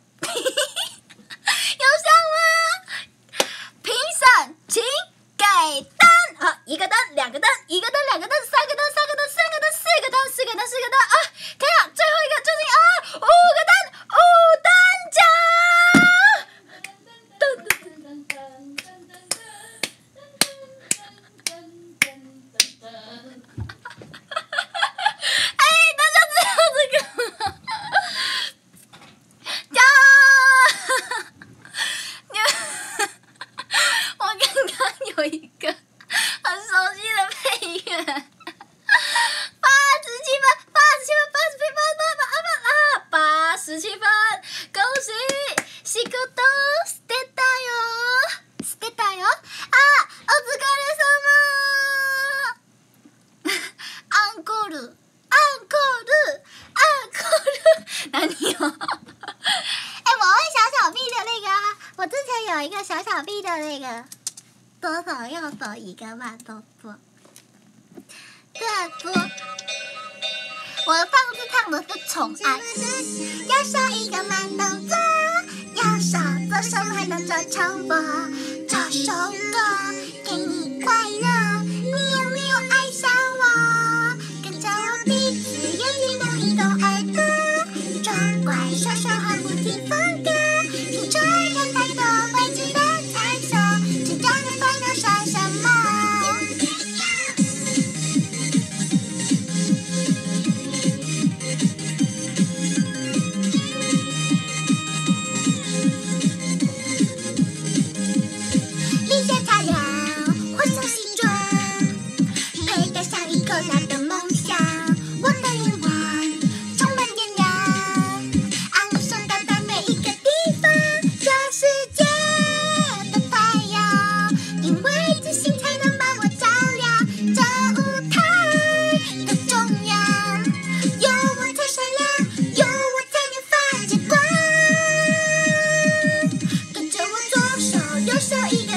有像吗？评审请给灯，好，一个灯，两个灯，一个灯，两个灯，三个灯，三个灯，三个灯，四个灯，四个灯，四个灯啊！看啊，最后一个究竟啊，五个灯，五灯奖。哎，大家知道这个吗？呀！我刚刚有一个很熟悉的配乐，八十七分，八十七分，八十七分，八八八啊，八十七分，恭喜！仕事捨てたよ，捨てたよ啊！お疲れ様。アンコール，アンコール，アンコール，哪里有？哎，我会小小 B 的那个啊，我之前有一个小小 B 的那个，左手右手一个慢动作，对不？我上次唱的是宠爱，右手一个慢动作，右手左手还能做重播，这首歌给你快乐，你有没有爱上我？跟着我鼻子眼睛动一动耳朵，装乖说说话不停放歌，听着人太多未知的猜测，紧张的烦恼说什么？理解。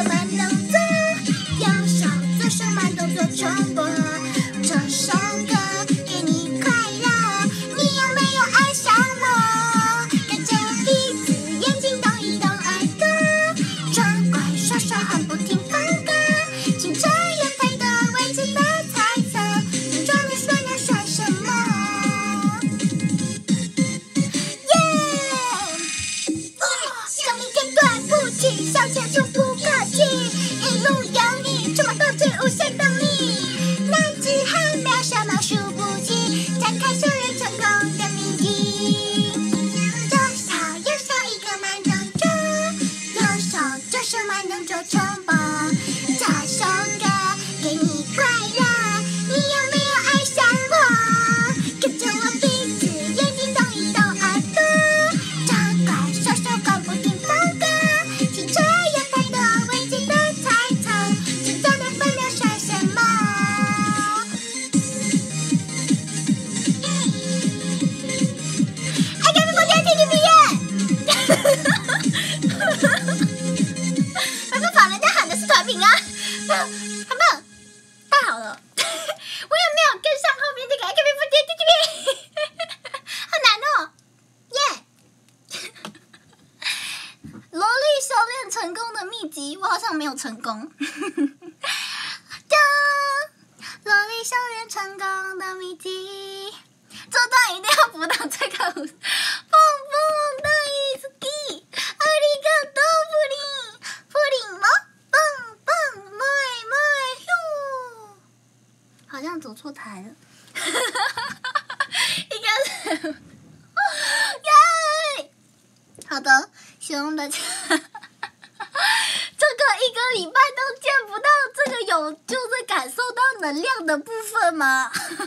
个慢动作，右手左手慢动作重播。这首歌给你快乐，你有没有爱上我？跟着我鼻子眼睛动一动耳朵，装乖说说很不听放歌，清澈有态的未知的猜测，你装的说要说什么？耶！向明天对不起，向前就不客气，一路有你，充满斗志无限动力，男子汉没有什么输不起，展开修炼成功的秘籍。左手右手一个慢动作，右手左手慢动作重播。这首歌给你快乐，你有没有爱上我？跟着我鼻子眼睛动一动耳朵，张乖说说惯不听放歌，清澈有态的未知的猜测，紧张的分量说什么？爱看不见 T T P 耶！没办法，人家喊的是团名啊，很棒，太好了！我也没有跟上后面这个 A K B 四 T T P， 好难哦，耶！萝莉修炼成功的秘籍，我好像没有成功。哒，萝莉修炼成功的秘籍，这段一定要补到这个舞。蹦蹦的一次地，ありがとうプリン，プリンも蹦蹦萌萌哟。好像走错台了，应该是，耶！好的，希望大家这个一个礼拜都见不到这个有就是感受到能量的部分吗？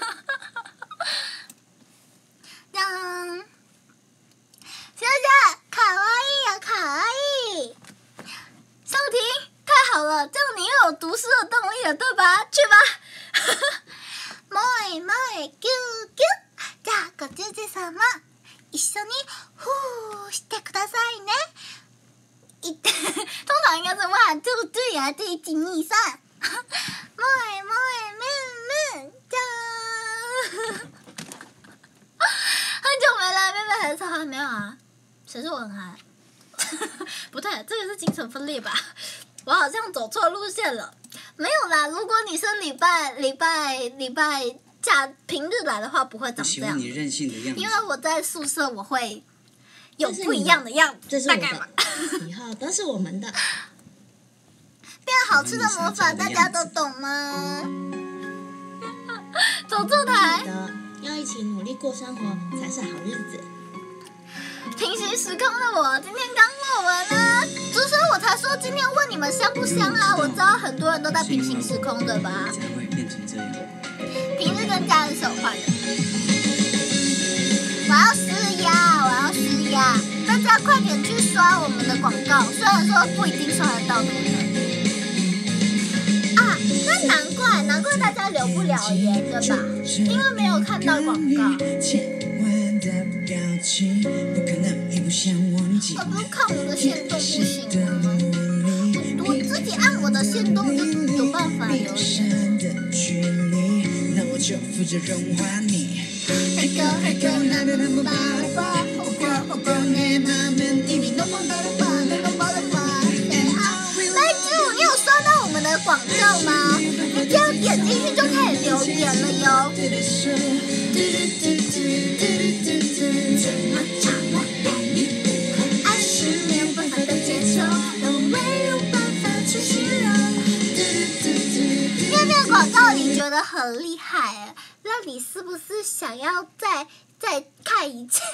让，谢谢，卡哇伊呀，卡哇伊，上庭，太好了，这样你又有读诗的动力了，对吧？去吧。もえもえぎゅうぎゅう、じゃあご主人様、一緒にふーしてくださいね。い通常应该是哇，就这呀，这一斤一三。もえもえ妹妹，じゃー。很久没来，妹妹很少还没有啊？谁说我很嗨？不对，这个是精神分裂吧？我好像走错路线了。没有啦，如果你是礼拜礼拜礼拜假平日来的话，不会长这样。 你任性的样子。 因为我在宿舍，我会有不一样的样子， 这是大概嘛。 以后都是我们的。 变好吃的魔法，大家都懂吗？走错台。 要一起努力过生活才是好日子。 平行时空的我今天刚过完啦，所以我才说今天问你们香不香啊？我知道很多人都在平行时空的吧？ 才会变成这样。 平日跟假日是有换的。我要施压，我要施压，大家快点去刷我们的广告，虽然说不一定刷得到，对不对？啊，那难怪，难怪大家留不了言，对吧？因为没有看到广告。我不是看我的线动不行吗？我我自己按我的线动就有办法留言。黑狗黑狗那那那巴巴，火锅火锅내맘은이미너무너무바너무너무巴。来猪，你有刷到我们的广告吗？你只要点进去就可以留言了哟。爱是没有办法的接受，但我没有办法去形容。因为那个广告你觉得很厉害，那你是不是想要再再看一次？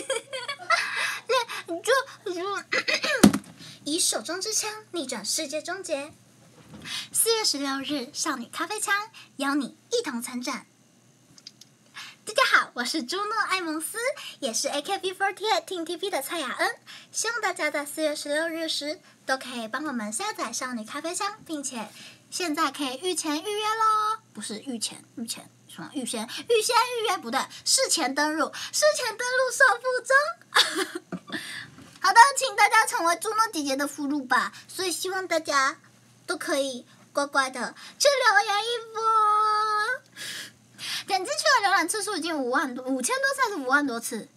那就就以手中之枪逆转世界终结。四月十六日，少女咖啡枪邀你一同参战。大家好，我是朱诺艾蒙斯，也是 A K B 四十八 Team T V 的蔡雅恩。希望大家在四月十六日时都可以帮我们下载少女咖啡香，并且现在可以预前预约咯，不是预前预前什么预先预先预约不对，事前登录事前登录首付中。好的，请大家成为朱诺姐姐的俘虏吧。所以希望大家都可以乖乖的去留言一波。点进去的浏览次数已经五万多，五千多次还是五万多次？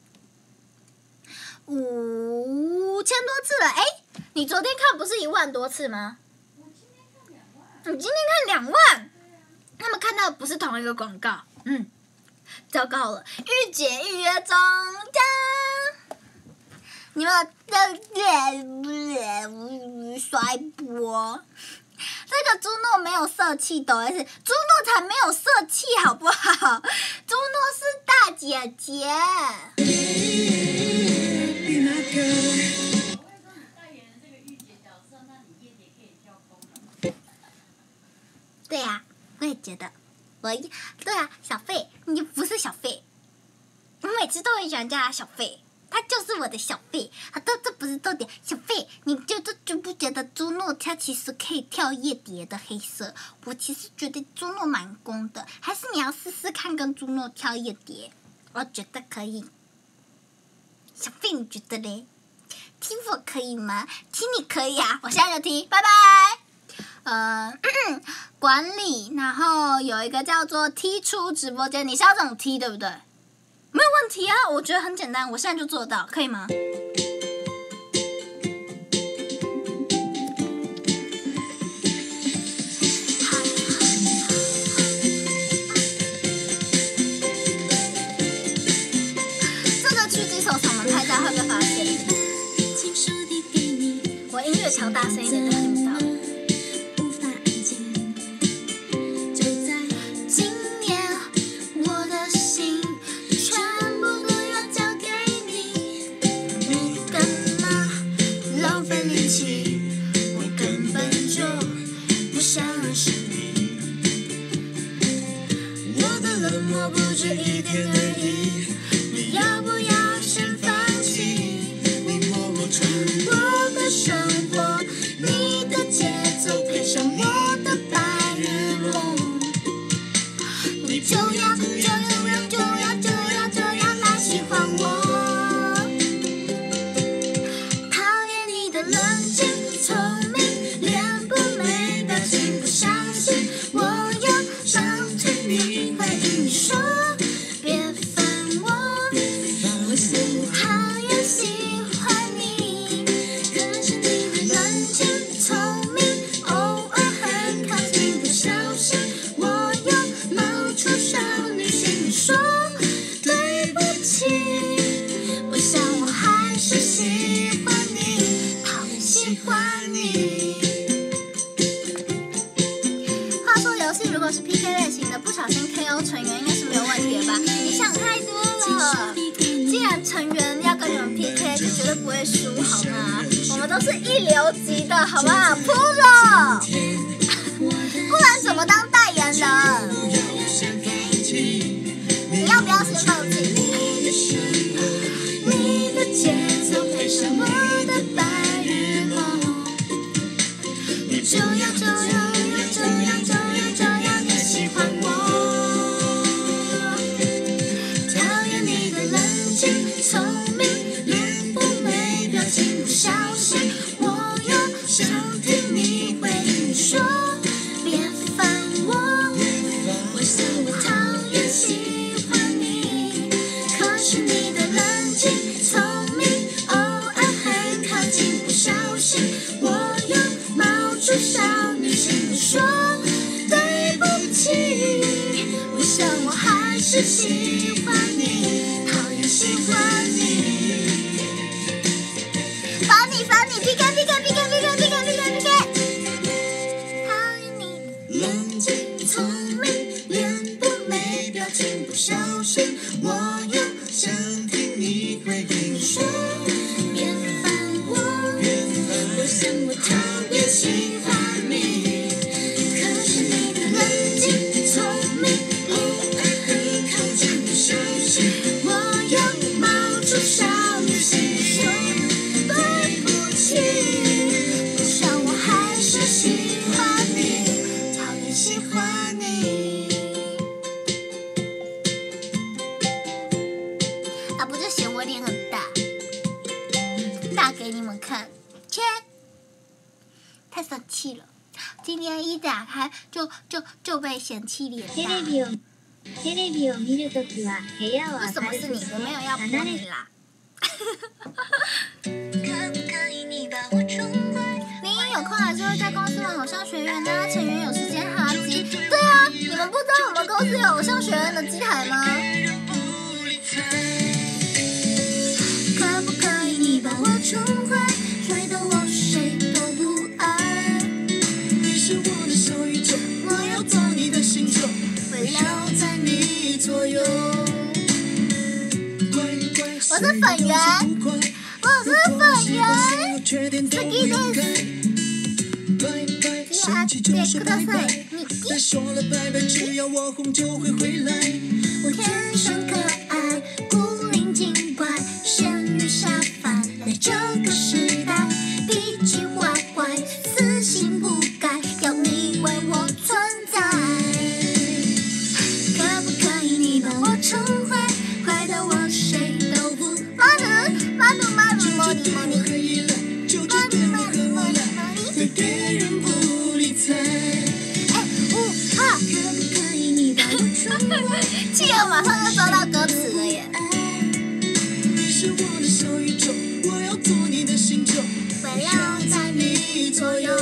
五千多次了，哎，你昨天看不是一万多次吗？ 我今天看两万。 你今天看两万，他们看到的不是同一个广告，嗯，糟糕了，御姐预约中，加，你们的甩播。这个朱诺没有色气，抖 S， 朱诺才没有色气，好不好？朱诺是大姐姐。 我会说你代言的这个御姐角色，那你夜蝶可以跳风了。 对呀、啊，我也觉得，我一对啊，小费，你不是小费，我每次都很喜欢叫他小费。他就是我的小费，好的，这不是重点。小费，你就就就不觉得朱诺他其实可以跳夜蝶的黑色？我其实觉得朱诺蛮攻的，还是你要试试看跟朱诺跳夜蝶？我觉得可以。小费，你觉得嘞？踢我可以吗？踢你可以啊，我现在就踢，拜拜。呃，管理，然后有一个叫做踢出直播间，你是要这种踢对不对？没有问题啊，我觉得很简单，我现在就做到，可以吗？这个狙击手嗓门太大会被发现。我音乐调大声一点就听不到。好不好 ？Pro， 不然怎么当代言人？你要不要先放弃？你的节奏配上我的白日梦，你就要这样，这样，这样，这样，你喜欢我。讨厌你的冷静、聪明、脸不美、表情不小心。想听你回应说，别烦我。我想我讨厌喜欢你，可是你的冷静聪明，偶尔很靠近，不小心我又冒出少女心说对不起。我想我还是喜欢你，讨厌喜欢你。罚你罚你 P K P K P K P K P K P K P K， 讨厌你冷静聪明，脸不美，表情不小心，我又想听你回应说别烦我。我想我讨厌喜欢你，可是你的冷静聪明，偶尔很靠近，不小心我又冒出少女心说。我想我还是喜欢你，讨厌喜欢你。 今天一打开就就就被嫌弃脸テ大。 レビをテレビを見るときは部屋を为什么明るく是你？我没有して要播離れ你啦。 可不可以你把我宠坏？ 林英有空还是会在公司玩偶像学院呢？成员有时间哈机。对啊，你们不知道我们公司有偶像学院的机台吗？ 可不可以你把我宠坏？坏到我谁都不爱。你是我的小宇宙，我要做你的星球，围绕在你左右。 我是粉圆，我是粉圆。次ぎです。やってください。你再说了拜拜，只要我红就会回来。我天生可爱，古灵精怪，咸鱼下凡来这个时代，脾气坏坏，死性不改，要你为我存在。可不可以你把我宠坏，坏到我谁都不马鲁马鲁马鲁莫尼莫尼。 就这对我和我俩，对别人不理睬。 哎，呜哈！ 可不可以你把我宠坏？ 企鹅马上就抓到歌词了耶。 你是我的小宇宙，我要做你的星球， 围绕在你左右。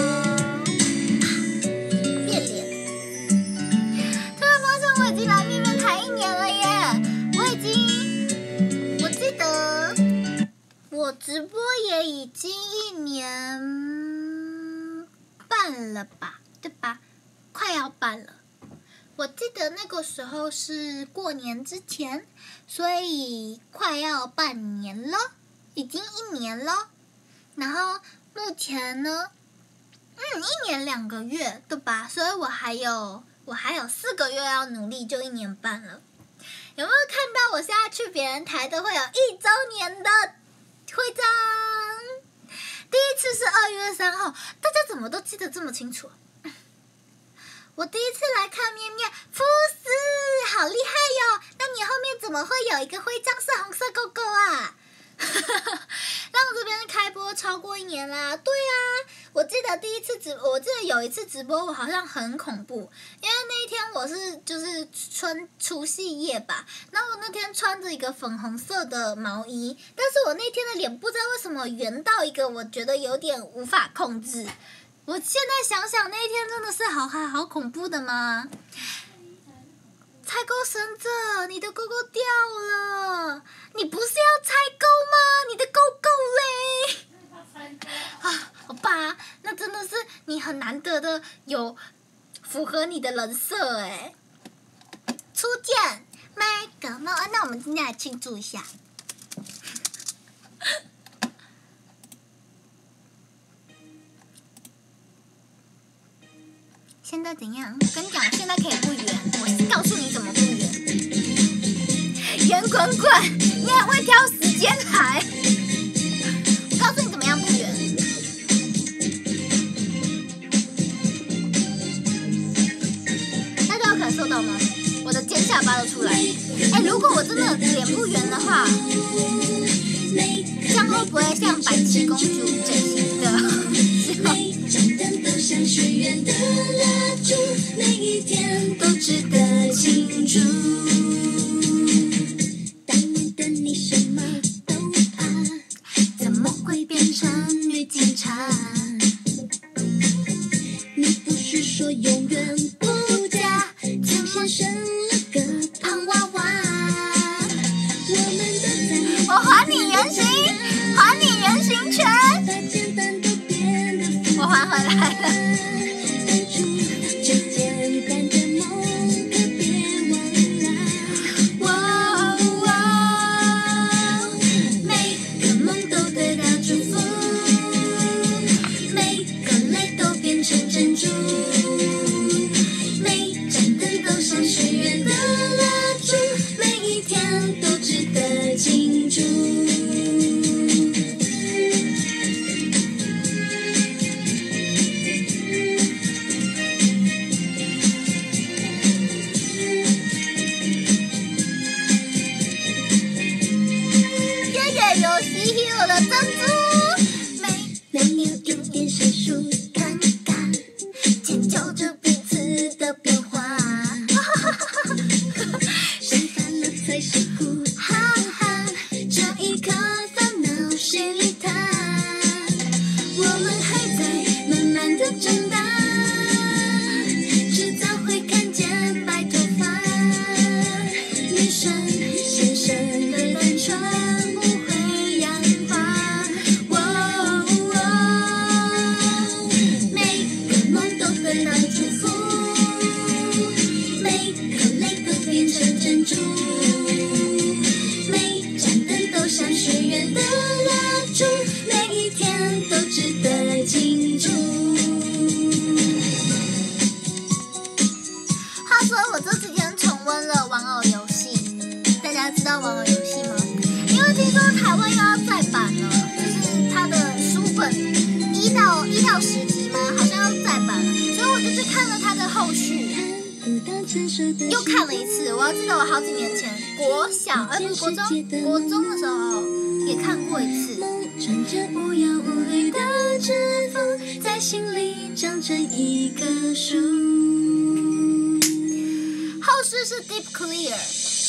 变脸。突然发现我已经来面面谈一年了耶！我已经，我记得我直播也已经一年半了吧，对吧？快要半了。我记得那个时候是过年之前，所以快要半年了，已经一年了。然后目前呢，嗯，一年两个月，对吧？所以我还有我还有四个月要努力，就一年半了。有没有看到我现在去别人台都会有一周年的徽章？第一次是二月三号，大家怎么都记得这么清楚？我第一次来看面面，福斯，好厉害哟！那你后面怎么会有一个徽章是红色勾勾啊？让我这边开播超过一年啦，对啊，我记得第一次直，我记得有一次直播我好像很恐怖，因为那一天我是就是春除夕夜吧，然后我那天穿着一个粉红色的毛衣，但是我那天的脸不知道为什么圆到一个我觉得有点无法控制。我现在想想那一天真的是好还好恐怖的吗？采购神者，你的勾勾掉了，你不是要采购吗？你的勾勾嘞？啊，好吧，那真的是你很难得的有符合你的人设哎。初见，麦感冒，那我们今天来庆祝一下。现在怎样？我跟你讲，现在可以不圆，我告诉你怎么不圆。圆滚滚，你很会挑时间来。我告诉你怎么样不圆。大家有感受到吗？我的尖下巴都出来。哎，如果我真的脸不圆的话，这样会不会像白痴公主整形的？ 像许愿的蜡烛，每一天都值得庆祝。当年的你什么都怕，怎么会变成女警察？你不是说永远不嫁，怎么生了个胖娃娃？我们的赞， 我还你原形，还你原形拳。 把简单都变得我还回来了。 最简单的梦。 祝福，每颗泪都变成珍珠，每盏灯都像许愿的蜡烛，每一天都值得庆祝。 话说我这几天重温了玩偶游戏，大家知道玩偶游戏吗？因为听说台湾又要再版了，就是它的书本一到一到十集吗？好像要再版了，所以我就去看了它的后续，又看了一次。我要记得我好几年前国小，哎不是国中，国中的时候也看过一次。 穿着无忧无虑的制服，在心里长成一棵树。 后续是 Deep Clear，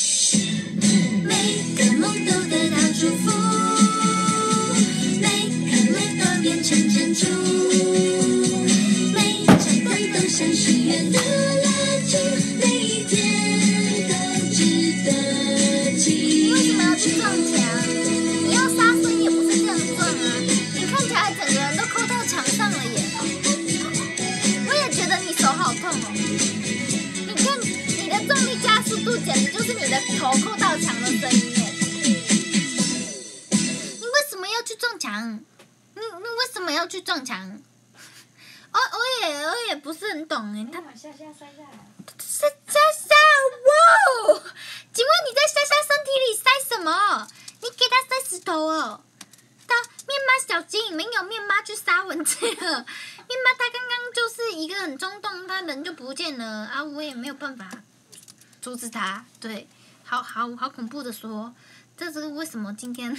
每个梦都得到祝福，每颗泪都变成珍珠，每盏灯都像许愿的蜡烛，每一天都值得庆你为什么要去祝。 撞墙？你要杀生也不是这样撞啊！你看起来整个人都扣到墙上了耶！我也觉得你手好痛哦。你看你的重力加速度简直就是你的头扣到墙的声音耶！你为什么要去撞墙？你你为什么要去撞墙？我我也我也不是很懂哎，他往下下摔下来。 塞莎莎，哇！请问你在莎莎身体里塞什么？你给他塞石头哦。他面妈小心，没有面妈去杀蚊子了。面妈他刚刚就是一个很冲动，他人就不见了啊！我也没有办法阻止他。对，好好好恐怖的说，这是为什么今天？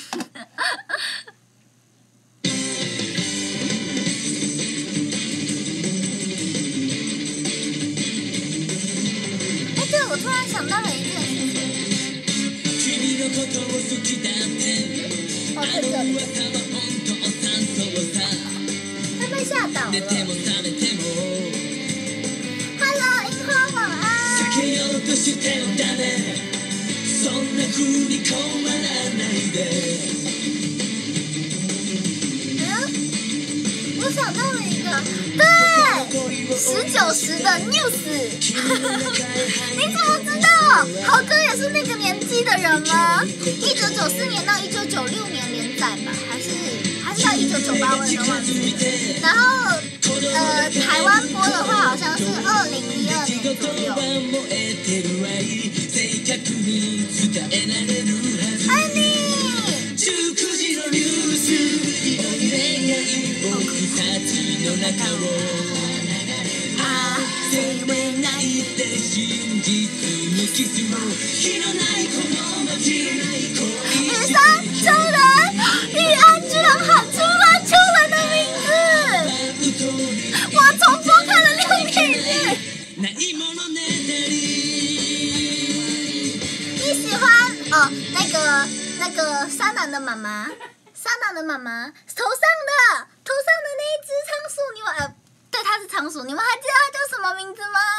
哎，对，我突然想到了一件事情。哦，在这里。他被吓倒了。Hello， 樱花晚安。嗯，我想到了一个，对，十九时的 news。你怎么知道？豪哥也是那个年纪的人吗？一九九四年到一九九六年连载吧，还是还是到一九九八，我也没忘记了。然后呃，台湾播的话好像是二零一二年左右。爱你。雨山秋人，玉安居然喊出了秋人的名字，我重复看了六遍。你喜欢哦？那个那个沙男的妈妈，沙男的妈妈头上的头上的那一只仓鼠，你们呃，对，它是仓鼠，你们还记得它叫什么名字吗？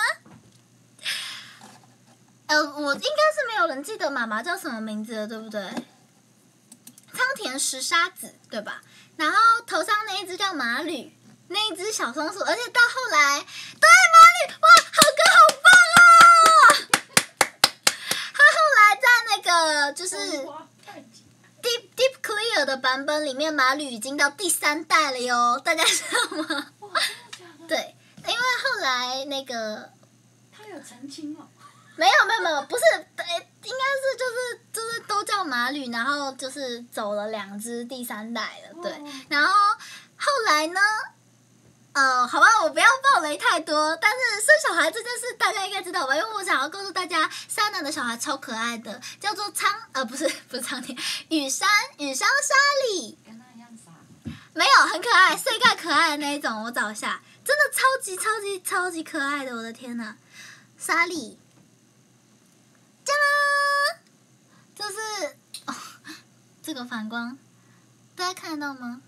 呃，我应该是没有人记得妈妈叫什么名字了，对不对？仓田石沙子，对吧？然后头上那一只叫马吕，那一只小松鼠，而且到后来，对马吕，哇，好歌好棒哦！他后来在那个就是 Deep Deep Clear 的版本里面，马吕已经到第三代了哟，大家知道吗？对，因为后来那个他有澄清哦。 没有没有没有，不是，呃，应该是就是就是都叫马吕，然后就是走了两只第三代了，对，然后后来呢，呃，好吧，我不要爆雷太多，但是生小孩这件事大家应该知道吧？因为我想要告诉大家，沙男的小孩超可爱的，叫做苍，呃，不是不是苍田，羽山羽山沙里， 跟他一样傻。 没有很可爱，碎盖可爱的那一种，我找一下，真的超级超级超级可爱的，我的天哪，沙里。짜란！就是、哦、这个反光，大家看得到吗？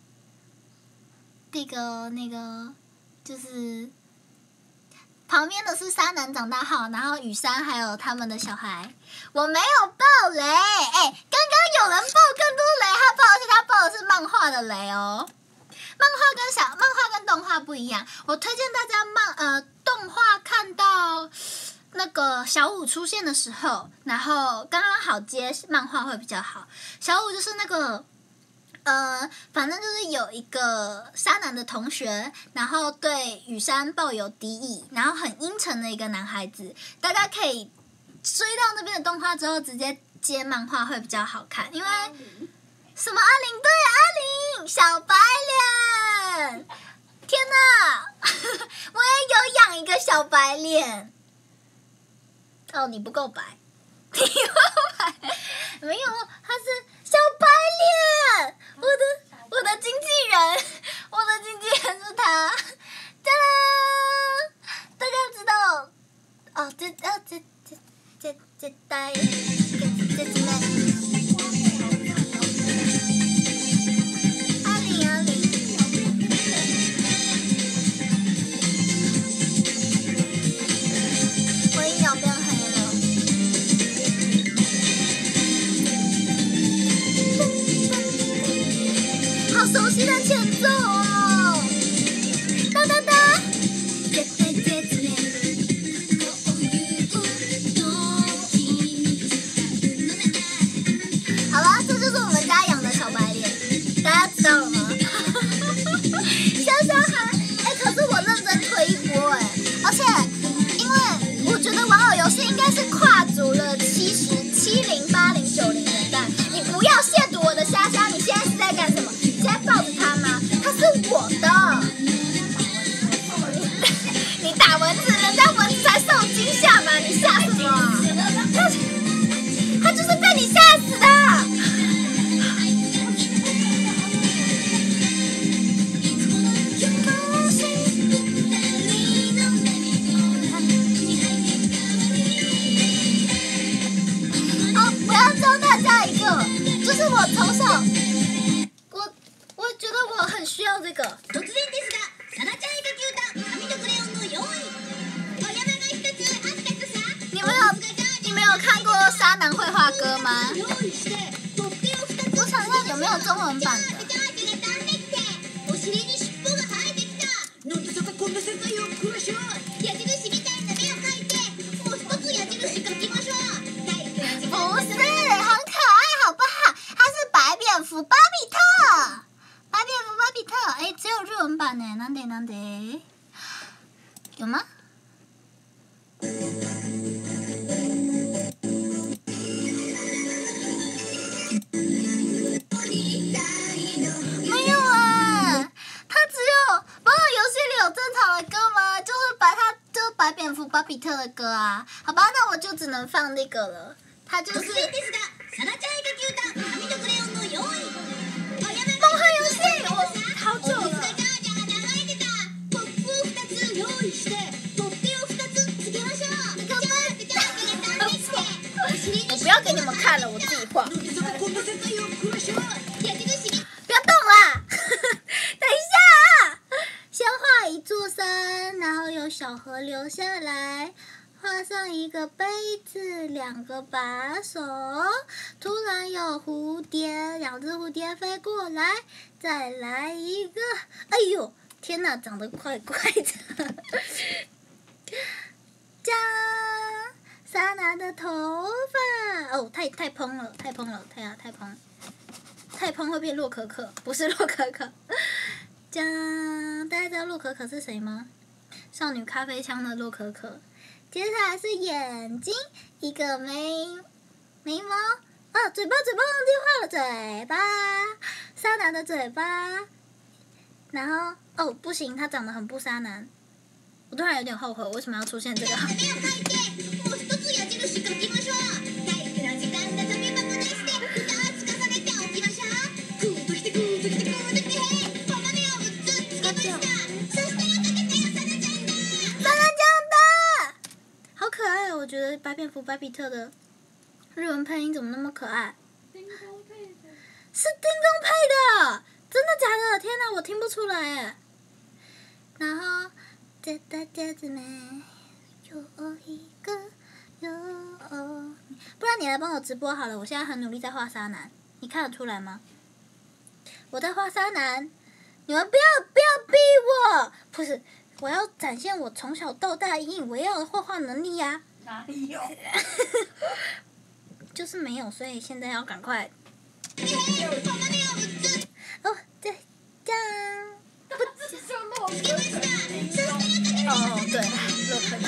这个那个就是旁边的是沙男长大号，然后羽山还有他们的小孩。我没有爆雷，哎，刚刚有人爆更多雷，他爆而且他爆的是漫画的雷哦。 漫画跟小漫画跟动画不一样，我推荐大家漫呃动画看到那个小五出现的时候，然后刚刚好接漫画会比较好。小五就是那个。呃，反正就是有一个沙男的同学，然后对羽山抱有敌意，然后很阴沉的一个男孩子。大家可以追到那边的动画之后，直接接漫画会比较好看，因为什么阿玲对阿玲小白脸，天哪，我也有养一个小白脸。哦，你不够白，你不够白，没有，他是小白脸。我的我的经纪人，我的经纪人是他，哒啦！大家知道哦，这哦这这这这代这这姊妹，阿玲阿玲，我音量变黑了。好熟悉的前奏哦！哒哒哒！好了，这就是我们家养的小白脸，大家知道了吗？小小孩，哎，可是我认真推一波哎，而且因为我觉得玩偶游戏应该是跨足了七十、七零、八零、九零年代，你不要亵渎我的虾虾，你现在是在干什么？你现在抱着它吗？它是我的。你打蚊子，人家蚊子才受惊吓嘛，你吓什么？它它就是被你吓死的。哦，我要教大家一个，就是我从小。我我觉得我很需要这个。突然ですが、サナちゃんが牛タン、紙とクレヨンの用意。お山が一つあったとさ。你们有你们有看过沙男绘画歌吗？我想要有没有中文版的？お尻に尻尾が生えてきた。なんでこんな世界を食うしょ。矢印みたいな目を描いて、もう一つ矢印描きましょう。不是，很可爱，好不好？它是白蝙蝠巴比特。白蝙蝠巴比特，哎，只有日文版呢，なんでなんで？有吗？没有啊，它只有玩偶游戏里有正常的歌吗？就是白它就是白蝙蝠巴比特的歌啊。好吧，那我就只能放那个了。它就是。梦幻游戏，我好久了。我不要给你们看了，我自己画。不要动啦！等一下啊！先画一座山，然后有小河流下来。画上一个杯子，两个把手，突然有蝴蝶，两只蝴蝶飞过来，再来一个，哎呦，天哪，长得怪怪的，加莎娜的头发，哦，太太蓬了，太蓬了，太啊太蓬，太蓬会变洛可可，不是洛可可，加，大家知道洛可可是谁吗？少女咖啡枪的洛可可。接下来是眼睛，一个眉眉毛，啊，嘴巴嘴巴忘记画了嘴巴，沙男的嘴巴，然后哦不行，他长得很不沙男，我突然有点后悔，为什么要出现这个？可爱，我觉得白蝙蝠巴比特的日文配音怎么那么可爱？ 丁公配的。 是丁公配的，真的假的？天哪，我听不出来哎。然后，这大家子们有一个有，不然你来帮我直播好了，我现在很努力在画沙男，你看得出来吗？我在画沙男， 你们不要不要逼我，不是，我要展现我从小到大引以为傲的画画能力呀、 哪里有？ 就是没有，所以现在要赶快。哦，对，这样。 不，这是落分。 哦，对，落分。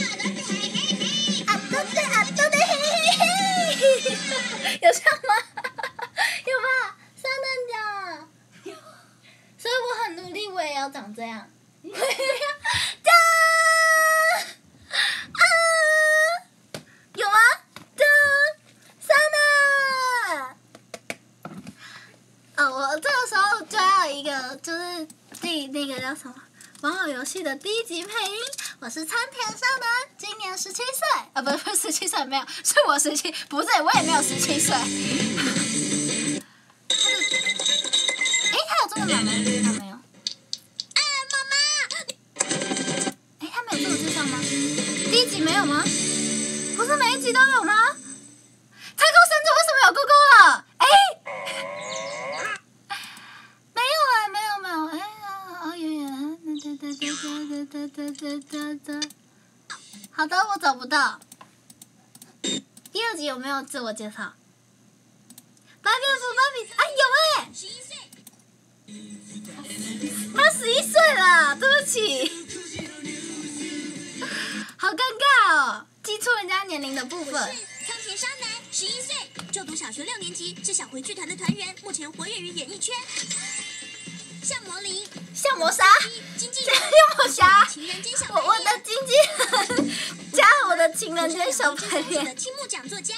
啊，对对啊，对对，嘿嘿嘿，有像吗？有吧？三等奖。所以我很努力，我也要长这样。这样。啊！有吗？这样。三的。哦，我这个时候就要一个，就是第那个叫什么玩偶游戏的第一集配音。我是参田少男，今年十七岁。啊，不是不是十七岁，没有，是我十七，不是，我也没有十七岁。哎，他有这么老吗？他没有。哎，妈妈。哎，他没有这么介绍吗？第一集没有吗？不是每一集都有吗？太空神族为什么有勾勾了？哎。没有哎，没有没有哎呀，哦有有，对对对对对对对对对。好的，我找不到。第二集有没有自我介绍？芭比夫芭比，啊有哎。十一岁。他十一岁了，对不起。好尴尬哦，记错人家年龄的部分。 仓田沙男，十一岁，就读小学六年级，是小回剧团的团员，目前活跃于演艺圈。向魔灵， 向魔杀， 经纪向魔侠， 情人间小我我的经纪人加我的情人间小白脸。 青木奖作家。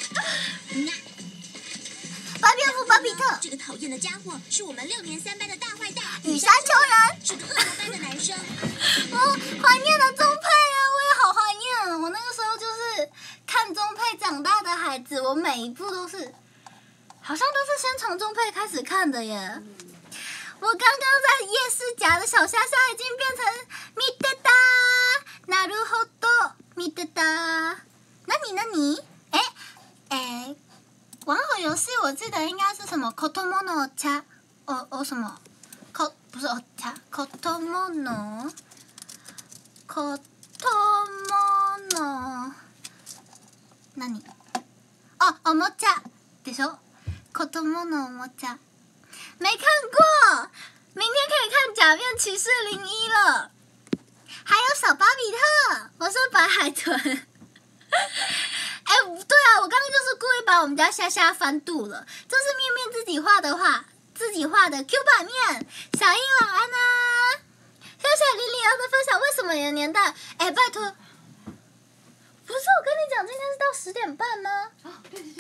芭比夫芭比特， 这个讨厌的家伙是我们六年三班的大坏蛋， 羽山丘人， 是个恶魔般的男生。 我怀念了中配啊，我也好怀念。我那个时候就是看中配长大的孩子，我每一部都是，好像都是先从中配开始看的耶。我刚刚在夜市夹的小虾虾已经变成米德达，なるほど米德达。那你那你？哎哎，玩偶游戏我记得应该是什么？子供の茶，哦哦什么？こ不是お茶，子供の子供の何？哦，おもちゃでしょ？子供のおもちゃ。没看过，明天可以看《假面骑士零一》了，还有小巴比特，我是白海豚。哎，对啊，我刚刚就是故意把我们家虾虾翻肚了。这是面面自己画的画，自己画的 Q 版面。小英晚安啊！谢谢零零二的分享，为什么有年代？哎，拜托，不是我跟你讲，今天是到十点半吗？ 啊，对对对。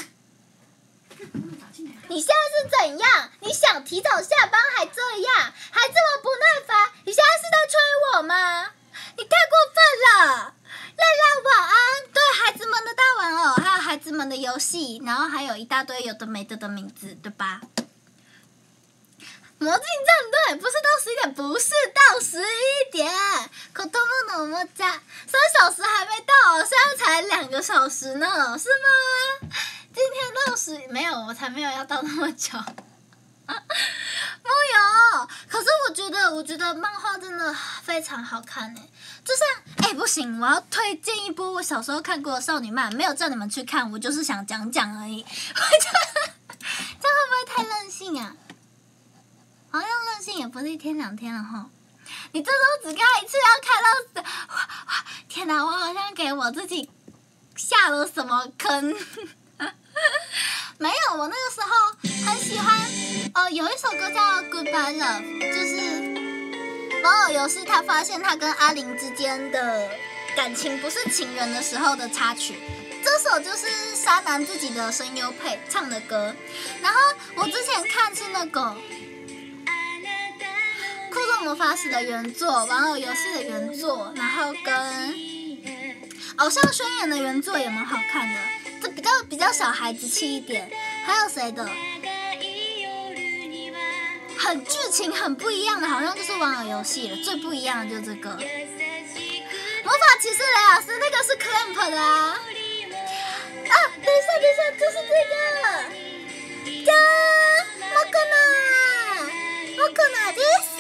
你现在是怎样？你想提早下班还这样，还这么不耐烦？你现在是在催我吗？你太过分了！赖赖晚安，对孩子们的大玩偶，还有孩子们的游戏，然后还有一大堆有的没的的名字，对吧？魔镜战队不是到十一点，不是到十一点。子供のおもちゃ，三小时还没到，现在才两个小时呢，是吗？今天到十没有，我才没有要到那么久。木有，可是我觉得，我觉得漫画真的非常好看诶。就像，哎，不行，我要推荐一部我小时候看过的少女漫，没有叫你们去看，我就是想讲讲而已。我觉得这样会不会太任性啊？好像任性也不是一天两天了哈。你这周只看一次，要看到，哇哇！天哪，我好像给我自己下了什么坑。没有，我那个时候很喜欢，呃，有一首歌叫《Goodbye Love》，就是玩偶游戏他发现他跟阿玲之间的感情不是情人的时候的插曲。这首就是沙男自己的声优配唱的歌。然后我之前看是那个《酷动魔法使》的原作，玩偶游戏的原作，然后跟《偶像宣言》的原作也蛮好看的。这比较比较小孩子气一点，还有谁的？很剧情很不一样的，好像就是玩偶游戏了。最不一样的就是这个魔法骑士雷老师，那个是 Clamp 的啊！啊，等一下，等一下，就是这个。じゃーん、モコナ、モコナです。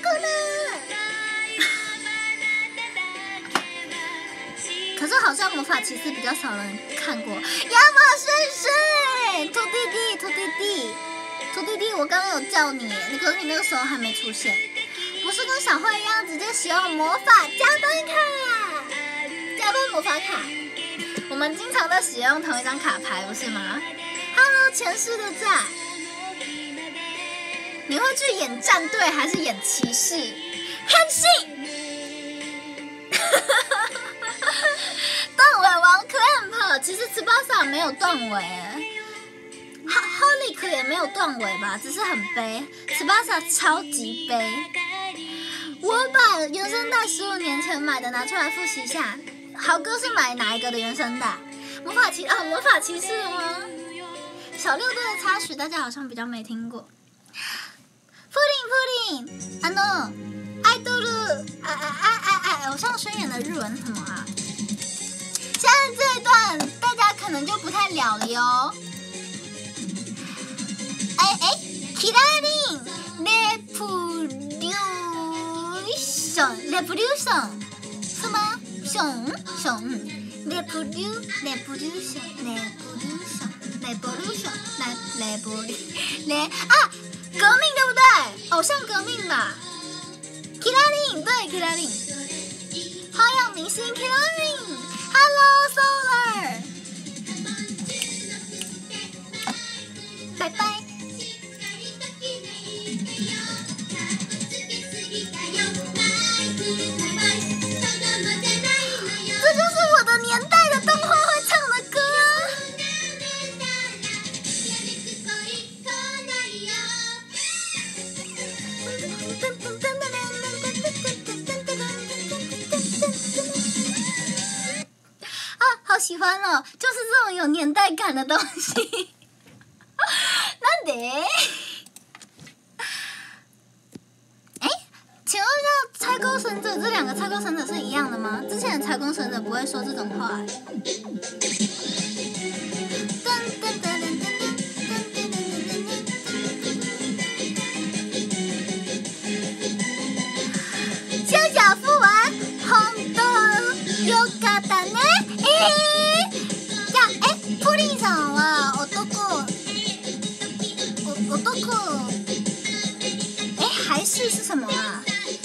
可是好像魔法骑士比较少人看过。亚马逊是土弟弟，土弟弟，土弟弟，我刚刚有叫你，可是你那个时候还没出现。不是跟小慧一样直接使用魔法加分卡，加分魔法卡。我们经常在使用同一张卡牌，不是吗 ？Hello， 前世的在。你会去演战队还是演骑士？汉信。断尾王 Clamp， 其实茨巴萨没有断尾 ，Holic 也没有断尾吧，只是很悲。茨巴萨超级悲。我把原声带十五年前买的拿出来复习一下。豪哥是买哪一个的原声带？魔法骑啊，魔法骑士吗？小六队的插曲大家好像比较没听过。Pudding Pudding， あのアイドル啊啊啊啊啊！偶像宣言的日文是什么啊？现在这一段大家可能就不太了了哟。哎哎 ，Kirarin Revolution Revolution 是吗？熊熊 Revolution Revolution Revolution Revolution Revolution 啊，革命对不对？偶像革命吧。Kirarin 对 Kirarin， 花样明星 Kirarin。Hello Solar， 拜拜。这就是我的年代的动画会唱的歌啊。好喜欢哦，就是这种有年代感的东西。なんで？哎，请问一下，拆钩神者这两个拆钩神者是一样的吗？之前的拆钩神者不会说这种话。小小富文，本当よかったね。えー、じゃあ、え、プリンさんは男、お男、哎，还是是什么啊？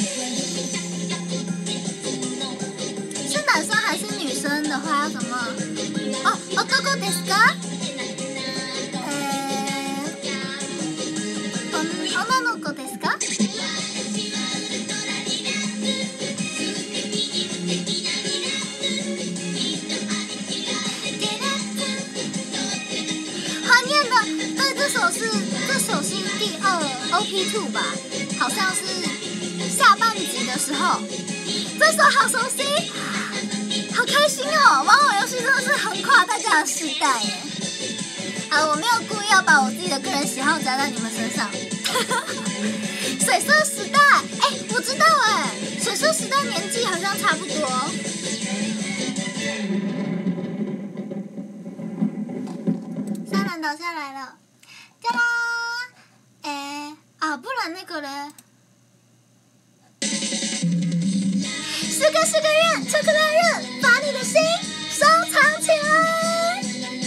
是男生还是女生的话要怎么？哦，男ですか？えー、女の子ですか？这首是这首是第二 O P 二 吧，好像是下半集的时候。这首好熟悉，好开心哦！玩偶游戏真的是横跨大家的世代耶。好，我没有故意要把我自己的个人喜好加在你们身上。水色时代，哎，我知道哎，水色时代年纪好像差不多。沙兰倒下来了。哒啦，哎啊，不然那个嘞，十个十个愿，这个大愿，把你的心收藏起来。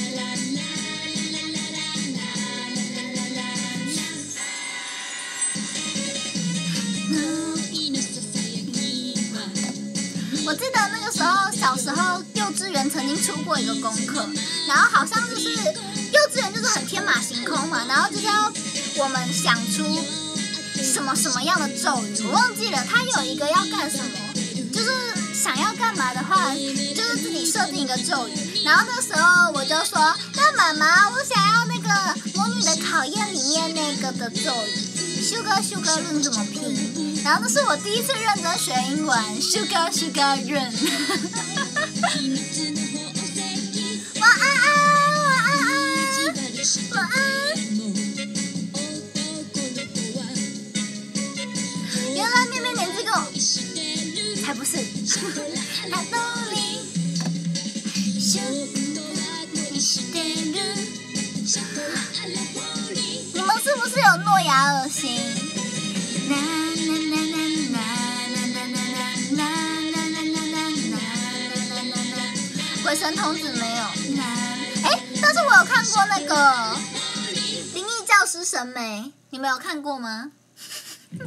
我记得那个时候，小时候幼稚园曾经出过一个功课，然后好像就是。幼稚园就是很天马行空嘛，然后就是要我们想出什么什么样的咒语，我忘记了，它有一个要干什么，就是想要干嘛的话，就是自己设定一个咒语。然后那时候我就说，那妈妈，我想要那个魔女的考验里面那个的咒语 ，sugar sugar run 怎么拼？然后那是我第一次认真学英文 ，sugar sugar run。晚安安。晚安。原来妹妹年纪跟我，才不是。你们是不是有诺亚恶心？ 鬼神童子没有难，哎，但是我有看过那个灵异教师神眉，你们有看过吗？噔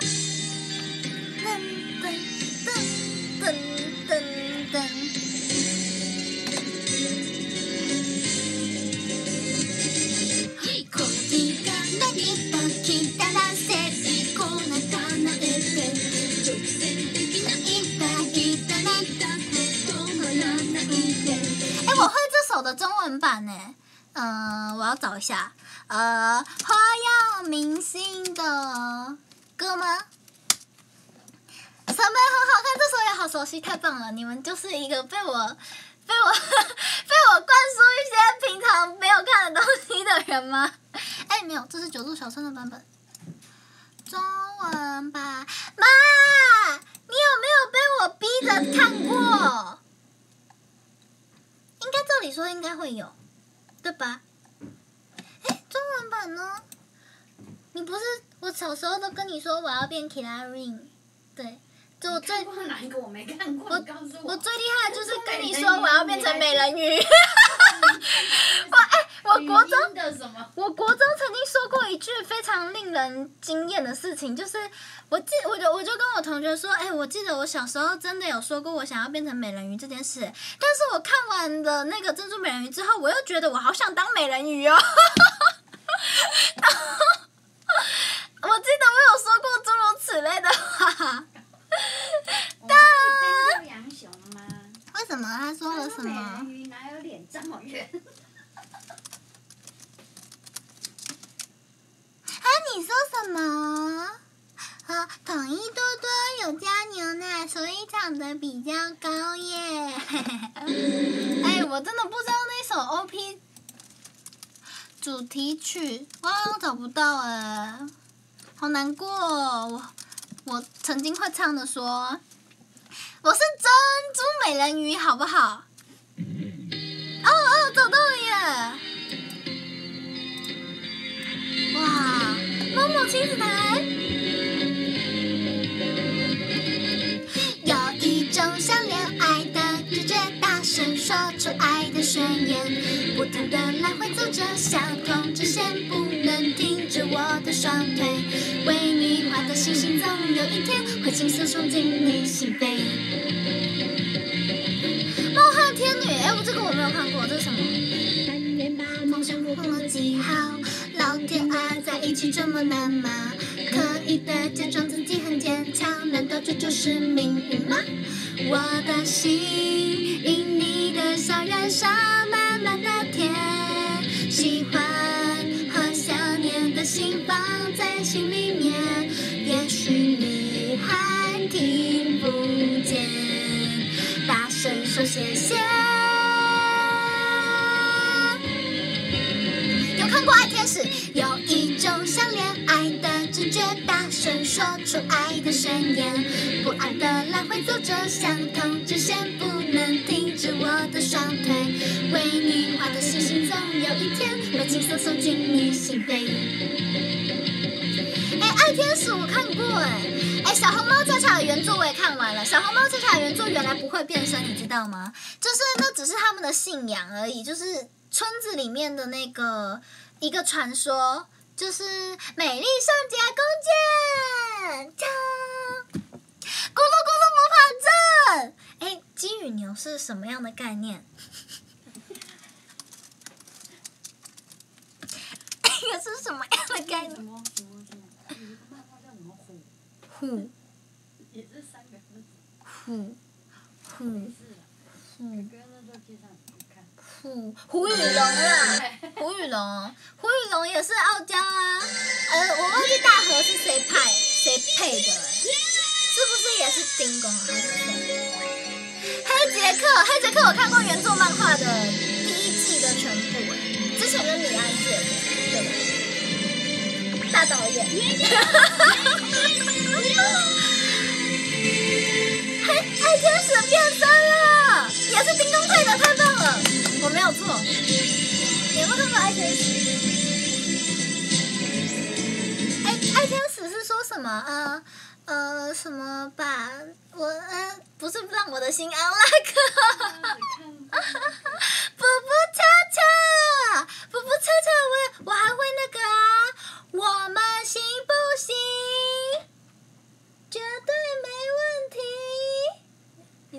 噔噔噔噔噔。哎，我会这首的中文版呢，嗯、呃，我要找一下，呃，花样明星的歌吗？什么很好看，这首也好熟悉，太棒了！你们就是一个被我被我被我灌输一些平常没有看的东西的人吗？哎，没有，这是九度小春的版本，中文版。妈，你有没有被我逼着看过？应该照理说应该会有，对吧？哎，中文版呢？你不是我小时候都跟你说我要变 Kilarin， 对。就我最哪一个我没看过？ 我你告诉我。 我最厉害的就是跟你说我要变成美人鱼。我哎、欸，我国中的什么？ 我国中曾经说过一句非常令人惊艳的事情，就是我记我就我就跟我同学说，哎、欸，我记得我小时候真的有说过我想要变成美人鱼这件事，但是我看完了那个珍珠美人鱼之后，我又觉得我好想当美人鱼哦。我记得我有说过诸如此类的话。 我们是被杨雄吗？ 为什么他说了什么？ 美人鱼哪有脸这么圆？ 啊，你说什么？啊，统一多多有加牛奶，所以长得比较高耶。哎，我真的不知道那首 O P 主题曲，我好像找不到哎，好难过哦。我我曾经会唱的说，我是珍珠美人鱼，好不好？哦哦，找到了耶！哇，某某亲子台。有一种想恋爱的直觉，大声说出爱的宣言，不停地来回走着相同直线，不能停止我的双腿，为你画的星星总有一天会轻松冲进你心扉。梦幻天女，哎，我这个我没有看过，这是什么？梦想不碰了记号，老天啊，在一起这么难吗？刻意的假装自己很坚强，难道这就是命运吗？我的心因你的笑燃烧，慢慢的甜，喜欢和想念的心放在心里面，也许你还听不见，大声说谢谢。有看过爱天使？有一种想恋爱的直觉，大声说出爱的宣言，不安的来回走着相同直线，不能停止我的双腿，为你画的星星总有一天会轻松送进你心扉。哎，爱天使我看过哎，哎，小红帽恰恰的原作我也看完了。小红帽恰恰的原作原来不会变身，你知道吗？就是那只是他们的信仰而已，就是村子里面的那个一个传说，就是美丽圣洁弓箭，锵，咕噜咕噜魔法阵。哎，鸡与牛是什么样的概念？也是什么样的概念？ 什么什么什么？有一个漫画叫什么虎？ 虎。 也是三个字。 虎。虎。 是。 虎。 哥那时候介绍你看。 虎虎与龙啊，虎与龙，虎与龙也是傲娇啊。呃，我忘记大河是谁派谁配的、欸，是不是也是丁公还是谁？黑杰克，黑杰克我看过原作漫画的第一季的全部、欸，之前跟李安借的，对，大导演。黑爱天使变身了，也是丁公配的，太棒了！我没有错，你有没有看过爱天使？哎，爱天使是说什么啊？呃，什么把我呃，不是让我的心安拉克。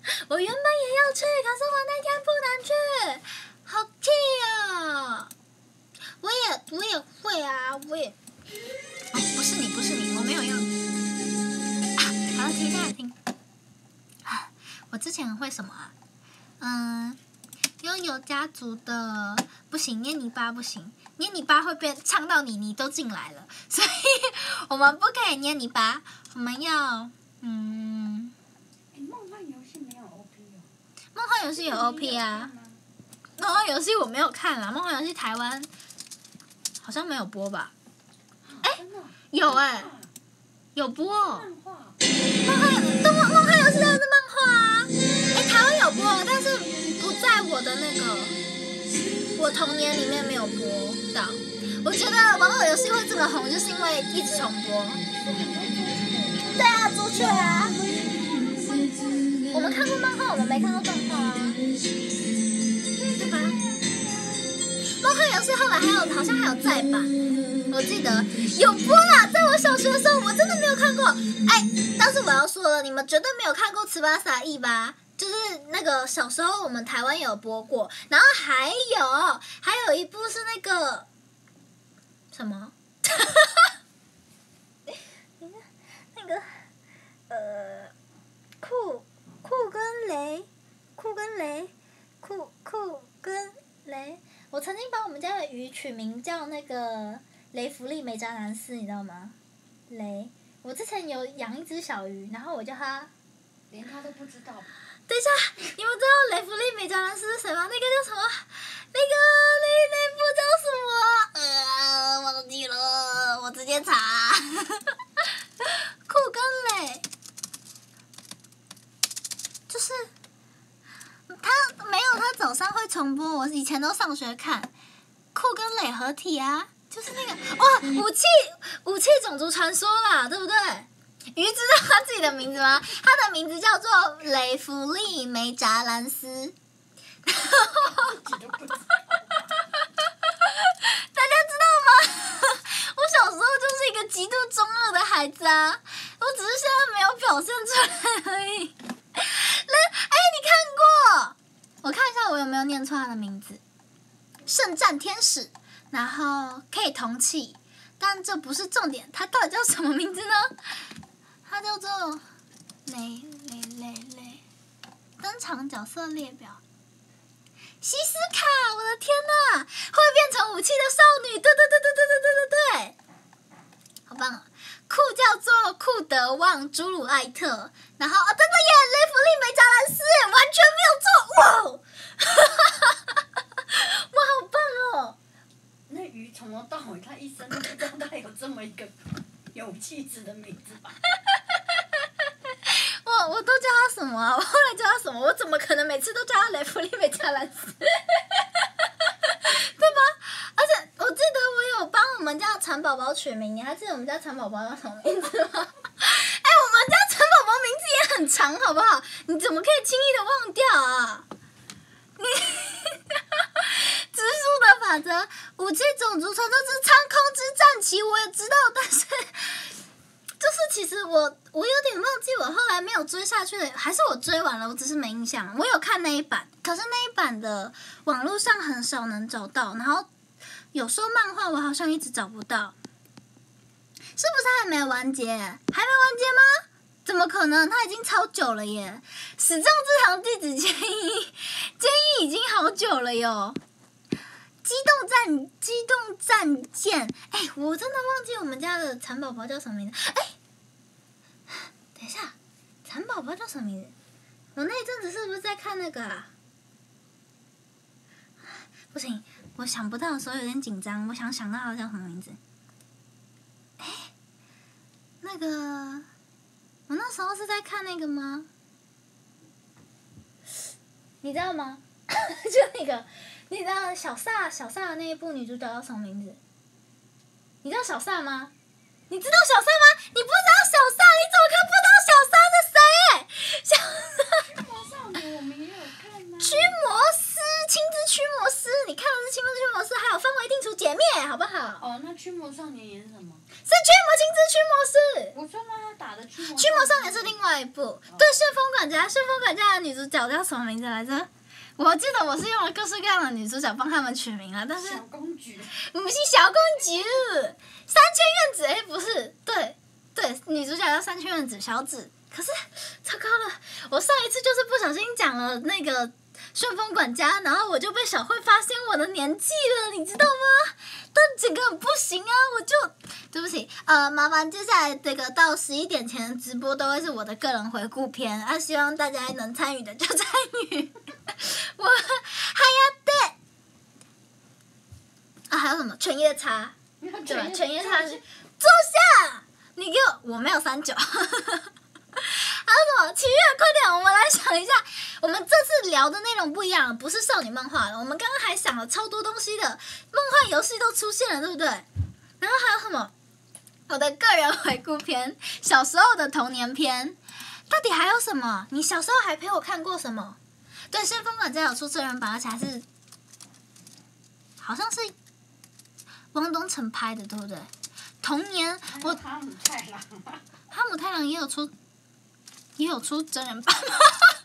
我原本也要去，可是我那天不能去，好气啊！我也我也会啊，我也。哦，不是你，不是你，我没有要。啊，好了，停下来听。啊，我之前很会什么啊？嗯，拥有家族的不行，捏泥巴不行，捏泥巴会被呛到你，你都进来了，所以我们不可以捏泥巴，我们要嗯。 梦幻游戏没有 O P 哦。 梦幻游戏有 O P 啊。梦幻游戏我没有看啦，梦幻游戏台湾好像没有播吧？哎、欸，有哎、欸，有播、哦。 漫画。 梦幻动梦幻游戏当然是漫画啊！哎、欸，台湾有播，但是不在我的那个我童年里面没有播到。我觉得网络游戏会这么红，就是因为一直重播。对啊，朱雀啊。我们看过漫画，我们没看过动画啊，对吧？梦幻游戏后来还有，好像还有再版，我记得有播啦。在我小学的时候，我真的没有看过。哎，但是我要说了，你们绝对没有看过《茨巴萨翼》吧？就是那个小时候我们台湾有播过，然后还有还有一部是那个什么？那个呃酷。酷跟雷，酷跟雷，酷酷跟雷。我曾经把我们家的鱼取名叫那个雷弗利梅扎兰斯，你知道吗？雷，我之前有养一只小鱼，然后我叫它， 连他都不知道。 等一下，你们知道雷弗利梅扎兰斯是谁吗？那个叫什么？那个那那部叫什么？呃，忘记了，我直接查。酷跟雷。就是他没有，他早上会重播。我以前都上学看，酷跟雷合体啊，就是那个哇，武器武器种族传说啦，对不对？鱼知道他自己的名字吗？他的名字叫做雷弗利梅扎兰斯。大家知道吗？我小时候就是一个极度中二的孩子啊，我只是现在没有表现出来而已。那哎，你看过？我看一下我有没有念错他的名字。圣战天使，然后可以同气，但这不是重点，他到底叫什么名字呢？他叫做雷雷雷雷。登场角色列表。西斯卡，我的天哪，会变成武器的少女，对对对对对对对对对，好棒啊！酷叫做库德旺·朱鲁艾特，然后啊，真的耶，雷弗利梅扎兰斯，完全没有错，哇！哇，好棒哦！ 那鱼从头到尾，他一生都不知道他有这么一个有气质的名字吧？ 我我都叫他什么啊？我后来叫他什么？我怎么可能每次都叫他雷弗利梅扎兰斯？对吧？而且我记得我有帮我们家蚕宝宝取名，你还记得我们家蚕宝宝叫什么名字吗？哎、欸，我们家蚕宝宝名字也很长，好不好？你怎么可以轻易的忘掉啊？你植树的法则，武器种族传说之苍空之战旗，我也知道，但是就是其实我我有点忘记，我后来没有追下去的，还是我追完了，我只是没印象。我有看那一版，可是那一版的网络上很少能找到，然后有时候漫画我好像一直找不到，是不是还没完结？还没完结吗？怎么可能？它已经超久了耶！史政之堂地址建议，建议已经好久了哟。机动战机动战舰，哎、欸，我真的忘记我们家的蚕宝宝叫什么名字。哎、欸，等一下，蚕宝宝叫什么名字？我那一阵子是不是在看那个啊？不行，我想不到的时候有点紧张，我想想到它叫什么名字。哎、欸，那个，我那时候是在看那个吗？你知道吗？就那个。你知道小萨小萨的那一部女主角叫什么名字？你知道小萨吗？你知道小萨吗？你不知道小萨，你怎么可能不知道小萨是谁？小萨。 驱魔少女我们也有看啊。 驱魔师，青之驱魔师，你看的是青之驱魔师，还有范围定除解灭，好好不好？ 哦，那驱魔少年演什么？ 是驱魔亲自驱魔师。 我说那他打的驱魔。 驱魔少年是另外一部，哦、对，旋风管家，旋风管家的女主角叫什么名字来着？我记得我是用了各式各样的女主角帮他们取名了，但是小公举， 不是小公主，三千院子，哎，不是，对对，女主角叫三千院子小紫。可是糟糕了，我上一次就是不小心讲了那个旋风管家，然后我就被小慧发现我的年纪了，你知道吗？但整个很不行啊，我就对不起，呃，麻烦接下来这个到十一点前的直播都会是我的个人回顾篇，啊，希望大家能参与的就参与。我还要对啊，还有什么犬夜叉，对吧？犬夜叉是坐下，你给我，我没有三九。还有什么？七月，快点，我们来想一下。我们这次聊的内容不一样，不是少女漫画了。我们刚刚还想了超多东西的，梦幻游戏都出现了，对不对？然后还有什么？我的个人回顾篇，小时候的童年篇，到底还有什么？你小时候还陪我看过什么？对，旋风管家有出真人版，而且还是好像是汪东城拍的，对不对？童年，我哈姆太郎， 哈姆太郎也有出。也有出真人版吗？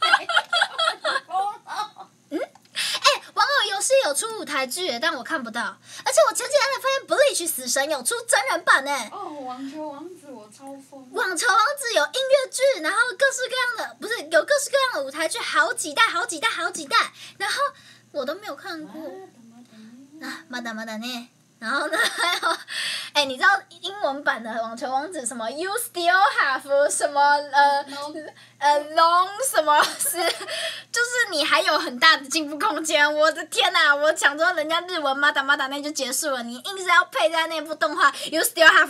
嗯，哎、欸，玩偶游戏有出舞台剧，但我看不到。而且我前几天才发现《Bleach 死神》有出真人版哎。 哦，网球王子我超疯。 网球王子有音乐剧，然后各式各样的，不是有各式各样的舞台剧，好几代、好几代、好几代，然后我都没有看过。啊，马达马达呢？然后呢，还有，哎，你知道英文版的网球王子什么 ？You still have 什么呃呃 long 什么是，就是你还有很大的进步空间。我的天哪！我想说人家日文马达马达那就结束了，你硬是要配在那部动画 You still have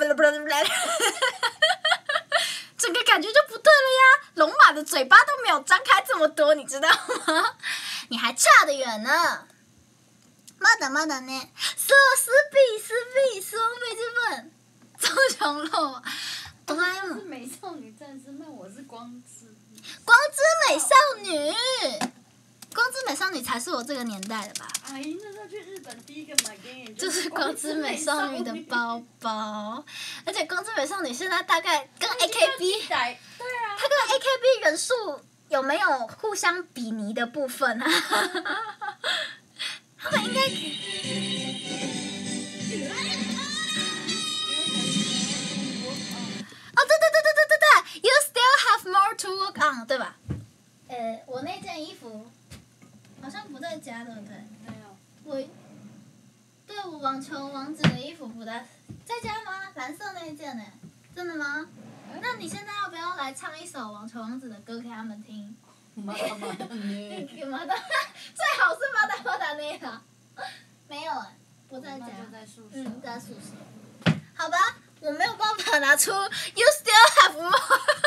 整个感觉就不对了呀！龙马的嘴巴都没有张开这么多，你知道吗？你还差得远呢。まだまだね。そう、スピー、スピー、ス王美之本。周雄肉。哆啦 A 梦。 是美少女战士，那我是光之。 光之美少女。光之美少女才是我这个年代的吧？ 阿姨那时候去日本第一个买给你就是光之美少女的包包，而且光之美少女现在大概跟 A K B， 对啊， 它跟 A K B 人数有没有互相比拟的部分啊？他们应该。哦，对对对对对对对 ，You still have more to work on， 对吧？呃，我那件衣服好像不在家，对不对？ 没有。 我，对，我网球王子的衣服不在，在家吗？蓝色那一件呢？真的吗？那你现在要不要来唱一首网球王子的歌给他们听？ 马达马达呢？ 马达，最好是马达马达那啦。没有哎，不在家。 那就在宿舍。 嗯，在宿舍。好吧，我没有办法拿出 You still have more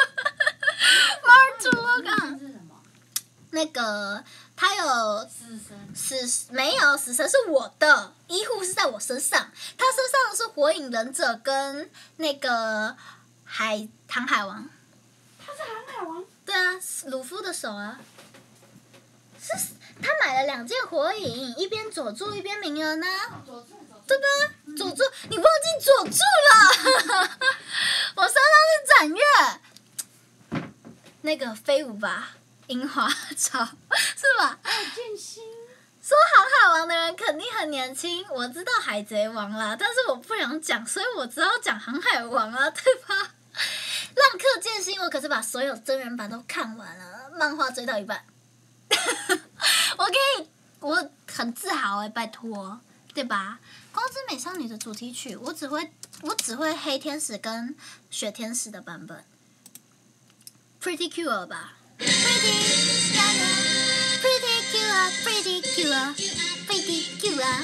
more to work on。 是什么？ 那个他有死神。 死没有死神是我的，医护是在我身上，他身上的是火影忍者跟那个海航海王。 他是航海王。 对啊，鲁夫的手啊。是他买了两件火影，一边佐助一边鸣人呢、啊，对吧？佐助，你忘记佐助了？我身上是展月，那个飞舞吧，樱花草是吧？ 还有剑心。 说航海王的人肯定很年轻，我知道海贼王啦，但是我不想讲，所以我只好讲航海王啊，对吧？浪客剑心，我可是把所有真人版都看完了，漫画追到一半。我可以，我很自豪哎，拜托，对吧？光之美少女的主题曲，我只会我只会黑天使跟雪天使的版本 ，Pretty Cure 吧 ，Pretty Pretty Cure Pretty Cure Pretty Cure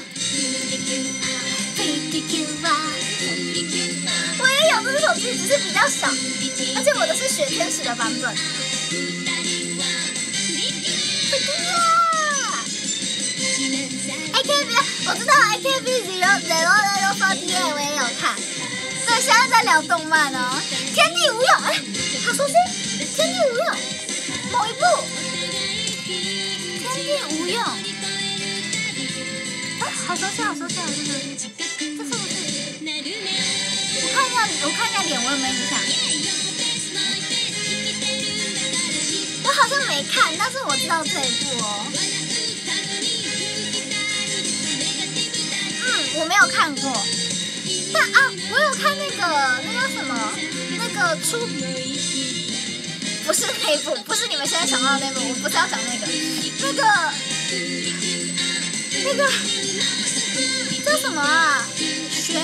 Pretty Cure， 我也有这首曲，只是比较小，而且我的是雪天使的版本。A K B， 我知道 A K B zero zero zero forty eight 我也有看。对，现在在聊动漫哦。天地无用，哎，好熟悉。天地无用，某一部。天地无用。啊，好熟悉，好熟悉，好熟悉。这是我看一下脸，我有没有印象？我好像没看，但是我知道这一部哦。嗯，我没有看过。但啊，我有看那个那叫什么？那个出。不是那一部，不是你们现在想到的那一部，我不是要讲那个，那个，那个叫什么啊？学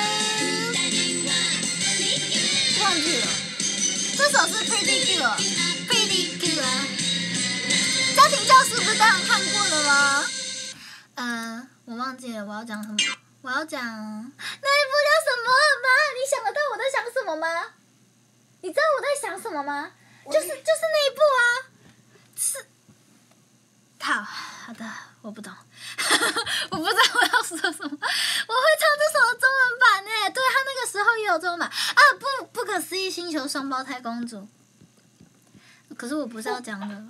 忘记了，这首是 Pretty Girl，Pretty Girl。家庭教师不是当然看过了吗？呃，我忘记了我要讲什么，我要讲那一部叫什么吗？你想得到我在想什么吗？你知道我在想什么吗？就是就是那一部啊，是，好好的，我不懂，我不知道我要说什么，我会唱这首的中文版呢，对他那个时候也有中文版啊，不不可思议星球双胞胎公主，可是我不是要讲的，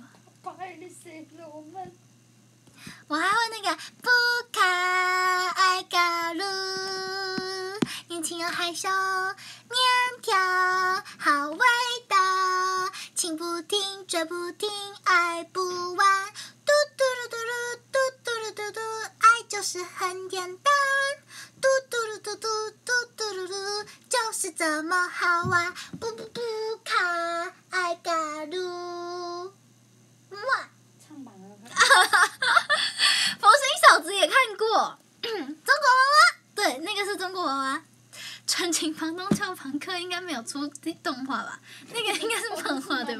我还会那个不可爱嘎噜，年轻又害羞，面条好味道。情不停，追不停，爱不完，嘟嘟噜嘟噜，嘟嘟噜嘟嘟，爱就是很简单，嘟嘟噜嘟嘟，嘟嘟噜噜，就是这么好玩，不不不卡爱嘎噜，哇！ 唱完了。 佛心嫂子也看过，中国娃娃，对，那个是中国娃娃。纯情房东俏房客应该没有出动画吧？那个应该是漫画对吧？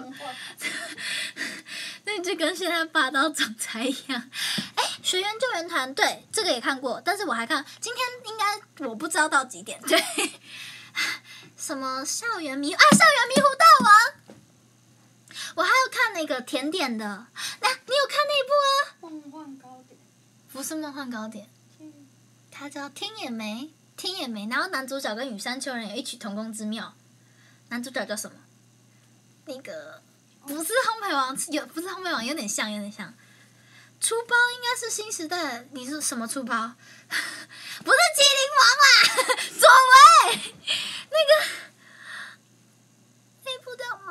那就跟现在霸道总裁一样。哎，学员救援团对这个也看过，但是我还看今天应该我不知道到几点。对，什么校园迷啊，校园迷糊大王。我还有看那个甜点的，那、啊、你有看那一部啊？ 梦幻糕点。 不是梦幻糕点，它叫听也没。听也没，然后男主角跟羽山秋人有异曲同工之妙。男主角叫什么？那个不是烘焙王，有不是烘焙王，有点像，有点像。出包应该是新时代，你是什么出包？不是麒麟王啦，左为那个那部叫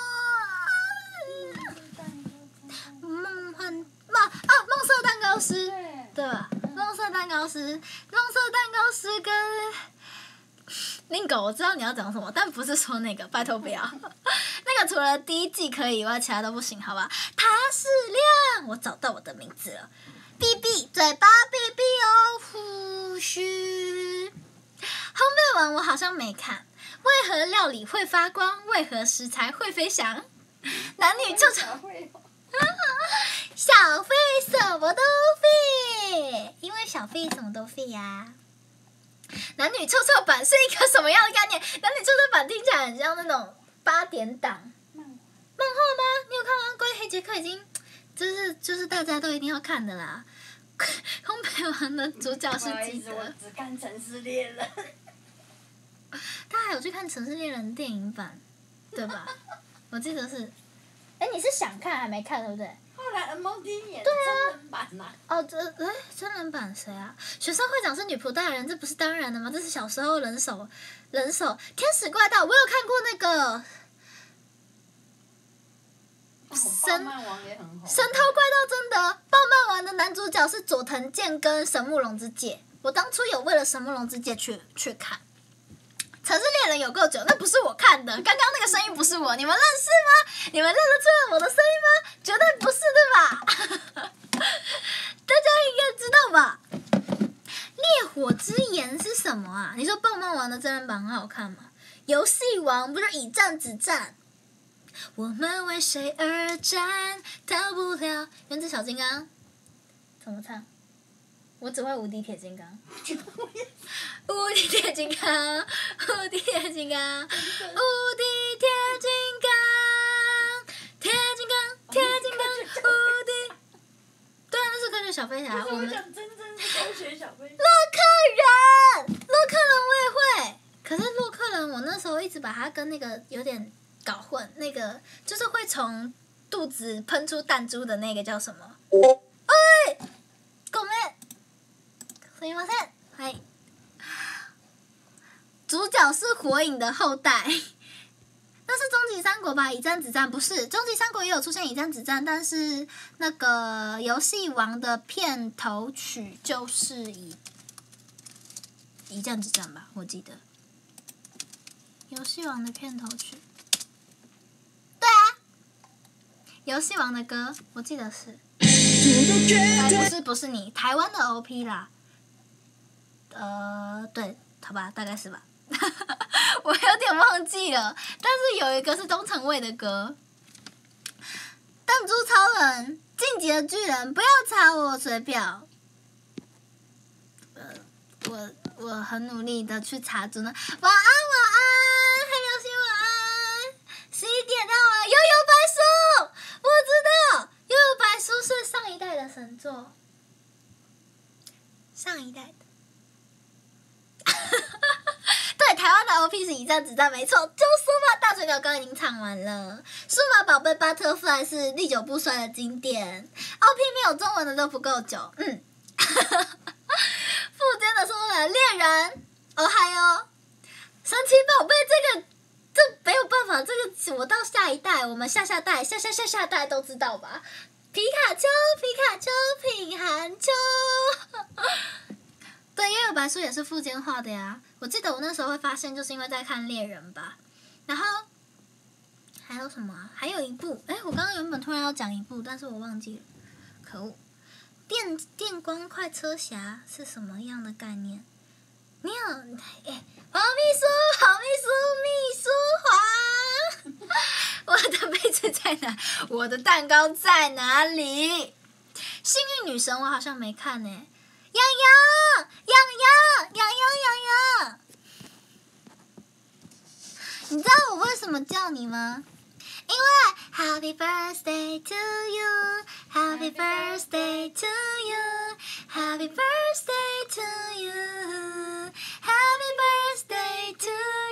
梦梦幻梦啊梦色蛋糕师，对吧？梦色蛋糕师，梦色蛋糕师跟令狗，我知道你要讲什么，但不是说那个，拜托不要。那个除了第一季可以以外，其他都不行，好吧？它是亮，我找到我的名字了。B B 嘴巴 B B 哦，胡须。烘焙王我好像没看，为何料理会发光？为何食材会飞翔？男女就成。小费什么都费，因为小费什么都费呀。男女臭臭版是一个什么样的概念？男女臭臭版听起来很像那种八点档漫画吗？你有看完《关于黑杰克》已经，就是就是大家都一定要看的啦。烘焙王的主角是基德， 我只看《城市猎人》。 他还有去看《城市猎人》电影版，对吧？我记得是。哎，你是想看还没看，对不对？ 后来 M O D 演真人版呐、啊。 哦，这哎，真人版谁啊？学生会长是女仆大人，这不是当然的吗？这是小时候人手人手天使怪盗，我有看过那个。神漫王也很红。 神偷怪盗真的，爆漫王的男主角是佐藤健跟神木隆之介。我当初有为了神木隆之介去去看。城市猎人有够久，那不是我看的。刚刚那个声音不是我，你们认识吗？你们认得出来我的声音吗？绝对不是，对吧？大家应该知道吧？烈火之炎是什么啊？你说爆漫王的真人版很好看吗？游戏王不是以战止战？我们为谁而战？逃不了。原子小金刚怎么唱？我只会无敌铁金刚。无敌铁金刚，无敌铁金刚，无敌铁金刚，铁金刚，铁金刚，无敌。对啊，那是科学小飞侠。我们讲真正是科学小飞侠。 洛克人，洛克人我也会。可是洛克人，我那时候一直把它跟那个有点搞混，那个就是会从肚子喷出弹珠的那个叫什么？哎，ごめん。すみません。はい。主角角是火影的后代。那是终极三国吧？以战止战不是，终极三国也有出现以战止战，但是那个游戏王的片头曲就是以以战止战吧，我记得。游戏王的片头曲，对啊，游戏王的歌，我记得是。哎，不是不是你，台湾的 O P 啦。呃，对，好吧，大概是吧。我有点忘记了，但是有一个是东城卫的歌。弹珠超人、进击的巨人，不要查我水表。呃，我我很努力的去查住呢。晚安晚安，黑流星晚安。十一点到了，悠悠白书，我知道，悠悠白书是上一代的神作，上一代的。对，台湾的 O P 是以战止战，没错。就数码大水鸟刚刚已经唱完了，数码宝贝 Butterfly 是历久不衰的经典。O P 没有中文的都不够久，嗯。富坚的说了，猎人，哦嗨哟，神奇宝贝这个这没有办法，这个我到下一代，我们下下代、下下下下代都知道吧？皮卡丘，皮卡丘，品寒丘。对，因为白书也是富坚画的呀。我记得我那时候会发现，就是因为在看猎人吧。然后还有什么啊？还有一部，哎，我刚刚原本突然要讲一部，但是我忘记了，可恶！电电光快车侠是什么样的概念？你有哎，黄秘书，黄秘书，秘书黄，我的杯子在哪？我的蛋糕在哪里？幸运女神我好像没看呢、欸。洋洋，洋洋，洋洋，洋洋，你知道我为什么叫你吗？因为 Happy birthday to you, Happy birthday to you, Happy birthday to you, Happy birthday to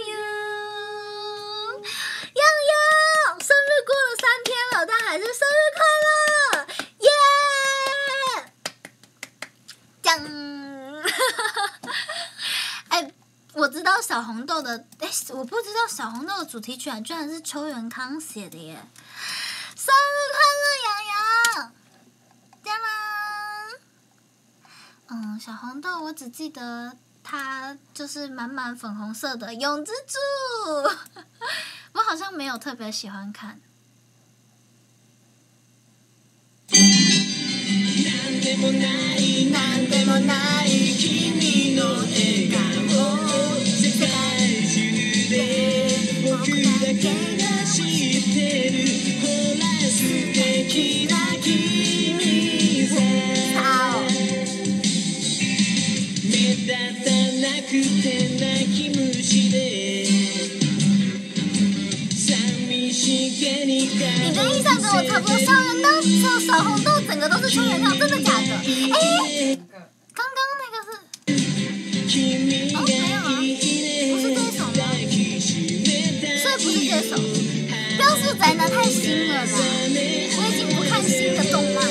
you。洋洋，生日过了三天了，但还是生日快乐，耶、yeah!！讲，哎，我知道小红豆的，哎，我不知道小红豆的主题曲啊，居然是邱元康写的耶！生日快乐，洋洋，对吗？嗯，小红豆，我只记得它就是满满粉红色的永之助，我好像没有特别喜欢看。なんでもない君の笑顔世界中で僕だけが知ってるほら素敵な君は目立たなくて泣き虫で寂しげに你的印象跟我差不多，小人豆、小小红豆整个都是邱元康，真的假的？哎，刚刚那个是，哦，没有啊，不是这一首吗？所以不是这首。标速宅男太新了啦，我已经不看新的动漫。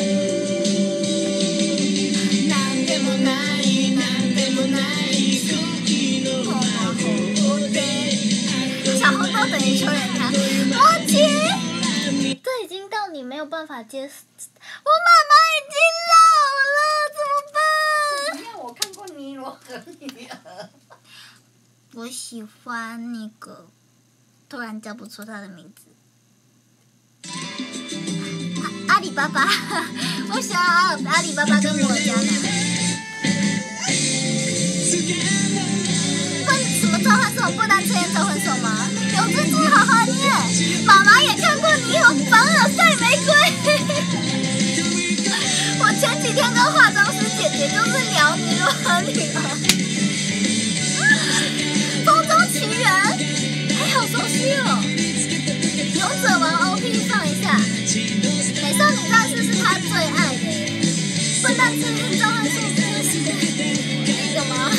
なんでもないなんでもない時の魔法で小红豆等于邱元康，我姐。这已经到你没有办法接受，我妈妈已经老了，怎么办？ 因为我看过尼罗河女儿。 我喜欢那个，突然叫不出他的名字。阿阿里巴巴，我喜欢阿阿里巴巴跟摩加男。分什么召唤兽？不单测验召唤兽吗？有珍珠好好念，妈妈也看过你有凡尔赛玫瑰。我前几天跟化妆师姐姐就是聊尼罗河女儿，风中奇缘，哎，好熟悉哦。勇者王 O P 放一下，美少女战士是他最爱的耶。笨蛋测验召唤兽真的是那个吗？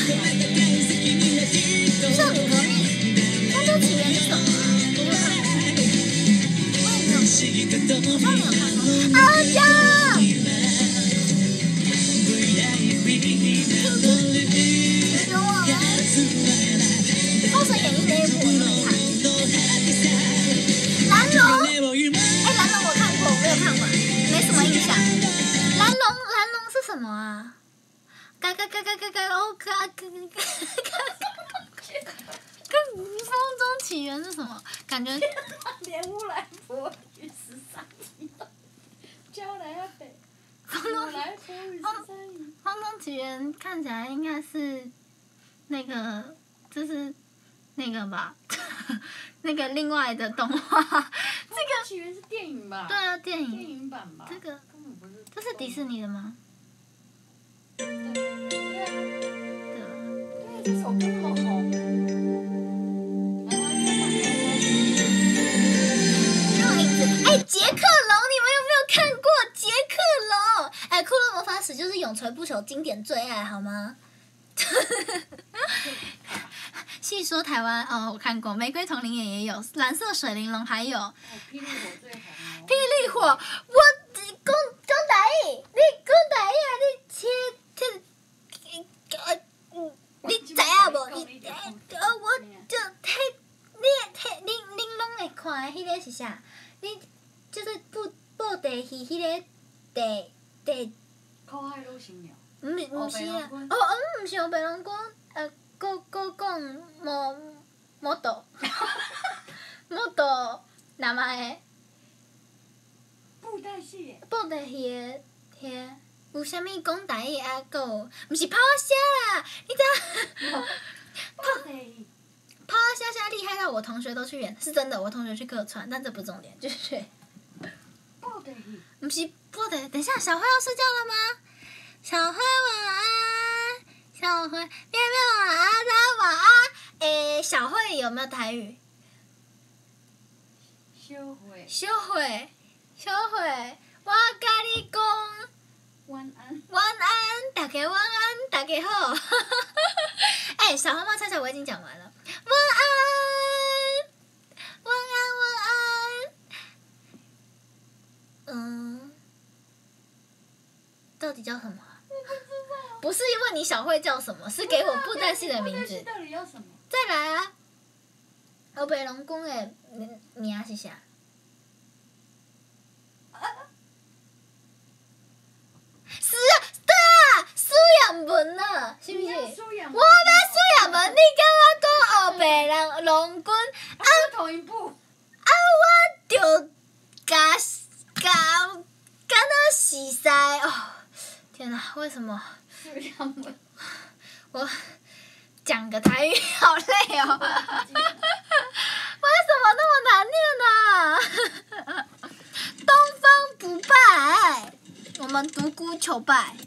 少女革命，风中奇缘是什么啊？我没有看过，我也没有，好像没有看过。好讲。听听，有我吗？封神演义什么啊？嘎嘎嘎嘎嘎嘎哦嘎嘎嘎嘎嘎！跟风中起源是什么？感觉连乌来佛与十三姨，叫来阿北，乌来佛与十三姨。 风中起源看起来应该是那个，就是那个吧，那个另外的动画。这个起源是电影吧？ 对啊，电影。 电影版吧。 这个根本不是。 这是迪士尼的吗？ 对啊。 对啊。 对啊，这首歌那么红。 哎，杰克龙，你们有没有看过杰克龙？哎，骷髅魔法使就是永垂不朽经典最爱，好吗？细说台湾哦，我看过，玫瑰童林也也有，蓝色水玲珑还有。 哦，霹雳火最红哦。 霹雳火，我讲讲台语，你讲台语啊？你切切，呃，你知影无？你呃，我就迄你迄玲玲珑会看的迄个是啥？你就是布布袋戏迄个地地。 靠海路行鸟。 毋是毋是啊，哦哦，毋是黑白龙君，呃，搁搁讲魔魔道，魔道哪嘛的？ 布袋戏诶。 布袋戏的遐有啥物讲台语啊？搁有，毋是抛虾啦，你知影？ 布袋戏。 抛虾虾厉害到我同学都去演，是真的，我同学去客串，但这不重点，就是布袋戏。 毋是布袋，等一下，小慧要睡觉了吗？小慧晚安，小慧，喵喵晚安，大家晚安。诶，小慧有没有台语？ 小慧。 小慧，小慧，我甲你讲， 晚安。 晚安，大家晚安，大家好。哎，小花猫悄悄我已经讲完了，晚安，晚安，晚安。嗯，到底叫什么？不是问你小慧叫什么，是给我布袋戏的名字。 到底要什么？ 再来啊！黑白龙宫的名是啥？是啊，对啊，苏养文啊，是不是？我要苏养文，你跟我讲黑白龙龙宫， 啊，同一部。 啊，我就甲甲敢若死屎哦！天哪，为什么？我讲个台语好累哦，为什么那么难念呢、啊？东方不败，我们独孤求败。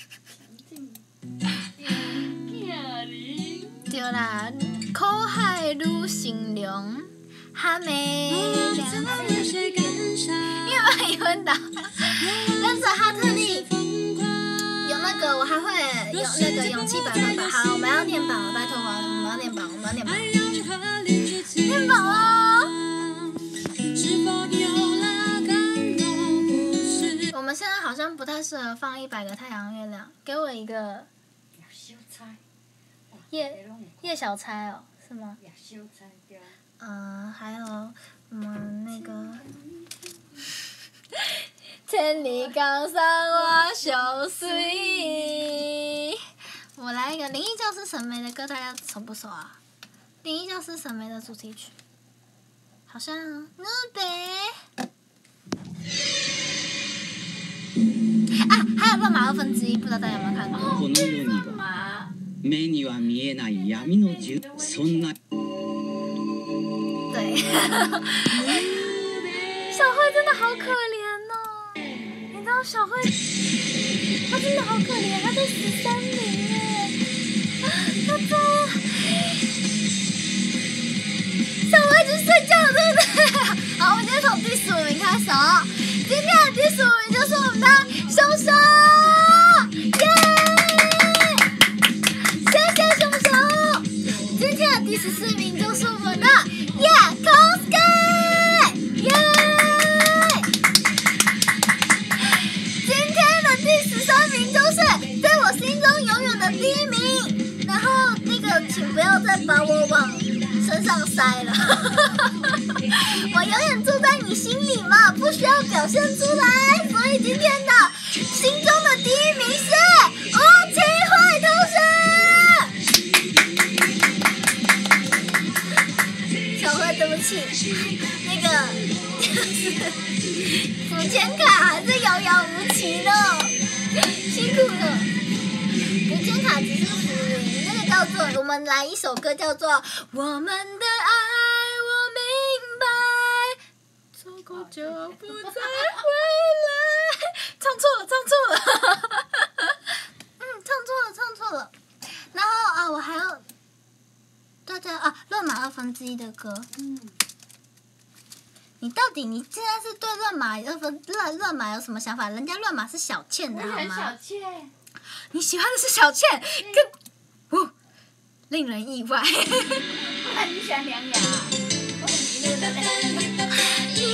对啦，苦海女神龙，哈妹两次，因为一昏倒，跟着哈特利。有那个，我还会有那个勇气百分百。好，我们要念榜了，拜托我，我们要念榜，我们要念榜，念榜哦。我们现在好像不太适合放一百个太阳月亮，给我一个叶叶小钗哦，是吗？嗯、呃，还有我们那个。千里江山我相随。我来一个《灵异教师》审美的歌，大家熟不熟啊？《灵异教师》审美的主题曲，好像《怒北》啊，还有《乱马二分之一》，不知道大家有没有看过？ この世には目には見えない闇のじゅそんな。 对，小慧真的好可怜哦。你知道小慧，她真的好可怜，她在十三名耶，她怎么？小慧去睡觉了，对不对？好，我们今天从第十五名开始哦。今天的第十五名就是我们的熊熊，耶！谢谢熊熊。今天的第十四名就是我们的夜空 sky， 耶！第十三名就是在我心中永远的第一名，然后那个请不要再把我往身上塞了，我永远住在你心里嘛，不需要表现出来，所以今天的心中的第一名是。 补签卡还是遥遥无期呢，辛苦了。补签卡只是浮云，那个叫做我们来一首歌叫做《我们的爱我明白》，错过就不再回来。唱错了，唱错了，嗯，唱错了，唱错了。然后啊，我还要大家啊，乱码二分之一的歌。 嗯。 你到底你现在是对乱码二分乱乱码有什么想法？人家乱码是小倩的好吗？ 小倩。 你喜欢的是小倩，跟哦，令人意外。 那你喜欢梁雅？我很迷恋的梁雅。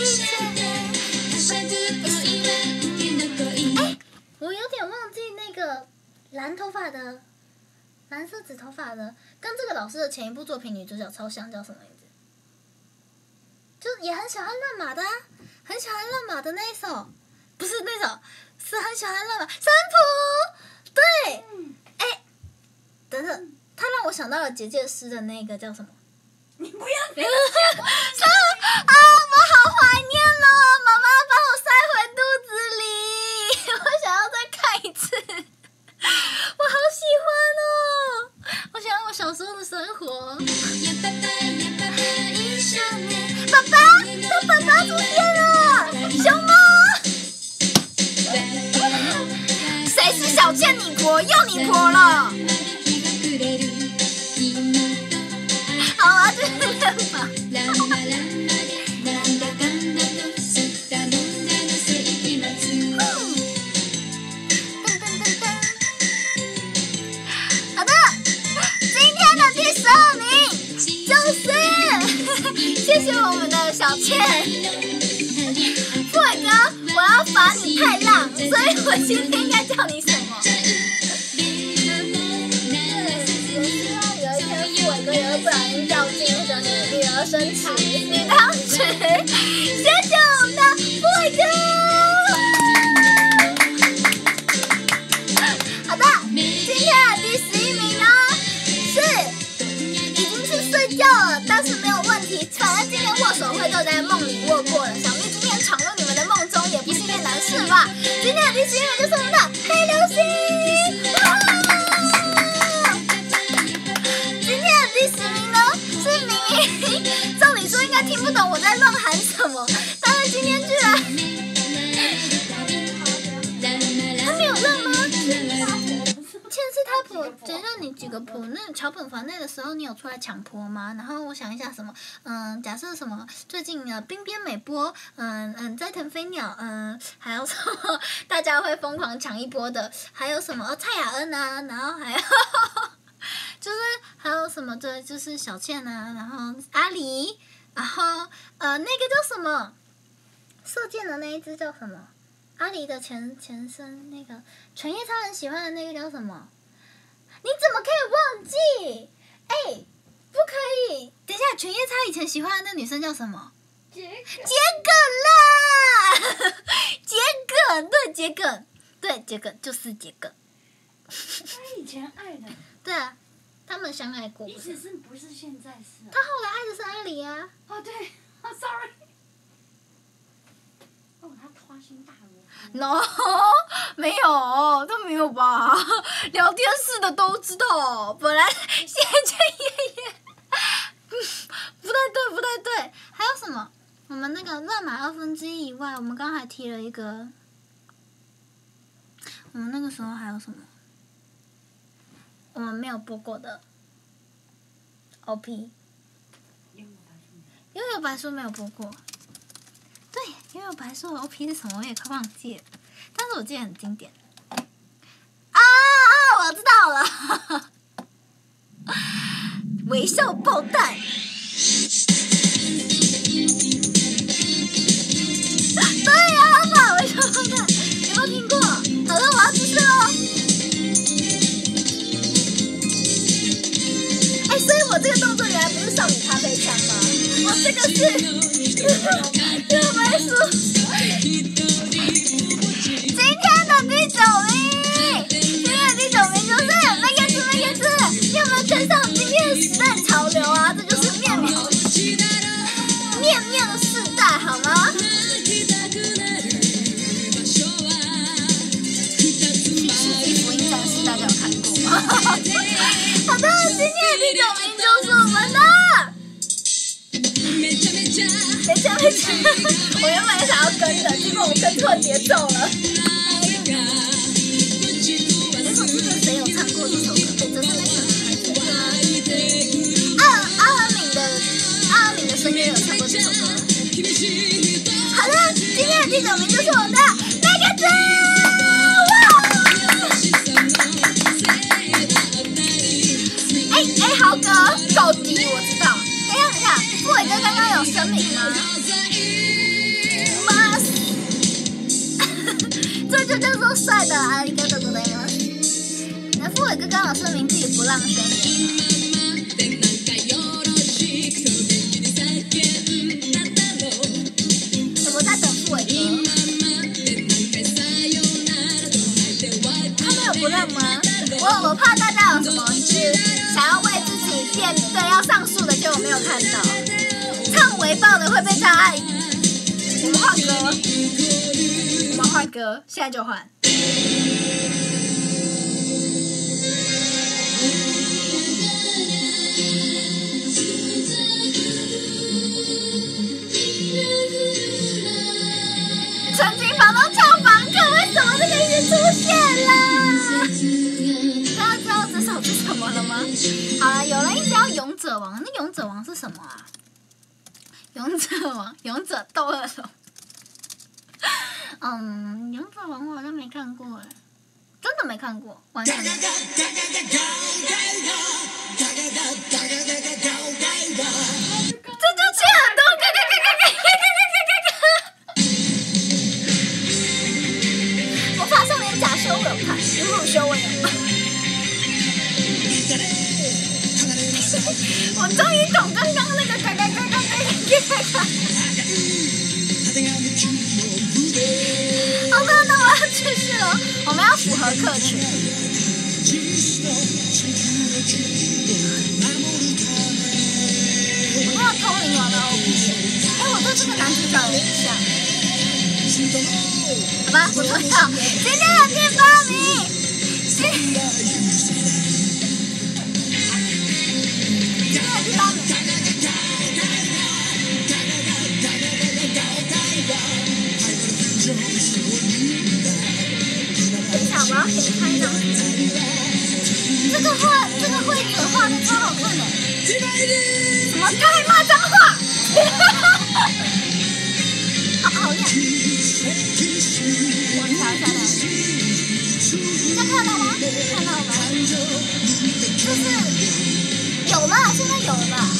哎，我有点忘记那个蓝头发的。蓝色直头发的，跟这个老师的前一部作品女主角超像，叫什么名字？就也很喜欢乱码的、啊，很喜欢乱码的那一首，不是那首，是很喜欢乱码。三浦，对，哎、欸，等等，他让我想到了结界师的那个叫什么？ 你不要别啊！我好怀念哦，妈妈把我塞回肚子里，我想要再看一次。我好喜欢哦！我想要我小时候的生活。爸爸，他爸爸出现了，熊猫。谁是小倩你婆？又你婆了。好啊，这是练法。谢谢我们的小倩，富伟哥，我要罚你太浪，所以我今天应该叫你什么？我希望有一天富伟哥也会不小心掉进那个你女儿生池、女汤池。谢谢我们的富伟哥。好的，今天的第十一名呢是已经去睡觉了，但是没有问题。反正今天握手会都在梦里握过了，想必今天闯入你们的梦中也不是一件难事吧？今天的第十一名就是我们的黑流星。今天的第十名呢是明明，照理说应该听不懂我在乱喊什么，但是今天居然他没有乱吗？倩是他婆，等一下你几个婆？那桥本环奈的时候，你有出来抢婆吗？然后我想一下什么，嗯，假设什么最近呃冰边美波，嗯嗯斋藤飞鸟，嗯还有什么大家会疯狂抢一波的，还有什么、哦、蔡雅恩啊，然后还有就是还有什么对，就是小倩啊，然后阿狸，然后呃那个叫什么射箭的那一只叫什么？阿狸的前前身那个犬夜叉很喜欢的那个叫什么？你怎么可以忘记？哎、欸，不可以！等一下，犬夜叉以前喜欢的那女生叫什么？ 桔桔梗啦！桔梗，对桔梗，对桔梗就是桔梗。 他以前爱的。 对啊，他们相爱过。 意思是不是现在是、啊？ 他后来爱的是阿狸啊。 哦对，啊 sorry。哦，他花心大萝卜。 no， 没有，都没有吧？聊天室的都知道，本来谢谢爷爷，不太对，不太对。还有什么？我们那个乱码二分之一以外，我们刚才提了一个，我们那个时候还有什么？我们没有播过的 O P。悠悠白书没有播过。对，因为我白说的 O P 是什么，我也快忘记了，但是我记得很经典。啊啊！我知道了，微笑爆弹。对呀、啊，他把微笑爆弹，有没有听过？好了，我要出去喽。哎、欸，所以我这个动作原来不是少女咖啡枪吗？我这个是。这个白书，今天的第九名，今天的第九名就是那个字那个字，你有没有跟上今天的时代潮流啊？这就是面面面面的世代，好吗？ 好的，今天的第九名就是我们的。没错没错，我原本想要跟的，结果我跟错节奏了。哎，我记得谁有唱过这首歌？哎，这是那个阿阿尔敏的阿尔敏的声乐有唱过这首歌。好的，今天的第九名就是我们的那个字。哎哎，豪哥够低，我知道。等一下，等一下，傅伟哥刚刚有声明吗？这就叫做帅的啊！一个都不对吗？那傅伟哥刚刚有声明自己不让宣言。我在等傅伟哥。他们有不让吗？我我怕大家有什么是想要为自己辩对要上诉的，结果没有看到。唱微爆的会被他。我们换歌，我们换歌，现在就换。陈金房都叫房客，为什么这个一直出现啦？大家知道这首是什么了吗？好了，有人一直要勇者王，那勇者王是什么啊？勇者王，勇者斗恶龙。嗯，勇者王我好像没看过哎，真的没看过，完全没看过。这就切很多，嘎嘎嘎嘎嘎嘎嘎嘎嘎嘎。我怕上面假修我有看，入修我有看。我终于懂刚刚那个嘎嘎嘎嘎嘎嘎嘎。好的，那我要继续了，我们要符合客群。我看到通灵王的 O P， 哎，我对这个男主角有印象。好吧，不重要。今天的第八名，今天的第八名。等一下，我要给你看一张图。这个画，这个绘者画的超好看的。什么？他还骂脏话？好好亮。我调一下亮。大家看到吗？看到吗？就是有了，现在有了。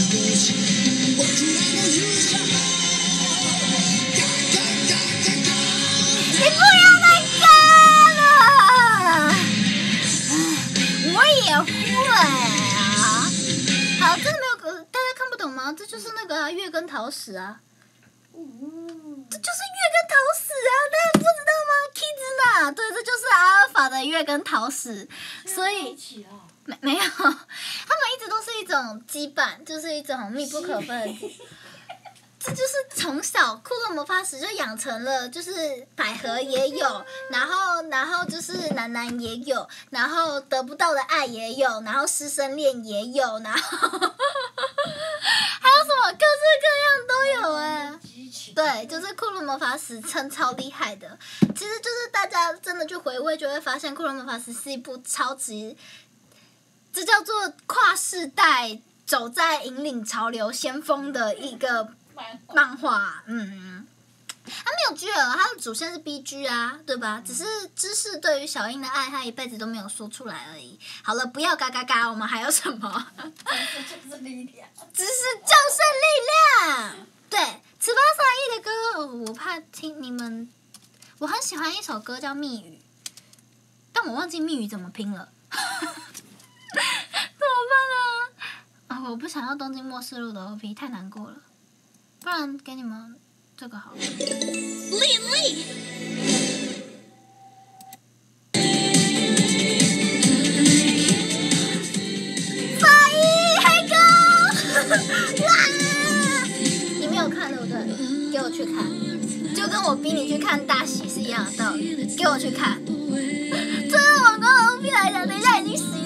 你不要再干了！我也会啊。好，真的没有，大家看不懂吗？这就是那个、啊、月根桃矢啊。这就是月根桃矢啊，大家不知道吗 ？Kids 对，这就是阿尔法的月根桃矢，所以没没有，他们一直都是一种羁绊，就是一种密不可分的。这就是从小库洛魔法使就养成了，就是百合也有，然后然后就是男男也有，然后得不到的爱也有，然后师生恋也有，然后还有什么各式各样都有哎。对，就是库洛魔法使称超厉害的，其实就是大家真的去回味就会发现，库洛魔法使是一部超级，这叫做跨世代走在引领潮流先锋的一个漫画，嗯，他没有 G L， 他的主线是 B G 啊，对吧？只是知识对于小樱的爱，他一辈子都没有说出来而已。好了，不要嘎嘎嘎，我们还有什么？ 知识就是力量。 知识就是力量。对，此巴萨伊的歌，我怕听你们，我很喜欢一首歌叫《密语》，但我忘记密语怎么拼了，怎么办啊？啊，我不想要东京末世录的 O P， 太难过了。不然给你们这个好了。 练力。 法医黑哥，哇！你没有看对不对？给我去看，就跟我逼你去看大喜是一样的道理。给我去看。这对网购 O P 来讲，等一下已经十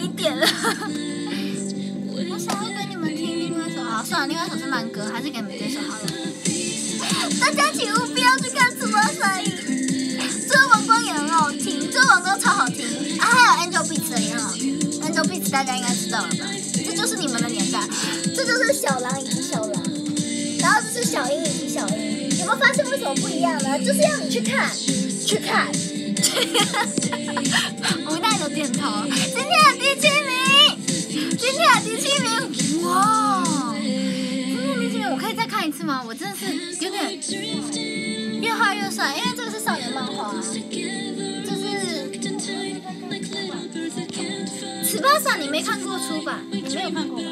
有另外一首是慢歌，还是给你们这首好了。大家请务必要去看《赤巴萨伊》，这个王光也很好听，这个王光超好听啊，还有 Angel Beats 也很好听。Angel Beats 大家应该知道了吧？这就是你们的年代，这就是小狼以及小狼，然后这是小樱以及小樱。有没有发现为什么不一样呢？就是要你去看，去看。无奈的点头。今天的第七名，今天的第七名，哇！今天的第七名，我可以再看一次吗？我真的是有点越画越帅，因为这个是少年漫画，就是赤巴萨你没看过出版，你没有看过吧？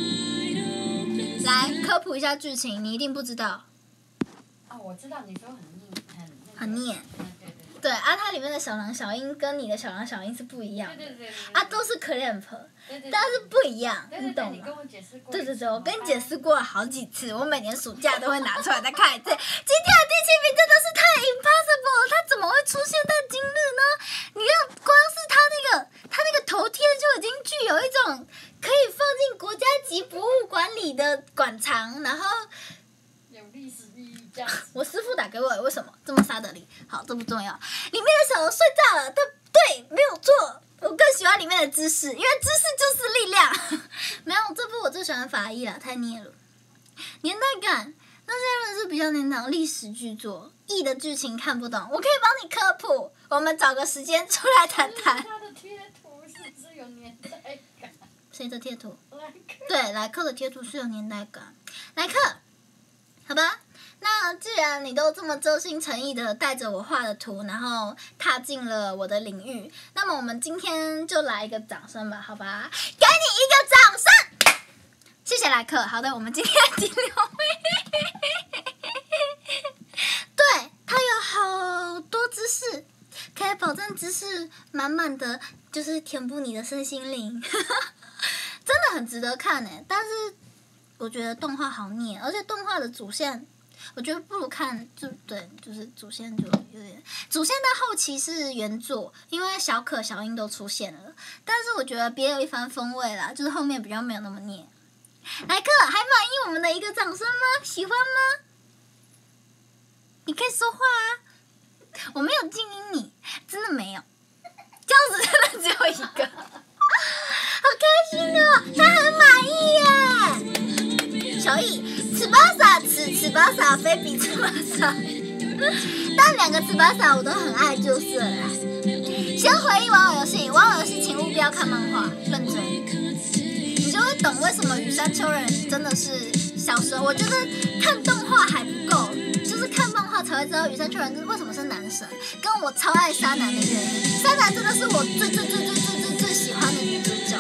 来科普一下剧情，你一定不知道。 哦，我知道你说很腻，很很腻。对啊，它里面的小狼小樱跟你的小狼小樱是不一样的， 对对对对啊都是 clamp， 对对但是不一样， 对对对你懂吗你跟我解释过？ 对对对，我跟你解释过了好几次，我每年暑假都会拿出来再看一次。今天的第七名真的是太 impossible 了，它怎么会出现在今日呢？你看，光是它那个它那个头贴就已经具有一种可以放进国家级博物馆里的馆藏，然后。 有历史意义这样子。 我师父打给我，为什么这么杀得力？好，这不重要。里面的小龙睡炸了，对对，没有错。我更喜欢里面的知识，因为知识就是力量。没有，这部我最喜欢法医了，太虐了。年代感，那些人是比较年代历史剧作，异的剧情看不懂，我可以帮你科普。我们找个时间出来谈谈。 他的贴图是只有年代感。 谁的贴图？ 莱克。 对，莱克的贴图是有年代感。莱克。好吧，那既然你都这么真心诚意的带着我画的图，然后踏进了我的领域，那么我们今天就来一个掌声吧，好吧？给你一个掌声，谢谢莱克。好的，我们今天第六名，对，它有好多知识，可以保证知识满满的，就是填补你的身心灵，真的很值得看诶，但是。我觉得动画好腻，而且动画的主线，我觉得不如看就对，就是主线就有点，主线到后期是原作，因为小可、小樱都出现了，但是我觉得别有一番风味啦，就是后面比较没有那么腻。莱克还满意我们的一个掌声吗？喜欢吗？你可以说话啊，我没有静音你，真的没有，这样子真的只有一个，好开心哦，他很满意耶。小易，赤巴萨此赤巴萨非彼赤巴萨，但两个赤巴萨我都很爱就是了啦。先回忆网友游戏，网友游戏请务必要看漫画，认真，你就会懂为什么羽山丘人真的是小时候，我觉得看动画还不够，就是看漫画才会知道羽山丘人为什么是男神，跟我超爱沙男的原因。沙男真的是我最最最最最最最喜欢的女主角。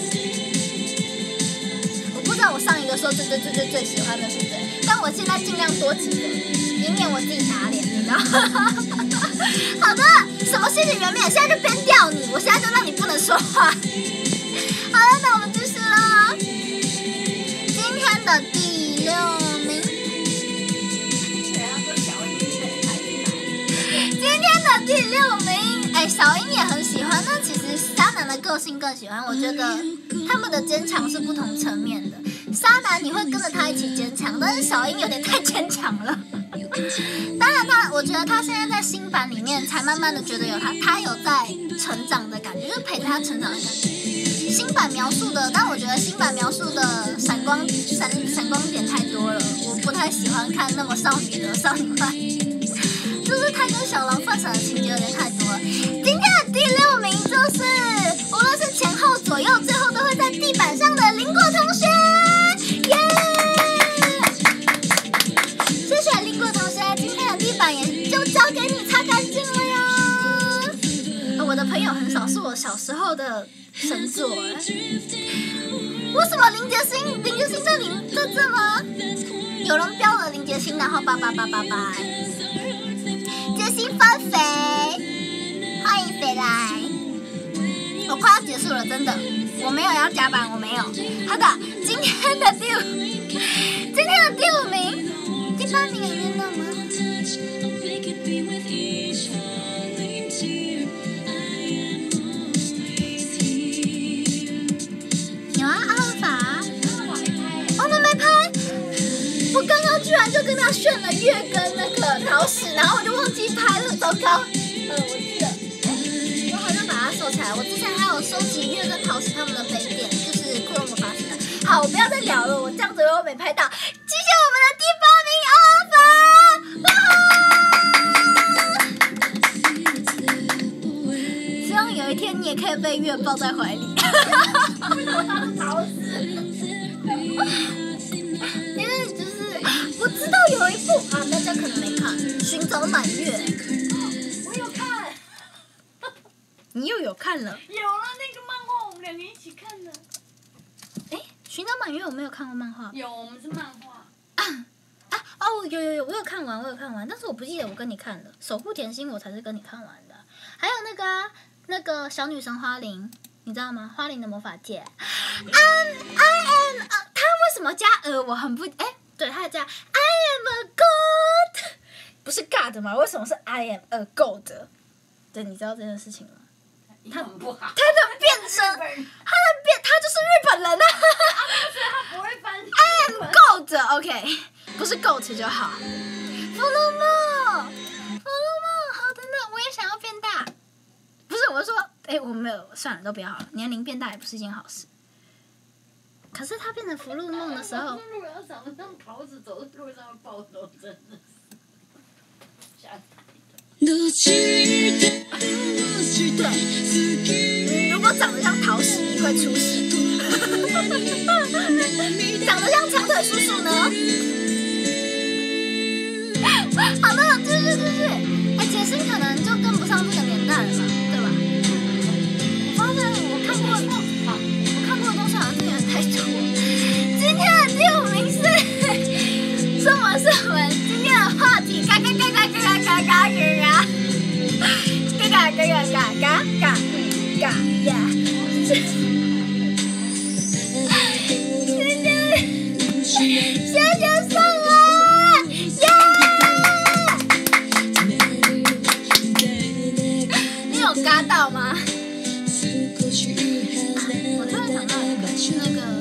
我上一个说最最最最最喜欢的是谁，但我现在尽量多几个，以免我自己打脸，你知道好的，什么谢谢原面，现在就编掉你，我现在就让你不能说话。好了，那我们继续了。今天的第六名，今天的第六名，哎，小樱也很喜欢，但其实沙男的个性更喜欢，我觉得他们的坚强是不同层面的。沙男你会跟着他一起坚强，但是小樱有点太坚强了。当然他，我觉得他现在在新版里面才慢慢的觉得有他，他有在成长的感觉，就是陪着他成长的感觉。新版描述的，但我觉得新版描述的闪光闪闪光点太多了，我不太喜欢看那么少女的少女漫，就是他跟小狼犯傻的情节有点太多了。今天的第六名就是，无论是前后左右，最后都会在地板上的林果同学。耶！谢谢林果同学，今天的地板也就交给你擦干净了哟。我的朋友很少是我小时候的神作哎。为什么林杰星？林杰星在里在这吗？有人标了林杰星，然后八八八八八。杰星翻肥，欢迎肥来。我快要结束了，真的，我没有要加班，我没有。好的，今天的第五，今天的第五名，第八名有念到吗？有啊，阿尔法，我们没拍， 跟他炫了月跟那个桃矢，然后我就忘记拍了，糟糕。 嗯，我记得。 我好像把它收起来。我之前还有收集月跟桃矢他们的杯垫，就是库洛魔法使的。好，我不要再聊了，我这样子又没拍到。谢谢我们的第八名阿法。希望有一天你也可以被月抱在怀里。 为什么他是桃矢？ 因为就是我知道有一部啊，大家可能没看《寻找满月》。 我有看。 你又有看了？ 有了那个漫画，我们两个一起看的。 哎，《寻找满月》我没有看过漫画。 有，我们是漫画。 啊啊哦，有有有，我有看完，我有看完，但是我不记得我跟你看的《守护甜心》，我才是跟你看完的。还有那个啊，那个小女神花翎，你知道吗？花翎的魔法界。Um, I am， 呃，他为什么加呃？我很不哎，对，他加 I am a god， 不是 god 吗？为什么是 I am a god？ 对，你知道这件事情吗？ 他不好。 他的变身，他的变，他就是日本人啊！ 所以他不会翻。 I am goat，OK， 不是 goat 就好。弗洛梦，弗洛梦，好的呢，我也想要变大。不是，我说，哎，我没有，算了，都不要好了。年龄变大也不是一件好事。可是他变成弗洛梦的时候， 如果要长得像桃子，走在路上会暴走，真的是。 对，如果长得像桃矢，你会出事。长得像长腿叔叔呢？好的，继续继续。哎，解释可能就跟不上这个年代了吧，对吧？我发现我看过，我看过的东西好像真的有点太多。今天的第五名是什么？是我们今天的话题，嘎嘎嘎嘎嘎嘎嘎嘎嘎。嘎嘎嘎嘎嘎嘎嘎呀！谢谢谢谢送啊！耶！你有嘎到吗？我突然想到一个，那个。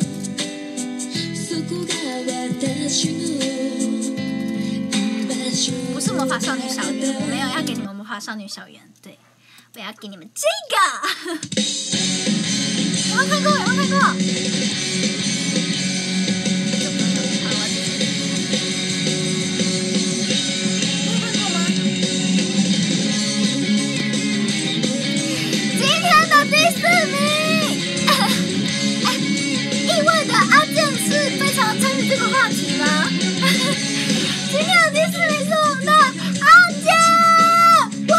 不是魔法少女小圆，我没有要给你们魔法少女小圆，对，我要给你们这个。有没有看过？有没有看过？你有看过吗？今天的第四名，哎，意外的阿健是非常参与这个话题吗？今天的第四名是我们的阿健，哇！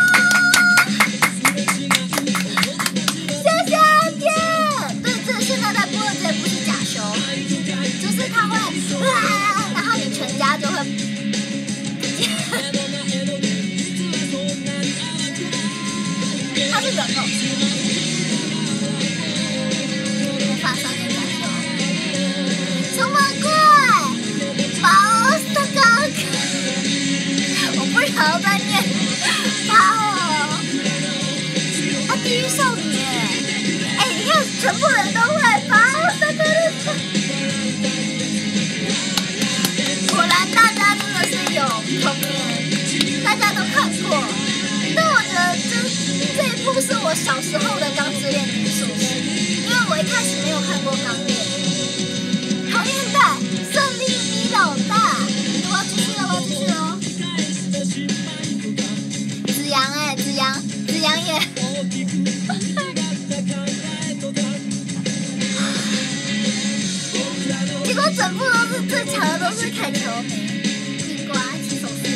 谢谢阿健。对，这现在在播的这不是假修，就是他会啊，然后你全家就会，他是人偶，魔法少年假修，什么鬼？我不想要再念他哦，啊，地狱少女耶！哎，你看，全部人都会把我的歌的，果然大家真的是有童年，大家都看过。但我觉得这这一部是我小时候的《钢之炼金术师》，因为我一开始没有看过《钢炼》。好年代，胜利你老大！我要继续了，我要继续了。子阳哎，子阳，子阳也。结果整部都是最强的都是凯球梅，地瓜起手式。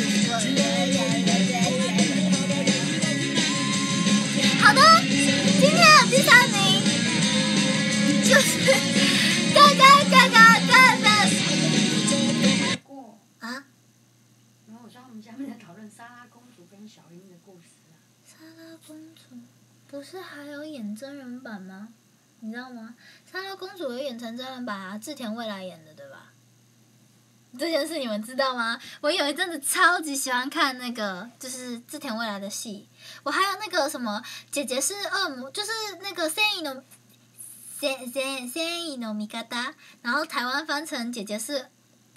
好的，今天的第三名就是嘎嘎嘎嘎嘎的。啊？ 然后我说他们下面在讨论莎拉公主跟小樱的故事啊。 莎拉公主不是还有演真人版吗？你知道吗？莎拉公主有演成真人版啊，志田未来演的，对吧？这件事你们知道吗？我有一阵子超级喜欢看那个，就是志田未来的戏。我还有那个什么，姐姐是恶魔，就是那个善意の善善善意の味方，然后台湾翻成姐姐是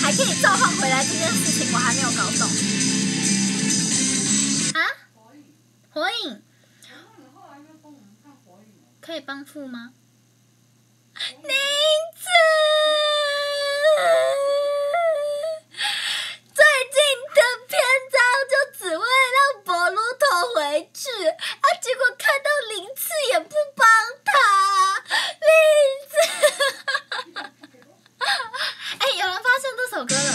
还可以召唤回来这件事情，我还没有搞懂。啊？火影？可以帮付吗？宁子，最近的篇章就只为让博鲁头回去，啊，结果看到零次也不帮他，零次。哎，有人发现这首歌了。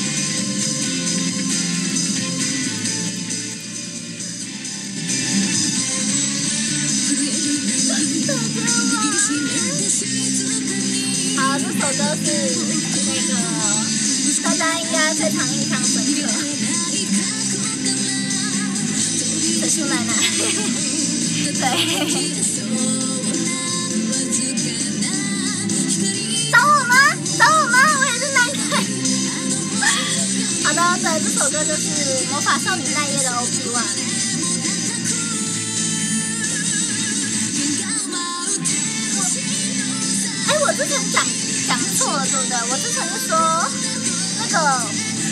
好，这首歌是那个大家应该非常印象深刻，陈述奶奶，对。找我吗？找我吗？我也是奶奶。好的，对，这首歌就是《魔法少女奈叶》的 O P 一。哎，我之前讲讲错了，对不对？我之前是说那个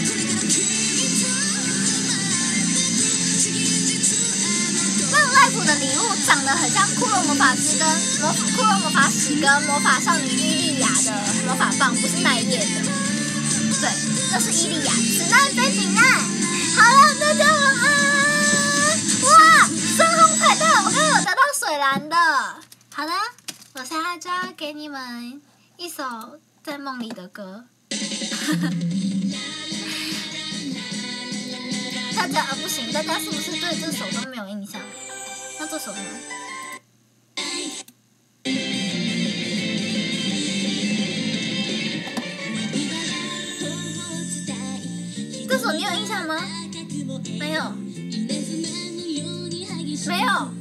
让 Life 的礼物长得很像骷髅魔法师跟魔骷髅魔法使跟魔法少女伊利亚的魔法棒，不是奈叶的。对，这是伊利亚，此奈非彼奈。好了，大家晚安。哇，深红彩蛋，我刚刚有得到水蓝的。好的。我现在就要给你们一首在梦里的歌。大家啊不行，大家是不是对这首都没有印象？那这首呢？这首你有印象吗？没有，没有。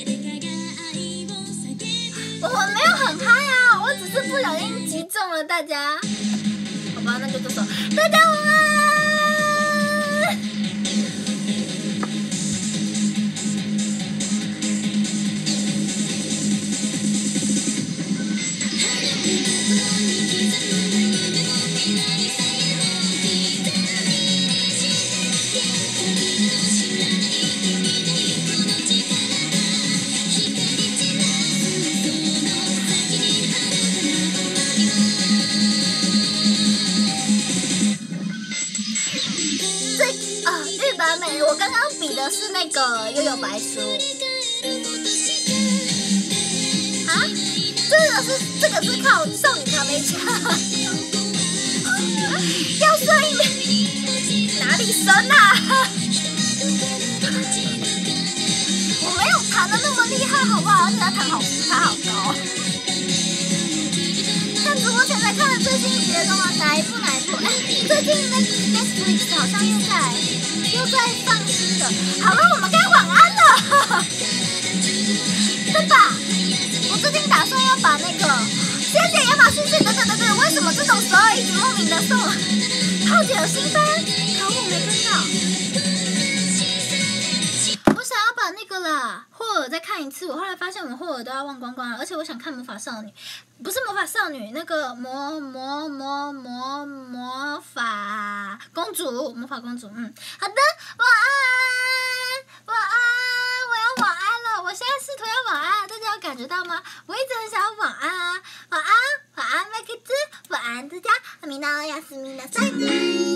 我们没有很嗨啊，我只是不小心击中了大家。好吧，那就这首。大家晚安。我刚刚比的是那个悠悠白书。啊？这个是这个是靠少女咖啡茶。要升一点，哪里升啊？我没有弹的那么厉害，好不好？而且他弹好，他好高。看直播前才看了最新一集的动画，哪一部哪一部？哎，最近那 Netflix 好像又在又在放新的。好了，我们该晚安了，对吧？我最近打算要把那个，谢谢亚马逊逊，等等等等，为什么这种时候一直莫名的送浩姐的新番？可我没跟到。我想要把那个啦，霍尔再看一次。我后来发现我们霍尔都要忘光光了，而且我想看魔法少女，不是魔法少女，那个魔魔魔魔魔法公主，魔法公主。嗯，好的，晚安，晚安，我要晚安了。我现在试图要晚安，大家有感觉到吗？我一直很想要晚安啊，晚安，晚安麦克兹，晚安大家，阿米娜亚斯米娜塞。